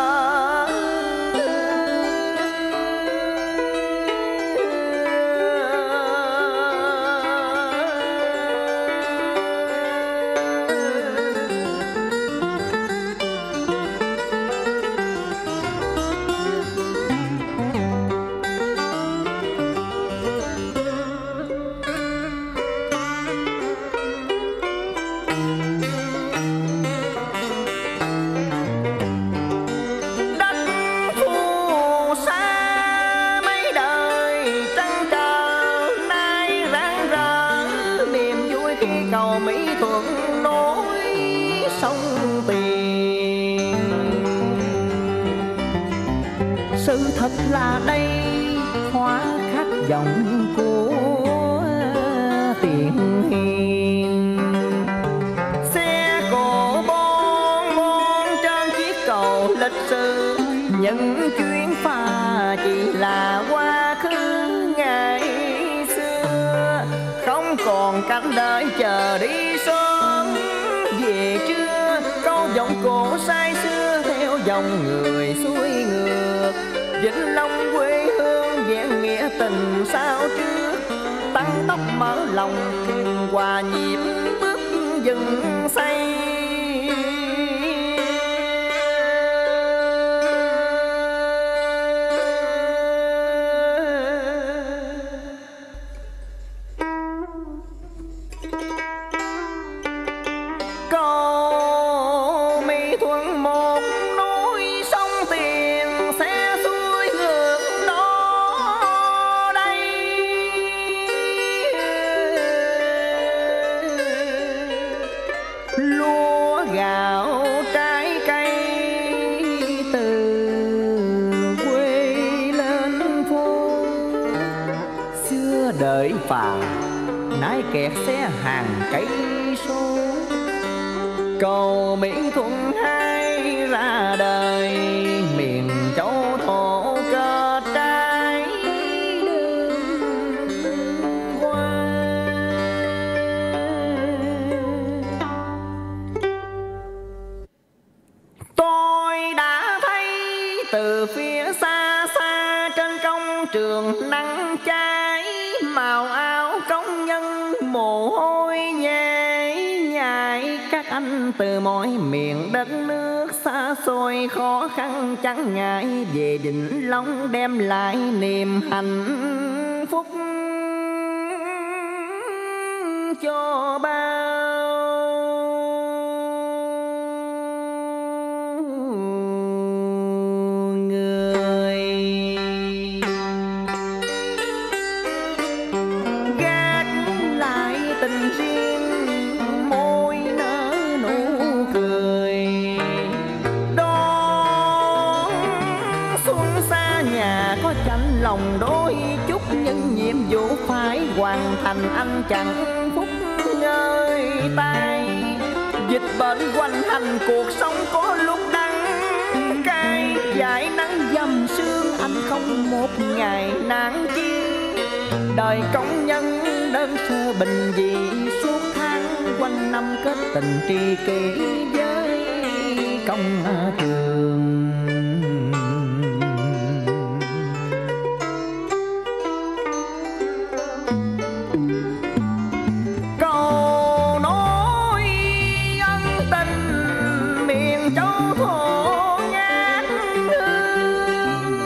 [SPEAKER 15] Cầu Mỹ Thuận nối sông tiền. Sự thật là đây hóa khắc giọng của tiền hiền. Xe cộ bon bon trên chiếc cầu lịch sử, những chuyến pha chỉ là quá khứ ngày xưa. Không còn cánh đợi chờ đi sớm về trưa, câu giọng cổ say xưa theo dòng người xuôi ngược. Vĩnh Long quê hương vẹn nghĩa tình sao trước, tăng tốc mở lòng thuyền hòa nhịp bước dừng say. Cầu Mỹ Thuận một núi sông tiền, xe xuôi ngược đó đây. Lúa gạo trái cây từ quê lên phố, xưa đợi phà nái kẹt xe hàng cây số. Cầu Mỹ Thuận hai ra đời, miền châu thổ cơ trái đường hoa. Tôi đã thấy từ phía xa xa trên công trường nắng cháy, màu áo công nhân mồ hôi nhễ nhại. Các anh từ mọi miền đất nước xa xôi khó khăn chẳng ngại, về Vĩnh Long đem lại niềm hạnh phúc cho bao người. Gác lại tình riêng môi nở nụ cười, đón xuân xa nhà có chạnh lòng đôi chút, nhưng nhiệm vụ phải hoàn thành anh chẳng phút ngơi tay. Dịch bệnh quanh hành cuộc sống có lúc đắng cay, dải nắng dầm sương anh không một ngày nản chi. Đời công nhân đơn sơ bình dị, suốt tháng quanh năm kết tình tri kỷ với công trường. Câu nói ân tình miền châu thổ ngát hương,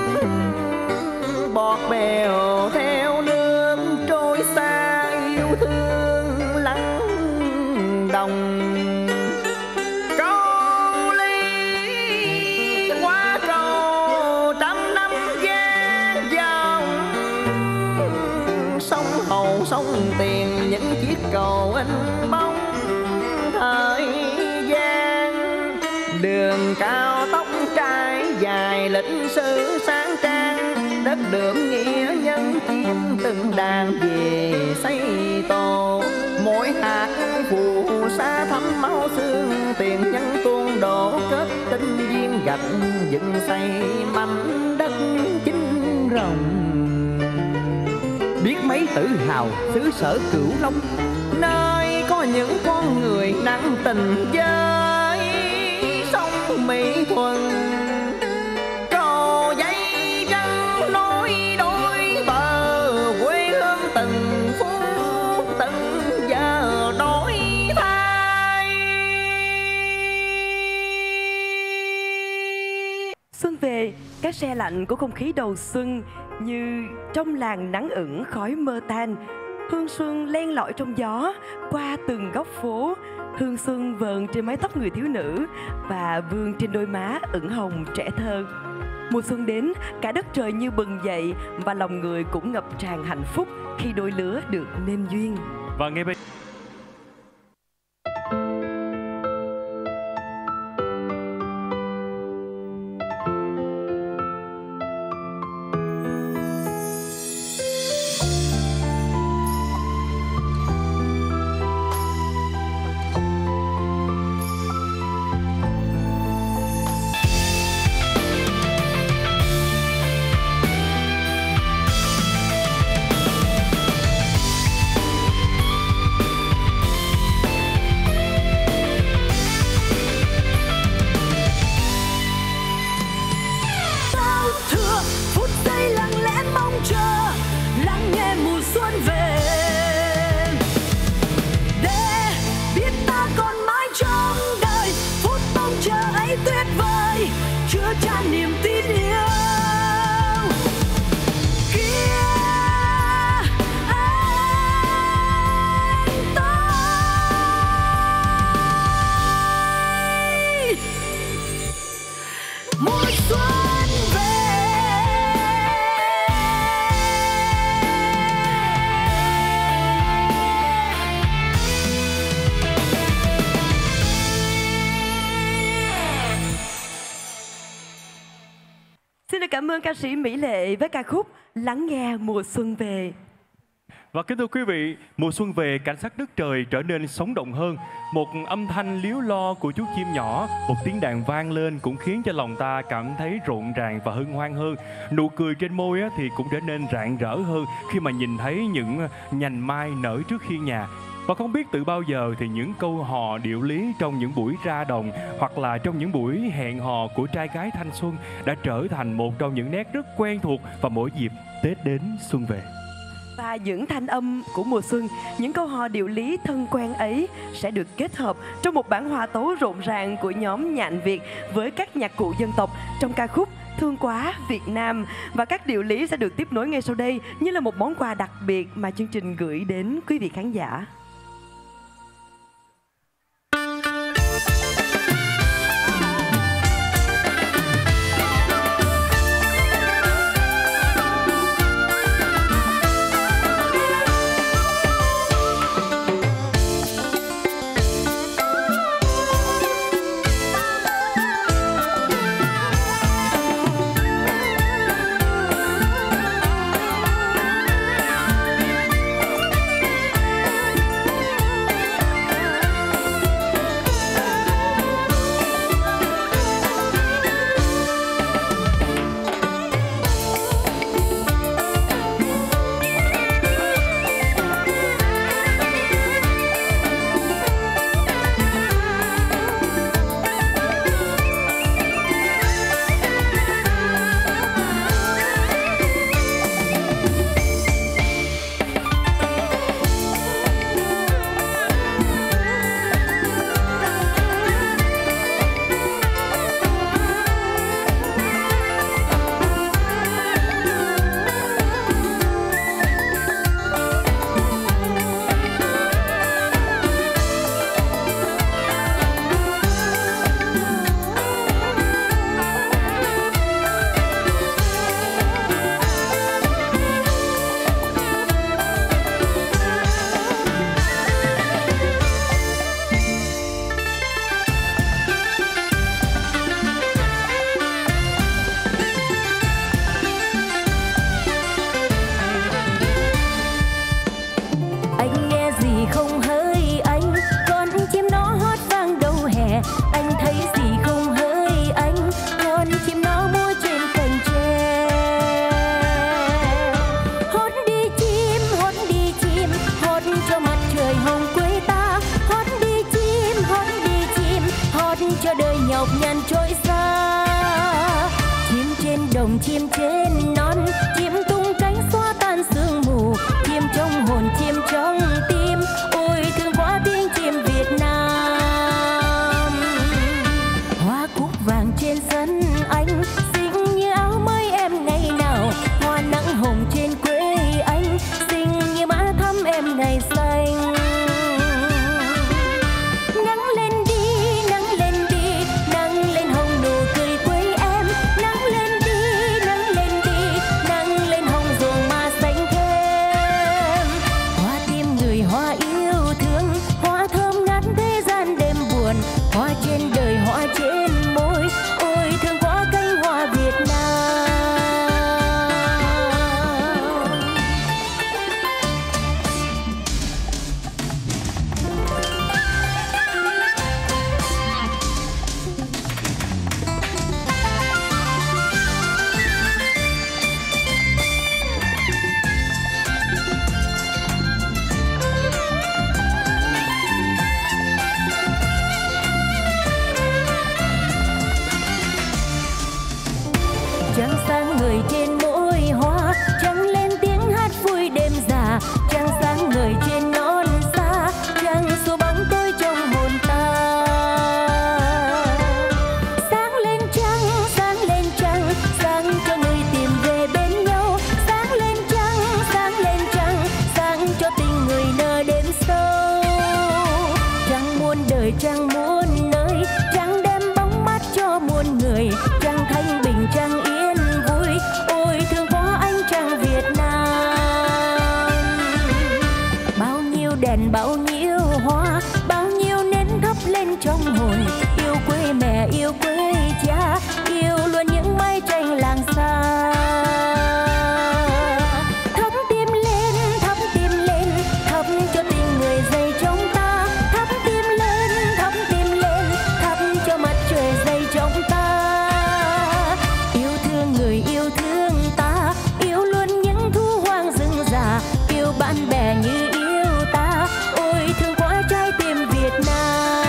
[SPEAKER 18] cao tóc trai dài lịch sử sáng trang, đất đượm nghĩa nhân chiến từng đàn về xây tổ. Mỗi hạt phù sa thấm máu xương, tiền nhân tuôn đổ kết tinh viên gạch dựng xây mảnh đất chính rồng. Biết mấy tự hào xứ sở Cửu Long, nơi có những con người nặng tình với sông Mỹ Thuận. Trò dây răng nối đôi bờ quê hương từng phút từng giờ đổi thay.
[SPEAKER 4] Xuân về, các se lạnh của không khí đầu xuân như trong làng nắng ửng khói mơ tan. Hương xuân len lỏi trong gió qua từng góc phố. Hương xuân vờn trên mái tóc người thiếu nữ và vương trên đôi má ửng hồng trẻ thơ. Mùa xuân đến, cả đất trời như bừng dậy và lòng người cũng ngập tràn hạnh phúc khi đôi lứa được nên duyên.
[SPEAKER 3] Và ngay bây
[SPEAKER 4] Cảm ơn ca sĩ Mỹ Lệ với ca khúc Lắng nghe mùa xuân về.
[SPEAKER 3] Và kính thưa quý vị, mùa xuân về, cảnh sắc đất trời trở nên sống động hơn. Một âm thanh líu lo của chú chim nhỏ, một tiếng đàn vang lên cũng khiến cho lòng ta cảm thấy rộn ràng và hân hoan hơn. Nụ cười trên môi thì cũng trở nên rạng rỡ hơn khi mà nhìn thấy những nhành mai nở trước hiên nhà. Và không biết từ bao giờ thì những câu hò điệu lý trong những buổi ra đồng hoặc là trong những buổi hẹn hò của trai gái thanh xuân đã trở thành một trong những nét rất quen thuộc vào mỗi dịp Tết đến xuân về.
[SPEAKER 4] Và những thanh âm của mùa xuân, những câu hò điệu lý thân quen ấy sẽ được kết hợp trong một bản hòa tấu rộn ràng của nhóm Nhạn Việt với các nhạc cụ dân tộc trong ca khúc Thương Quá Việt Nam. Và các điệu lý sẽ được tiếp nối ngay sau đây như là một món quà đặc biệt mà chương trình gửi đến quý vị khán giả.
[SPEAKER 7] nhọc nhằn trôi xa. Chim trên đồng, chim trên non, chim tung cánh xóa tan sương mù, chim trong hồn, chim trong tim, ôi thương quá tiếng chim Việt Nam. Hoa cúc vàng trên sân anh, xinh như áo mới em ngày nào, hoa nắng hồng trên quê anh, xinh như má thắm em ngày xanh. Nắng lên đi, nắng lên đi, nắng lên hồng nụ cười quê em, nắng lên đi, nắng lên đi, nắng lên hồng ruộng mà xanh thêm. Hoa tim người, hoa yêu thương, hoa thơm ngát thế gian đêm buồn, hoa trên đời, hoa trên môi, ôi thương quá cánh hoa Việt Nam. Trăng sáng người trên mỗi hoa, trăng lên tiếng hát vui đêm già, trăng sáng người trên non xa, trăng xua bóng tôi trong hồn ta. Sáng lên trăng, sáng lên trăng, sáng cho người tìm về bên nhau, sáng lên trăng, sáng lên trăng, sáng cho tình người nở đêm sâu. Trăng muôn đời, trăng muôn nơi, trăng đem bóng mát cho muôn người, trăng thanh bình, trăng yên vui, ôi thương quá anh trăng Việt Nam. Bao nhiêu đèn, bao nhiêu hoa, bao nhiêu nến thắp lên trong hồn, yêu quê mẹ, yêu quê cha, yêu luôn những mái tranh làng xa. Thắp tim lên, thắp tim lên, thắp cho tình người dậy trong ta, thắp tim lên, thắp tim lên, thắp cho mặt trời dậy trong ta. Yêu thương người, yêu thương ta, yêu luôn những thú hoang rừng già, yêu bạn bè như yêu ta, ôi thương quá trái tim Việt Nam.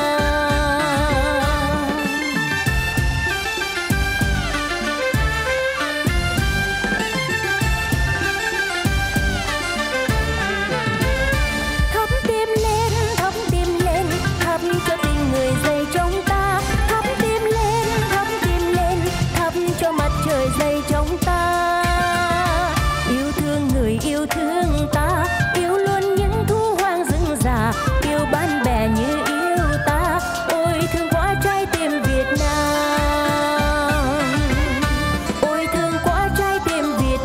[SPEAKER 7] Thắp tim lên, thắp tim lên, thắp cho tình người dậy trong ta, thắp tim lên, thắp tim lên, thắp cho mặt trời dậy trong ta. Yêu thương người, yêu thương ta, yêu luôn những thú hoang rừng già, yêu bạn bè như yêu ta, ôi thương quá trái tim Việt Nam. Ôi thương quá trái tim Việt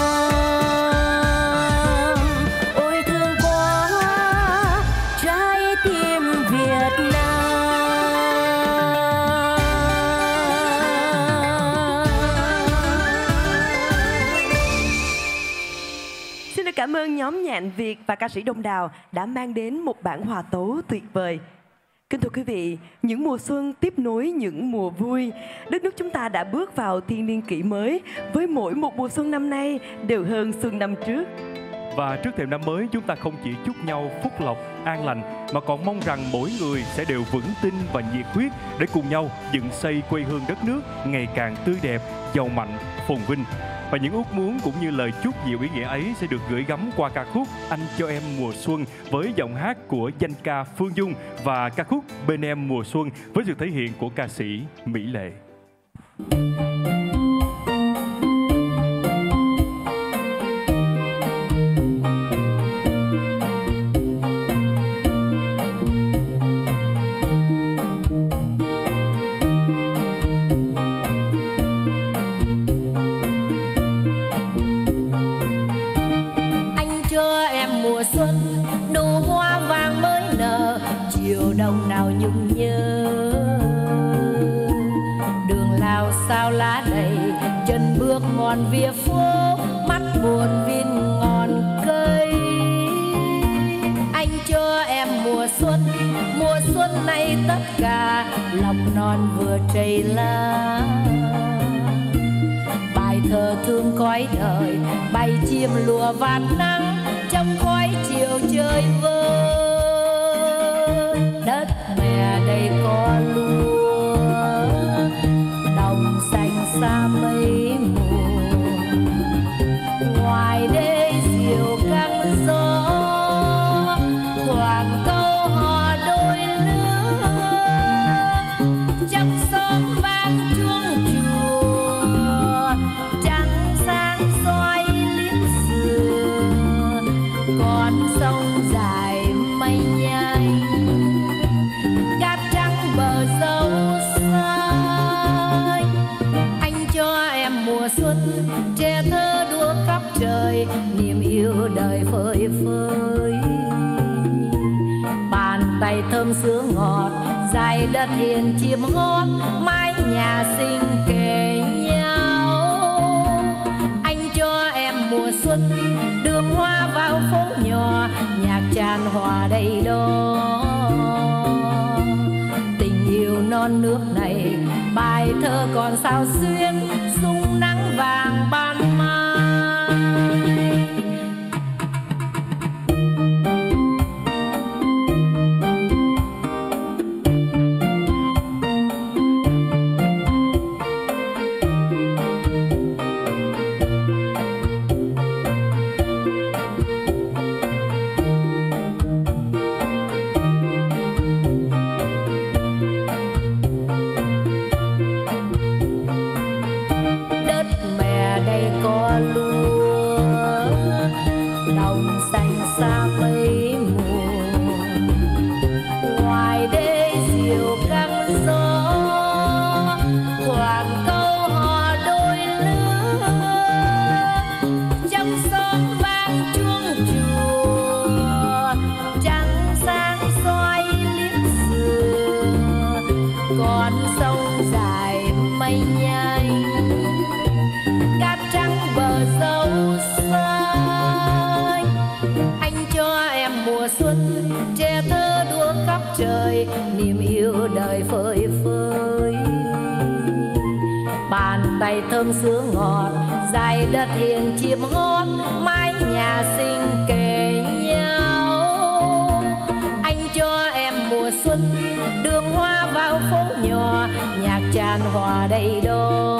[SPEAKER 7] Nam, ôi thương quá trái tim Việt Nam.
[SPEAKER 4] Xin được cảm ơn nhóm Nhạn Việt và ca sĩ Đông Đào đã mang đến một bản hòa tấu tuyệt vời. Kính thưa quý vị, những mùa xuân tiếp nối những mùa vui. Đất nước chúng ta đã bước vào thiên niên kỷ mới, với mỗi một mùa xuân năm nay đều hơn xuân năm trước.
[SPEAKER 3] Và trước thềm năm mới, chúng ta không chỉ chúc nhau phúc lộc, an lành, mà còn mong rằng mỗi người sẽ đều vững tin và nhiệt huyết để cùng nhau dựng xây quê hương đất nước ngày càng tươi đẹp, giàu mạnh, phồn vinh. Và những ước muốn cũng như lời chúc nhiều ý nghĩa ấy sẽ được gửi gắm qua ca khúc Anh Cho Em Mùa Xuân với giọng hát của danh ca Phương Dung và ca khúc Bên Em Mùa Xuân với sự thể hiện của ca sĩ Mỹ Lệ.
[SPEAKER 7] Đông nào nhung nhớ đường lao sao lá đầy, chân bước mòn vỉa phố, mắt buồn vin ngọn cây. Anh cho em mùa xuân, mùa xuân này tất cả lòng non vừa trầy lá. Bài thơ thương cõi đời, bay chim lùa vạt nắng trong khói chiều chơi vơi. Đất mẹ đây có lúa, yêu đời phơi phới. Bàn tay thơm sướng ngọt, dài đất hiền chim hót, mái nhà xinh kề nhau. Anh cho em mùa xuân đường hoa vào phố nhỏ, nhạc tràn hòa đầy đó. Tình yêu non nước này, bài thơ còn sao xuyên, sung nắng vàng ban mai. Tay thơm sướng ngọt, dài đất hiền chim hót, mái nhà xinh kề nhau. Anh cho em mùa xuân đường hoa vào phố nhỏ, nhạc tràn hòa đầy đó.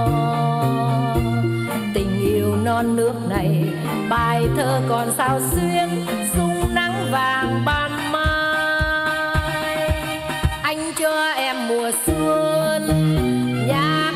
[SPEAKER 7] Tình yêu non nước này, bài thơ còn sao xuyên, sung nắng vàng ban mai. Anh cho em mùa xuân nhạc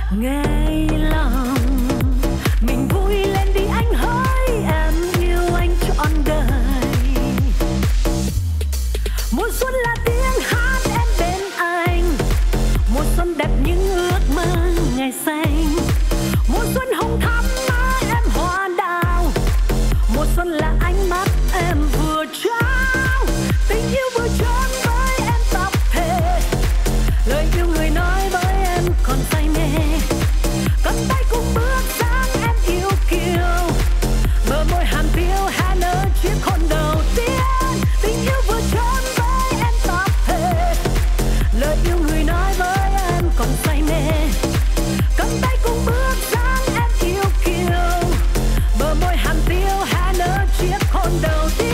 [SPEAKER 2] Ngày lòng mình vui lên đi anh hỡi, em yêu anh trọn đời. Mùa xuân là tiếng hát em bên anh, mùa xuân đẹp những ước mơ ngày xanh. Mùa xuân hồng thắm mãi em hoa đào, mùa xuân là ánh mắt em vừa trao. Tình yêu vừa tròn với em tập thể, lời yêu người nói với em còn say mê. Cầm tay cùng bước sang em yêu kiều, bờ môi hàm tiêu hé nở chiếc hôn đầu tiên. Tình yêu vừa tròn với em tập thể, lời yêu người nói với em còn say mê. Cầm tay cùng bước sang em yêu kiều, bờ môi hàm tiêu hé nở chiếc hôn đầu tiên.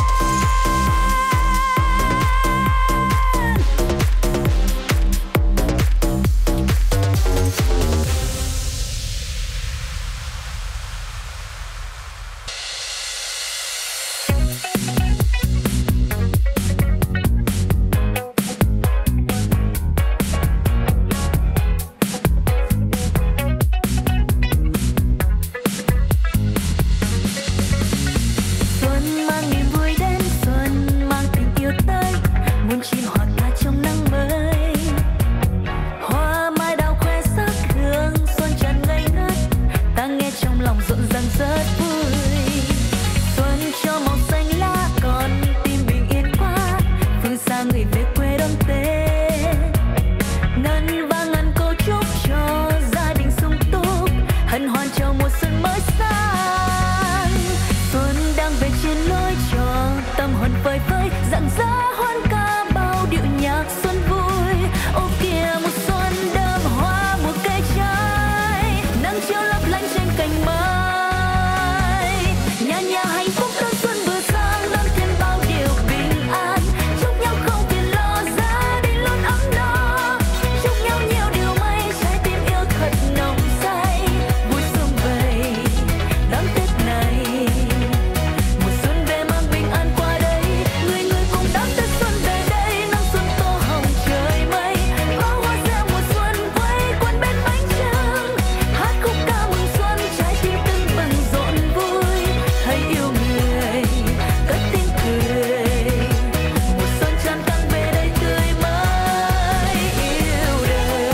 [SPEAKER 2] Xuân mang niềm vui đến, xuân mang tình yêu tới, muôn chim hòa ca trong nắng mới. Hoa mai đào khoe sắc hương xuân tràn ngây ngất, ta nghe trong lòng rộn ràng rất vui. Xuân cho màu xanh lá còn tim bình yên quá, phương xa người về quê đón Tết. Ngân vang ngàn câu chúc cho gia đình sung túc, hân hoan chào mùa xuân mới sang. Xuân đang về trên lối cho tâm hồn phơi phới, rạng rỡ hoan ca bao điệu nhạc xuân vui. Ô kìa mùa xuân đơm hoa mùa cây trái, nắng chiều lấp lánh trên cành mai. Nhà nhà hạnh phúc đón xuân vừa sang, đón thêm bao điều bình an. Chúc nhau không phiền lo, gia đình luôn ấm no. Chúc nhau nhiều điều may, trái tim yêu thật nồng say. Vui xuân về đón Tết này, mùa xuân về mang bình an qua đây. Người người cùng đón Tết xuân về đây, nắng xuân tô hồng trời mây. Có hoa reo mùa xuân quay quần bên bánh trưng, hát khúc ca mừng xuân, trái tim tưng bừng rộn vui. Hãy yêu người cất tiếng cười, mùa xuân tràn tăng về đây tươi mới yêu đời.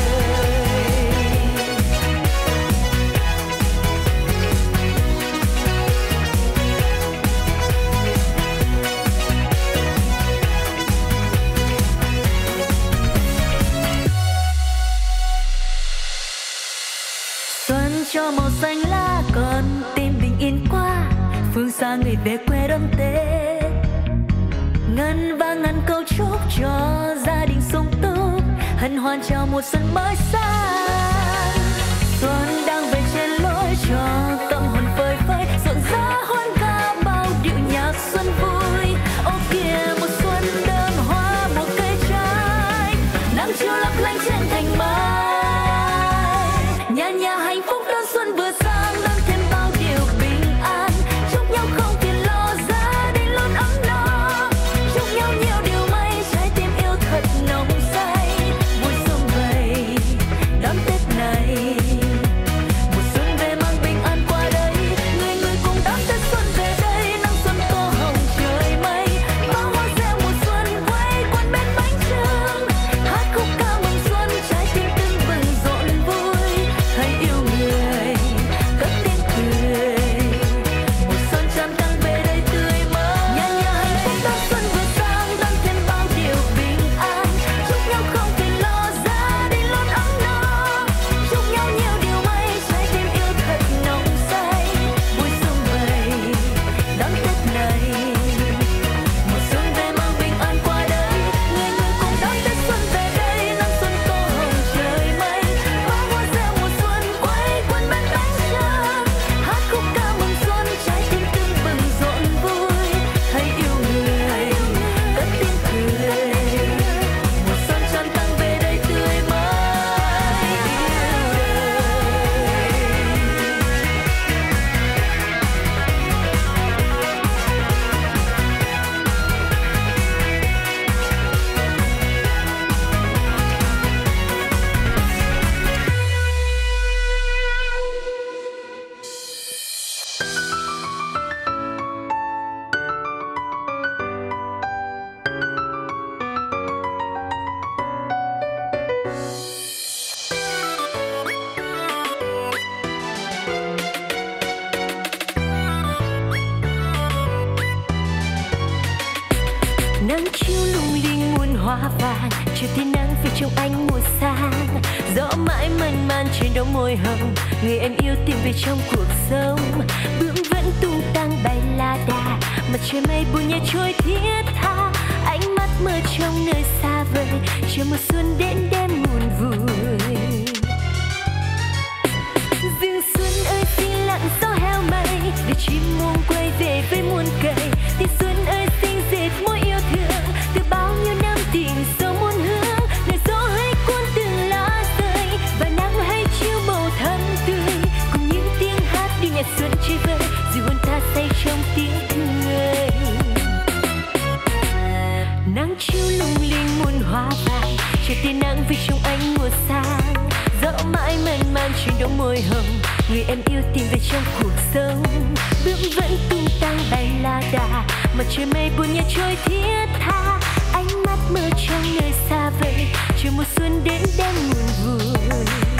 [SPEAKER 2] Xuân cho màu xanh lá còn tim bình yên qua, phương xa người về quê đón Tết. Ngân vang ngàn câu chúc cho gia đình sung túc, hân hoan chào mùa xuân mới sang. Xuân đang về trên lối cho tâm hồn phơi phới, rộn rã hoan ca bao điệu nhạc xuân vui. Ô kìa mùa xuân đơm hoa mùa cây trái, nắng chiều lấp lánh trên cành mai. Nhà nhà hạnh phúc đón xuân vừa sang, đón thêm bao điều bình an. Chúc nhau không phiền lo, gia đình luôn ấm no. Chúc nhau nhiều điều may, trái tim yêu thật nồng say. Vui xuân về đón vàng, chiều tia nắng về trong ánh mùa sang. Gió mãi mơn man trên đôi môi hồng, người em yêu tìm về trong cuộc sống. Bướm vẫn tung tăng bay la đà, mặt trời mây buồn nhẹ trôi thiết tha. Ánh mắt mơ trong nơi xa vời, chiều mùa xuân đến đêm buồn vui. Rừng xuân ơi xin lặng gió heo mây, để chim muông quay về với muôn cây. Tiếng xuân ơi xinh dệt mối yêu thương, từ bao nhiêu năm tình sâu muôn hướng. Lời gió hay cuốn từng lá rơi, và nắng hay chiếu màu thắm tươi. Cùng những tiếng hát đi nhạc xuân chơi vơi, dịu hồn ta say trong tiếng cười. Nắng chiếu lung linh muôn hoa vàng, chiều tia nắng về trong ánh mùa sang. Gió mãi mơn man trên đôi môi hồng, người em yêu tìm về trong cuộc sống. Bướm vẫn tung tăng bay la đà, mặt trời mây buồn nhẹ trôi thiết tha. Ánh mắt mơ trong nơi xa vời, chiều mùa xuân đến đêm buồn vui.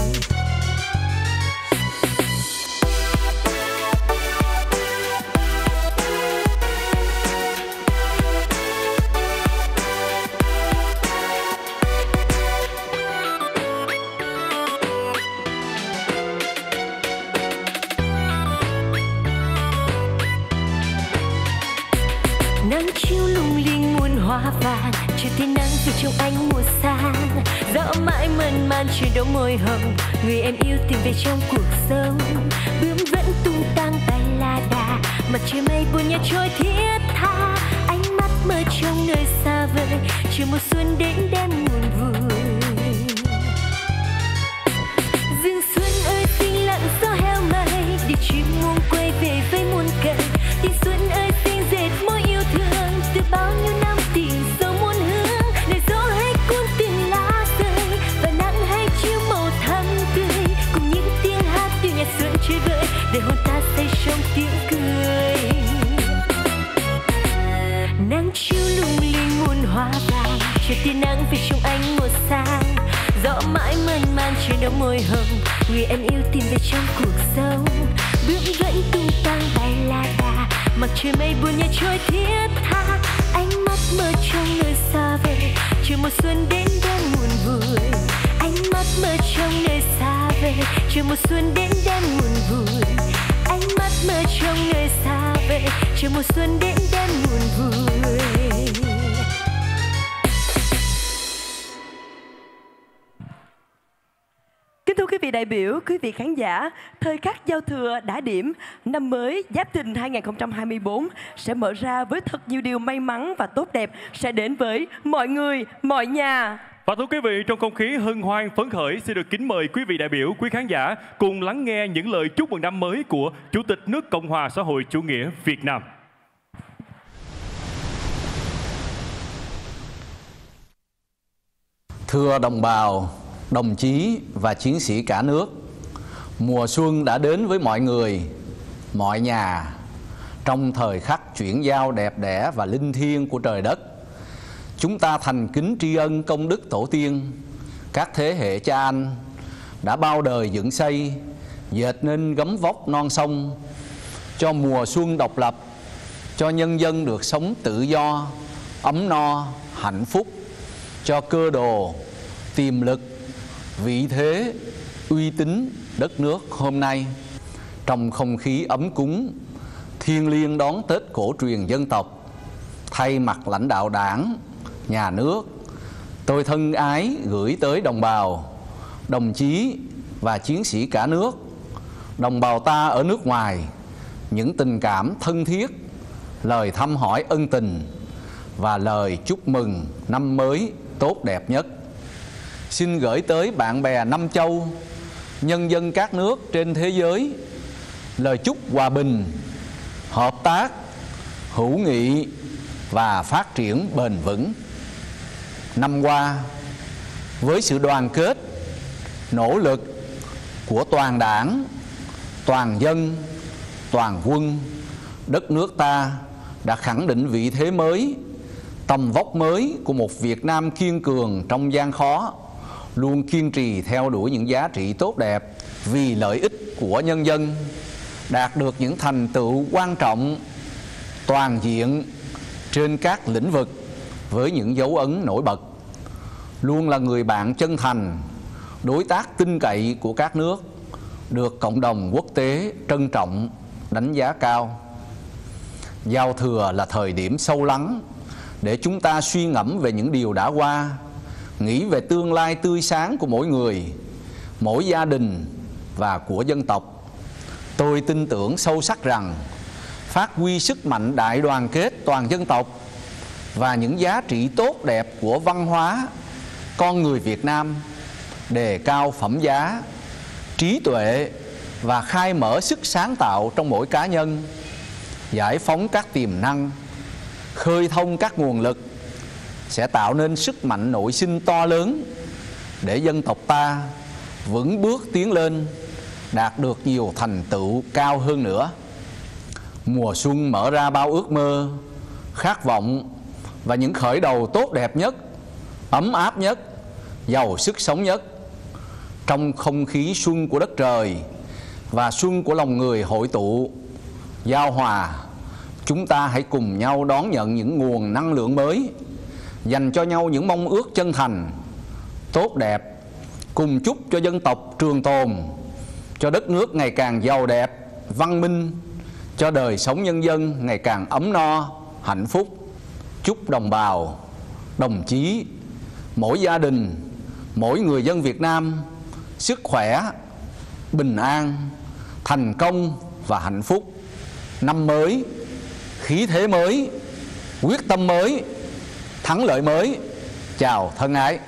[SPEAKER 2] Nắng chiếu lung linh muôn hoa vàng, chiều tia nắng về trong ánh mùa sang. Gió mãi mơn man trên đôi môi hồng, người em yêu tìm về trong cuộc sống. Bướm vẫn tung tăng bay la đà, mặt trời mây buồn nhẹ trôi thiết tha. Ánh mắt mơ trong nơi xa vời, chiều mùa xuân đến đêm buồn vui. Rừng xuân ơi xinh lặng gió heo mây, để chim muông quay về với muôn cây. Tiếng xuân ơi xinh dệt mối yêu thương, từ bao nhiêu năm tình sâu muôn hướng. Lời gió hay cuốn từng lá rơi, và nắng hay chiếu màu thắm tươi. Cùng những tiếng hát điệu nhạc xuân chơi vơi, để hồn ta say trong tiếng cười. Nắng chiếu lung linh muôn hoa vàng, chiều tia nắng về trong ánh mùa sang. Gió mãi mơn man trên đôi môi hồng, người em yêu tìm về trong cuộc sống. Bướm vẫn tung tăng bay la đà, mặt trời mây buồn nhẹ trôi thiết tha. Ánh mắt mơ trong nơi xa vời, chiều mùa xuân đến đêm buồn vui. Ánh mắt mơ trong nơi xa vời, chiều mùa xuân đến đêm buồn vui. Ánh mắt mơ trong nơi xa vời, chiều mùa xuân đến đêm buồn vui.
[SPEAKER 4] Kính thưa quý vị đại biểu, quý vị khán giả, thời khắc giao thừa đã điểm, năm mới Giáp Thìn hai nghìn không trăm hai mươi tư sẽ mở ra với thật nhiều điều may mắn và tốt đẹp sẽ đến với mọi người, mọi nhà.
[SPEAKER 3] Và thưa quý vị, trong không khí hân hoan phấn khởi, xin được kính mời quý vị đại biểu, quý khán giả cùng lắng nghe những lời chúc mừng năm mới của Chủ tịch nước Cộng hòa xã hội chủ nghĩa Việt Nam.
[SPEAKER 19] Thưa đồng bào, đồng chí và chiến sĩ cả nước, mùa xuân đã đến với mọi người, mọi nhà. Trong thời khắc chuyển giao đẹp đẽ và linh thiêng của trời đất, chúng ta thành kính tri ân công đức tổ tiên, các thế hệ cha anh đã bao đời dựng xây, dệt nên gấm vóc non sông, cho mùa xuân độc lập, cho nhân dân được sống tự do, ấm no, hạnh phúc, cho cơ đồ, tiềm lực, vị thế, uy tín đất nước hôm nay. Trong không khí ấm cúng, thiêng liêng đón Tết cổ truyền dân tộc, thay mặt lãnh đạo Đảng, Nhà nước, tôi thân ái gửi tới đồng bào, đồng chí và chiến sĩ cả nước, đồng bào ta ở nước ngoài, những tình cảm thân thiết, lời thăm hỏi ân tình và lời chúc mừng năm mới tốt đẹp nhất. Xin gửi tới bạn bè năm châu, nhân dân các nước trên thế giới lời chúc hòa bình, hợp tác, hữu nghị và phát triển bền vững. Năm qua, với sự đoàn kết, nỗ lực của toàn đảng, toàn dân, toàn quân, đất nước ta đã khẳng định vị thế mới, tầm vóc mới của một Việt Nam kiên cường trong gian khó, luôn kiên trì theo đuổi những giá trị tốt đẹp vì lợi ích của nhân dân, đạt được những thành tựu quan trọng, toàn diện trên các lĩnh vực với những dấu ấn nổi bật. luôn là người bạn chân thành, đối tác tin cậy của các nước, được cộng đồng quốc tế trân trọng, đánh giá cao. Giao thừa là thời điểm sâu lắng để chúng ta suy ngẫm về những điều đã qua, nghĩ về tương lai tươi sáng của mỗi người, mỗi gia đình và của dân tộc. Tôi tin tưởng sâu sắc rằng phát huy sức mạnh đại đoàn kết toàn dân tộc và những giá trị tốt đẹp của văn hóa con người Việt Nam, đề cao phẩm giá, trí tuệ và khai mở sức sáng tạo trong mỗi cá nhân, giải phóng các tiềm năng, khơi thông các nguồn lực, sẽ tạo nên sức mạnh nội sinh to lớn để dân tộc ta vững bước tiến lên, đạt được nhiều thành tựu cao hơn nữa. Mùa xuân mở ra bao ước mơ, khát vọng và những khởi đầu tốt đẹp nhất, ấm áp nhất, giàu sức sống nhất. Trong không khí xuân của đất trời và xuân của lòng người hội tụ, giao hòa, chúng ta hãy cùng nhau đón nhận những nguồn năng lượng mới, dành cho nhau những mong ước chân thành, tốt đẹp, cùng chúc cho dân tộc trường tồn, cho đất nước ngày càng giàu đẹp, văn minh, cho đời sống nhân dân ngày càng ấm no, hạnh phúc. Chúc đồng bào, đồng chí, mỗi gia đình, mỗi người dân Việt Nam sức khỏe, bình an, thành công và hạnh phúc. Năm mới, khí thế mới, quyết tâm mới, thắng lợi mới. Chào thân ái.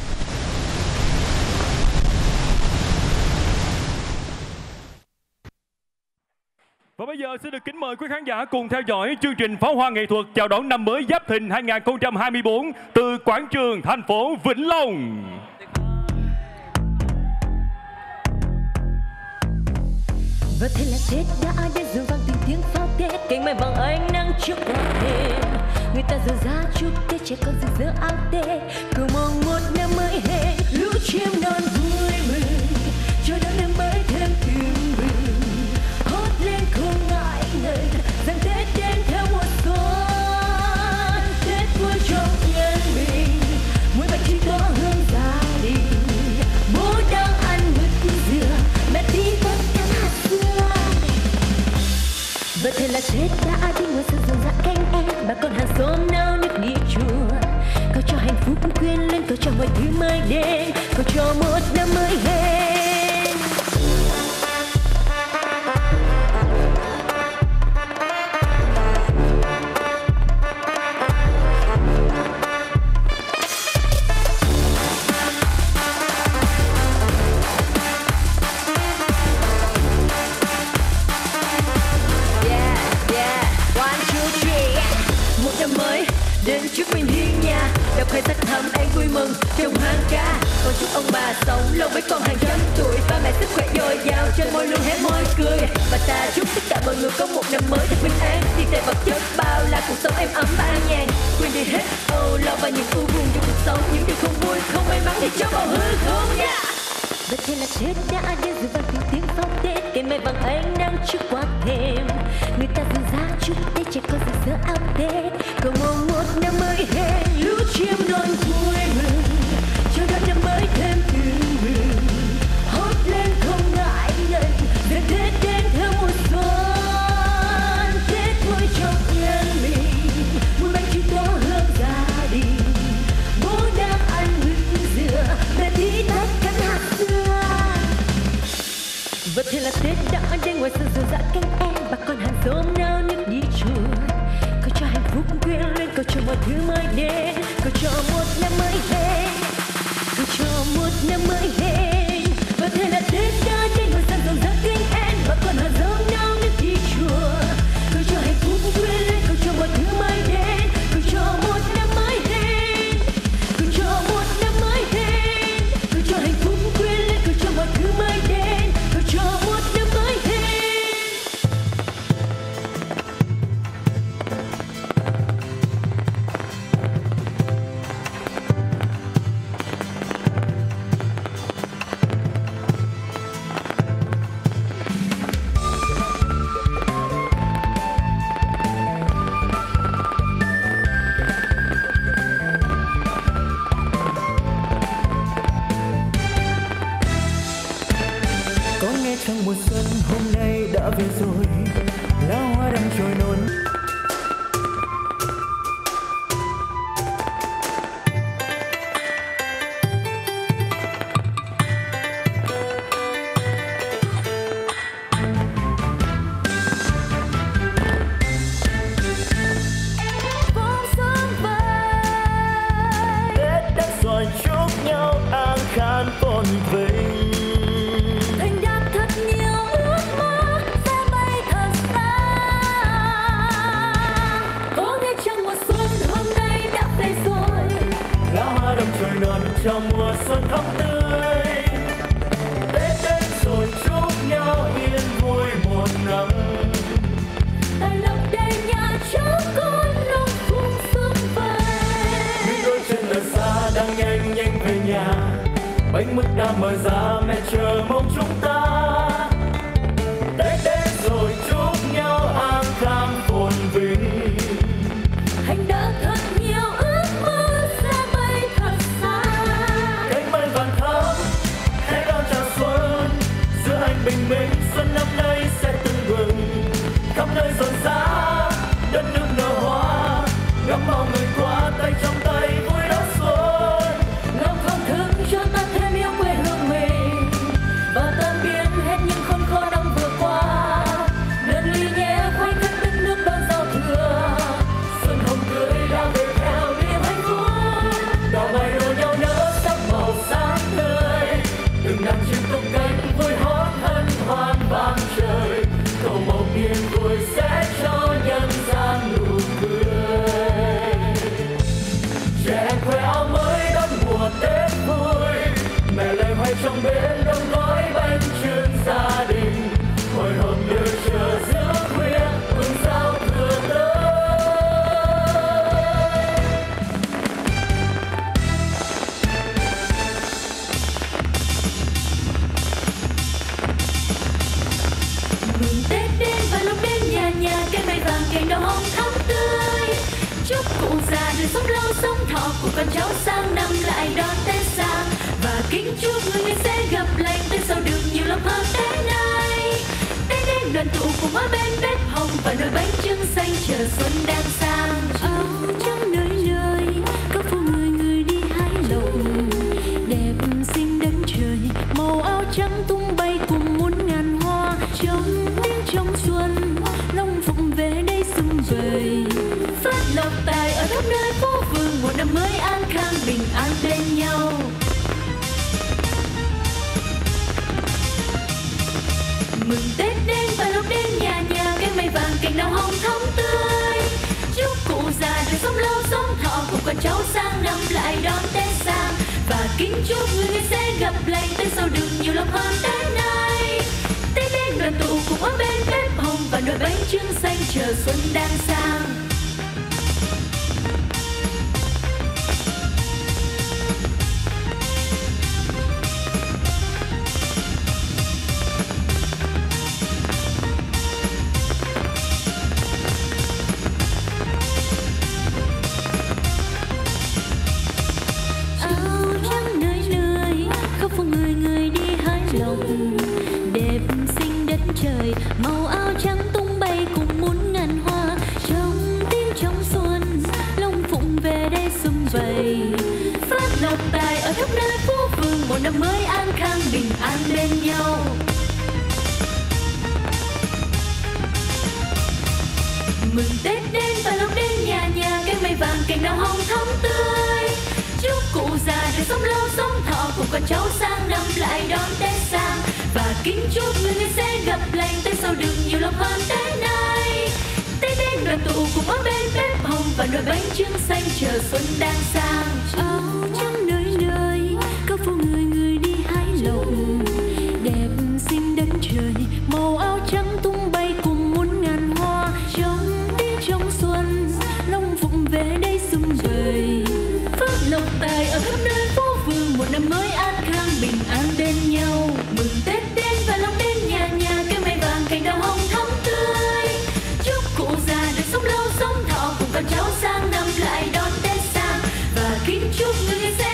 [SPEAKER 3] Và bây giờ xin được kính mời quý khán giả cùng theo dõi chương trình pháo hoa nghệ thuật chào đón năm mới Giáp Thìn hai nghìn không trăm hai mươi tư từ quảng trường thành phố Vĩnh Long.
[SPEAKER 2] Và thế là Tết đã đến rồi, vang từng tiếng pháo Tết, cánh mai vàng ánh nắng trước qua đêm. Người ta rộn rã chúc Tết, trẻ con rực rỡ áo Tết, cầu mong một năm mới hết. Lũ chim non vui mừng, cho đón năm mới thêm tươi mừng. Hót lên không ngại ngần, rằng Tết đến theo mùa xuân. Tết vui trong nhân mình, muối bánh trưng có hương gia đình. Bố đang ăn mứt dừa, mẹ tí tất cả hạt dưa. Và thế là Tết đã đi, mùa xuân rộn rã cánh em, bà con hàng xóm nao nức đi chùa. Cầu cho hạnh phúc quyên lên, cầu cho mọi thứ mới đến, cầu cho một năm mới hết. Đến chúc mình hiên nhà, đọc khai sắc thầm anh vui mừng trong hàng ca. Còn chúc ông bà sống lâu với con hàng trăm tuổi, ba mẹ sức khỏe dồi dào, trên môi luôn hé môi cười. Và ta chúc tất cả mọi người có một năm mới thật bình an, tiền tài vật chất bao la, cuộc sống êm ấm an nhàn. Quên đi hết âu lo và những u buồn trong cuộc sống, những điều không vui không may mắn thì cho vào hư không nha. Và thế là Tết đã đến rồi, vang từng tiếng pháo Tết, cây mai vàng ánh nắng trước qua thềm. Người ta rộn rã chúc Tết, trẻ con rực rỡ áo Tết, cầu mong một năm mới hết. Lũ chim non vui mừng, cho đón năm mới thêm tươi mừng. Hót lên không ngại ngần, rằng Tết đến theo mùa xuân. Tết vui trong nhân mình, muối bánh trưng có hương gia đình. Bố đang ăn mứt dừa, mẹ tí tất cả hạt dưa. Và thế là Tết đã đến, ngoài sân rộn rã cánh em, bà con hàng xóm nao nức đi chùa. Cầu cho hạnh phúc quyên lên, cầu cho mọi thứ mới đến, cầu cho một năm mới hết, cầu cho một năm mới hết. Và thế là Tết đã đến, ngoài sân rộn rã cánh em, bà con hàng xóm nao nức đi chùa. Cầu cho hạnh phúc quyên lên, cầu cho mọi thứ mới đến, cầu cho một năm mới hết, cầu cho một năm mới hết, cầu cho hạnh phúc quyên lên, cầu cho mọi thứ mới đến, cầu cho một năm mới hết.
[SPEAKER 5] Có nghe chăng mùa xuân hôm nay đã về rồi, lá hoa đang trôi nổi.
[SPEAKER 15] Phồn vinh
[SPEAKER 2] thành đạt thật nhiều ước mơ sẽ bay thật xa. Có nghe trong mùa xuân hôm nay đã về rồi,
[SPEAKER 5] lá hoa đâm chồi non trong mùa xuân thắm tươi. Tết đến rồi chúc nhau yên vui một năm.
[SPEAKER 2] tại lộc đền nhà cháu con lòng phung sương về.
[SPEAKER 5] Những đôi chân ở xa đang nhanh nhanh về nhà, bánh mứt đã mở ra mẹ chờ mong chúng ta. Tết đến rồi chúc nhau an khang phồn vinh.
[SPEAKER 2] Hành đã thật nhiều ước mơ sẽ bay thật xa.
[SPEAKER 5] Cánh mây vàng thắm hãy đón chào xuân, giữa anh bình minh xuân năm nay sẽ tưng bừng. Khắp nơi rộn rã đất nước nở hoa, ngắm bao người qua tay trong tay vui đón xuân.
[SPEAKER 2] Lòng không thức cho ta thêm yêu quê hương mình, và tan biến hết những khốn khó năm vừa qua. Đơn ly nhẹ khoảnh khắc đất nước đón giao thừa, xuân hồng tươi đã về theo niềm hạnh phúc.
[SPEAKER 5] Đào mai đua nhau nở sắc màu sáng tươi, từng đàn chim tung cánh vui hót hân hoan vang trời. Cầu mong niềm vui sẽ cho nhân gian nụ cười. Trẻ em khoe áo mới đón mùa Tết vui, mẹ lại hoay trong bếp đong gói bánh chưng gia đình. Hồi hộp như chờ giữa khuya mừng giao thừa tới.
[SPEAKER 2] Mừng Tết đến và lúc đến nhà nhà cây mây vàng cành đào hồng thắm tươi. Chúc cụ già đời sống lâu sống thọ, của con cháu sang năm lại đón Tết sang. Và kính chúc người người sẽ gặp lành, Tết sau được nhiều lắm hơn Tết nay. Tết đến đoàn tụ cùng ở bên bếp hồng, và nồi bánh chưng xanh chờ xuân đang sang. Áo trắng nơi nơi các phố người người đi hái lộc, đẹp xinh đến trời màu áo trắng tung bay cùng muôn ngàn hoa. Trong tiếng trong xuân long phụng về đây xung vầy, phát lộc tài ở khắp nơi phố phường, một năm mới an khang bình an bên nhau. Mừng Tết đến và lúc đến nhà nhà cây mây vàng cành đào hồng thắm tươi. Chúc cụ già đời sống lâu sống thọ, cùng con cháu sang năm lại đón Tết sang. Và kính chúc người người sẽ gặp lành, Tết sau được nhiều lắm hơn Tết nay. Tết đến đoàn tụ cùng ở bên bếp hồng, và nồi bánh chưng xanh chờ xuân đang sang. Áo trắng nơi nơi khắp phố người người đi hái lộc, đẹp xinh đất trời màu áo trắng tung bay cùng muôn ngàn hoa. Trong tiếng trong xuân long phụng về đây xung vầy, phát lộc tài ở khắp nơi phố phường, một năm mới an khang bình an bên nhau. Mừng Tết đến và lúc đến nhà nhà cây mây vàng cành đào hồng thắm tươi. Chúc cụ già đời sống lâu sống thọ, cùng con cháu sang năm lại đón Tết sang. Và kính chúc người người sẽ gặp lành, Tết sau được nhiều lộc hơn Tết nay. Tết đến đoàn tụ cùng ở bên bếp hồng, và nồi bánh chưng xanh chờ xuân đang sang. Áo trắng nơi nơi các phố người người đi hái lộc, đẹp xinh đất trời màu áo trắng tung bay cùng muôn ngàn hoa. Trong tiếng trong xuân long phụng về đây xung vầy, phát lộc tài ở khắp nơi phố phường, một năm mới an khang bình an bên nhau. Mừng Tết đến và lúc đến nhà nhà cây mây vàng cành đào hồng thắm tươi. Chúc cụ già đời sống lâu sống thọ, cùng con cháu sang năm lại đón Tết sang. Và kính chúc người người sẽ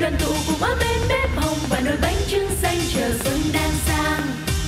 [SPEAKER 2] đoàn tụ cùng ở bên bếp hồng và nồi bánh trưng xanh chờ xuân đang sang.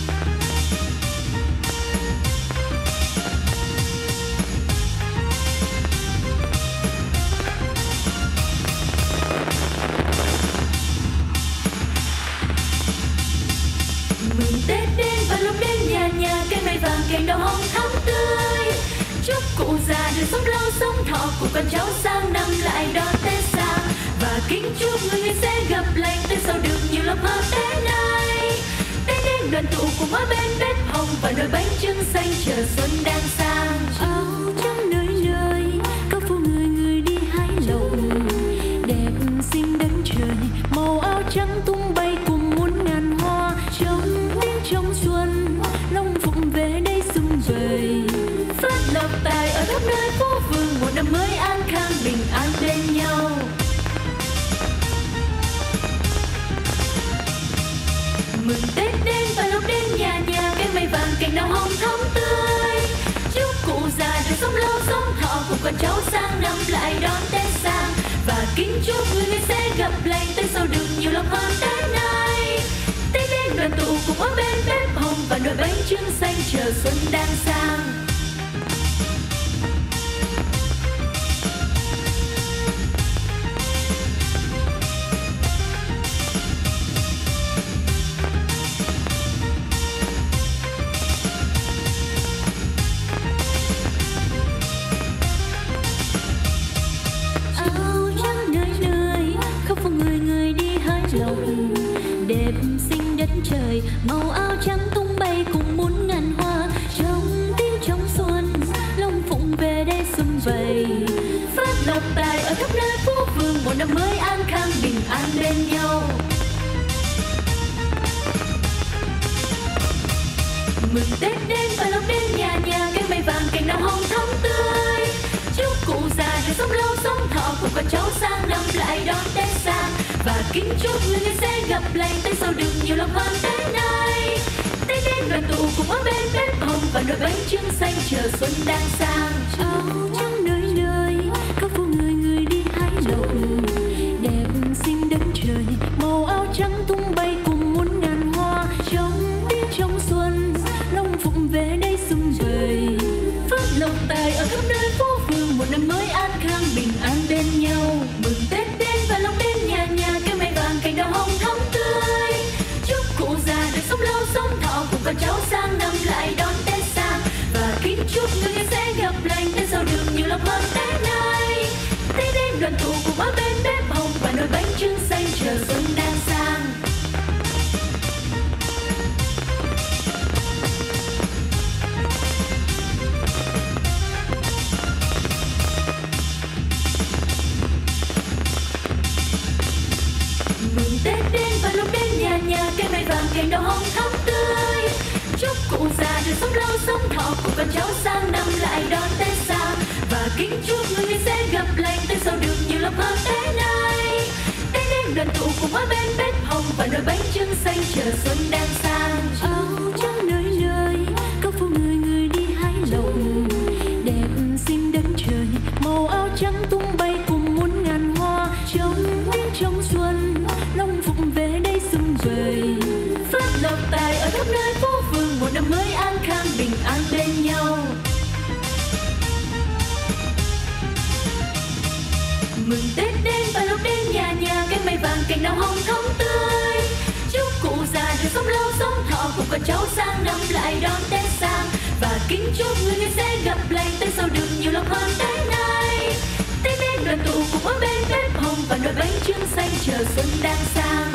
[SPEAKER 2] Mừng Tết đến và lúc đến nhà nhà cây mai vàng cành đào hồng thắm tươi. Chúc cụ già được sống lâu sống thọ cùng con cháu sang năm lại đón Tết sang. Và kính chúc người người sẽ gặp lành Tết sau được nhiều lộc hơn Tết này. Tết đến đoàn tụ cùng ở bên bếp hồng và nồi bánh trưng xanh chờ xuân đang sang.
[SPEAKER 7] Áo trắng nơi nơi các phố người người đi hái lộc, đẹp xinh đất trời màu áo trắng tung bay cùng muôn ngàn hoa. Trong tiếng trong xuân long phụng về đây sum vầy,
[SPEAKER 2] phát lộc tài ở khắp nơi phố phường, một năm mới an khang bình an bên nhau. Mừng Tết đến và lúc đến nhà nhà cây mai vàng cành đào hồng thắm tươi. Chúc cụ già được sống lâu sống thọ cùng con cháu sang năm lại đón Tết sang. Và kính chúc người người sẽ gặp lành Tết sau được nhiều lộc hơn Tết này. Tết đến đoàn tụ cùng ở bên bếp hồng và nồi bánh trưng xanh chờ xuân đang sang.
[SPEAKER 7] áo trắng nơi nơi khắp phố người người đi hái lộc, đẹp xinh đất trời màu áo trắng tung bay cùng muôn ngàn hoa. Trong tiếng trong xuân long phụng về đây sum vầy,
[SPEAKER 2] phát lộc tài ở khắp nơi phố phường, một năm mới an khang bình an bên nhau. Mừng Tết đến và lúc đến nhà nhà cây mai vàng cành đào hồng thắm tươi. Chúc cụ già được sống lâu sống thọ cùng con cháu sang năm lại đón Tết sang. Và kính chúc người người sẽ gặp lành Tết sau được nhiều lộc hơn Tết này. Tết đến đoàn tụ cùng ở bên bếp hồng và nồi bánh trưng xanh chờ xuân đang sang.
[SPEAKER 7] áo trắng nơi nơi các phố người người đi hái lộc, đẹp xinh đất trời màu áo trắng tung bay cùng muôn ngàn hoa. Trong tiếng trong xuân long phụng về đây sum vầy,
[SPEAKER 2] phát lộc tài ở khắp nơi phố phường, một năm mới an khang bình an bên nhau. Mừng Tết đến và lúc đến nhà nhà cây mai vàng cành đào hồng thắm tươi. Chúc cụ già được sống lâu sống thọ cùng con cháu sang năm lại đón Tết sang. Và kính chúc người người sẽ gặp lành Tết sau được nhiều lộc hơn Tết này. Tết đến đoàn tụ cùng ở bên bếp hồng và nồi bánh trưng xanh chờ xuân đang sang. Mừng Tết đến và lúc đến nhà nhà cây mai vàng cành đào hồng thắm tươi. Chúc cụ già được sống lâu sống thọ cùng con cháu sang năm lại đón Tết sang. Và kính chúc người người sẽ gặp lành Tết sau được nhiều lộc hơn Tết này. Tết đến đoàn tụ cùng ở bên bếp hồng và nồi bánh trưng xanh chờ xuân đang sang.
[SPEAKER 7] áo trắng nơi nơi các phố người người đi hái lộc, đẹp xinh đất trời màu áo trắng tung bay cùng muôn ngàn hoa. Trong tiếng trong xuân long phụng về đây sum vầy,
[SPEAKER 2] phát lộc tài ở khắp nơi phố phường, một năm mới an khang bình an bên nhau. Mừng Tết đến và lúc đến nhà nhà cây mai vàng cành đào hồng thắm tươi. Chúc cụ già được sống lâu sống thọ cùng con cháu sang năm lại đón Tết sang. Và kính chúc người người sẽ gặp lành Tết sau được nhiều lộc hơn Tết này. Tết đến đoàn tụ cùng ở bên bếp hồng và nồi bánh trưng xanh chờ xuân đang sang.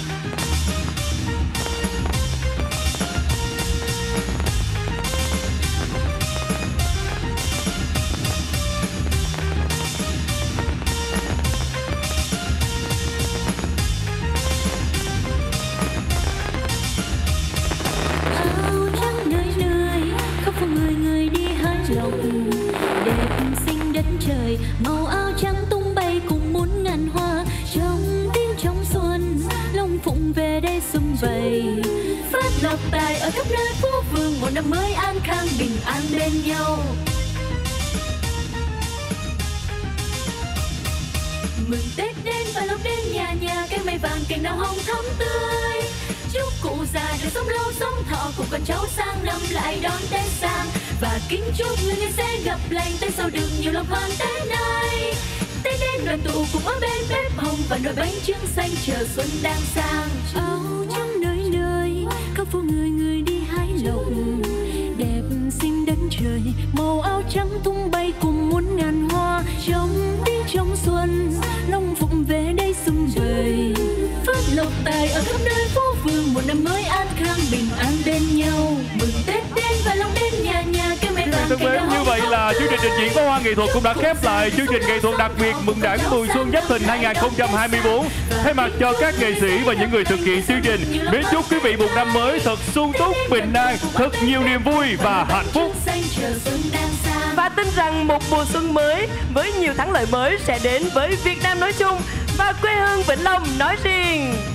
[SPEAKER 7] áo trắng nơi nơi khắp phố người người đi hái lộc, đẹp xinh đất trời màu áo trắng tung bay cùng muôn ngàn hoa. Trong tiếng trong xuân long phụng về đây sum vầy,
[SPEAKER 2] phát lộc tài ở khắp nơi phố phường, một năm mới an khang bình an bên nhau. Mừng Tết đến và lúc đến nhà nhà cây mây vàng cành đào hồng thắm tươi. Chúc cụ già được sống lâu sống thọ cùng con cháu sang năm lại đón Tết sang. Và kính chúc người người sẽ gặp lành Tết sau được nhiều lộc hơn Tết này. Tết đến đoàn tụ cùng ở bên bếp hồng và nồi bánh trưng xanh chờ xuân đang sang.
[SPEAKER 20] Áo trắng nơi nơi các phố người người đi hái lộc, đẹp xinh đất trời màu áo trắng tung bay cùng muôn ngàn hoa. Trong tiếng trong xuân long phụng về đây sum vầy,
[SPEAKER 2] Phước lộc tài ở khắp nơi phố phường, một năm mới an khang bình an bên nhau. Mừng Tết đến và long đến nhà nhà cây mây vàng
[SPEAKER 3] thân mến, như vậy là chương trình trình diễn pháo hoa nghệ thuật cũng đã khép lại chương trình nghệ thuật đặc biệt mừng Đảng mùa xuân Giáp Thìn hai không hai tư. Thay mặt cho các nghệ sĩ và những người thực hiện chương trình, mến chúc quý vị một năm mới thật sung túc, bình an, thật nhiều niềm vui và hạnh phúc.
[SPEAKER 4] Và tin rằng một mùa xuân mới với nhiều thắng lợi mới sẽ đến với Việt Nam nói chung và quê hương Vĩnh Long nói riêng.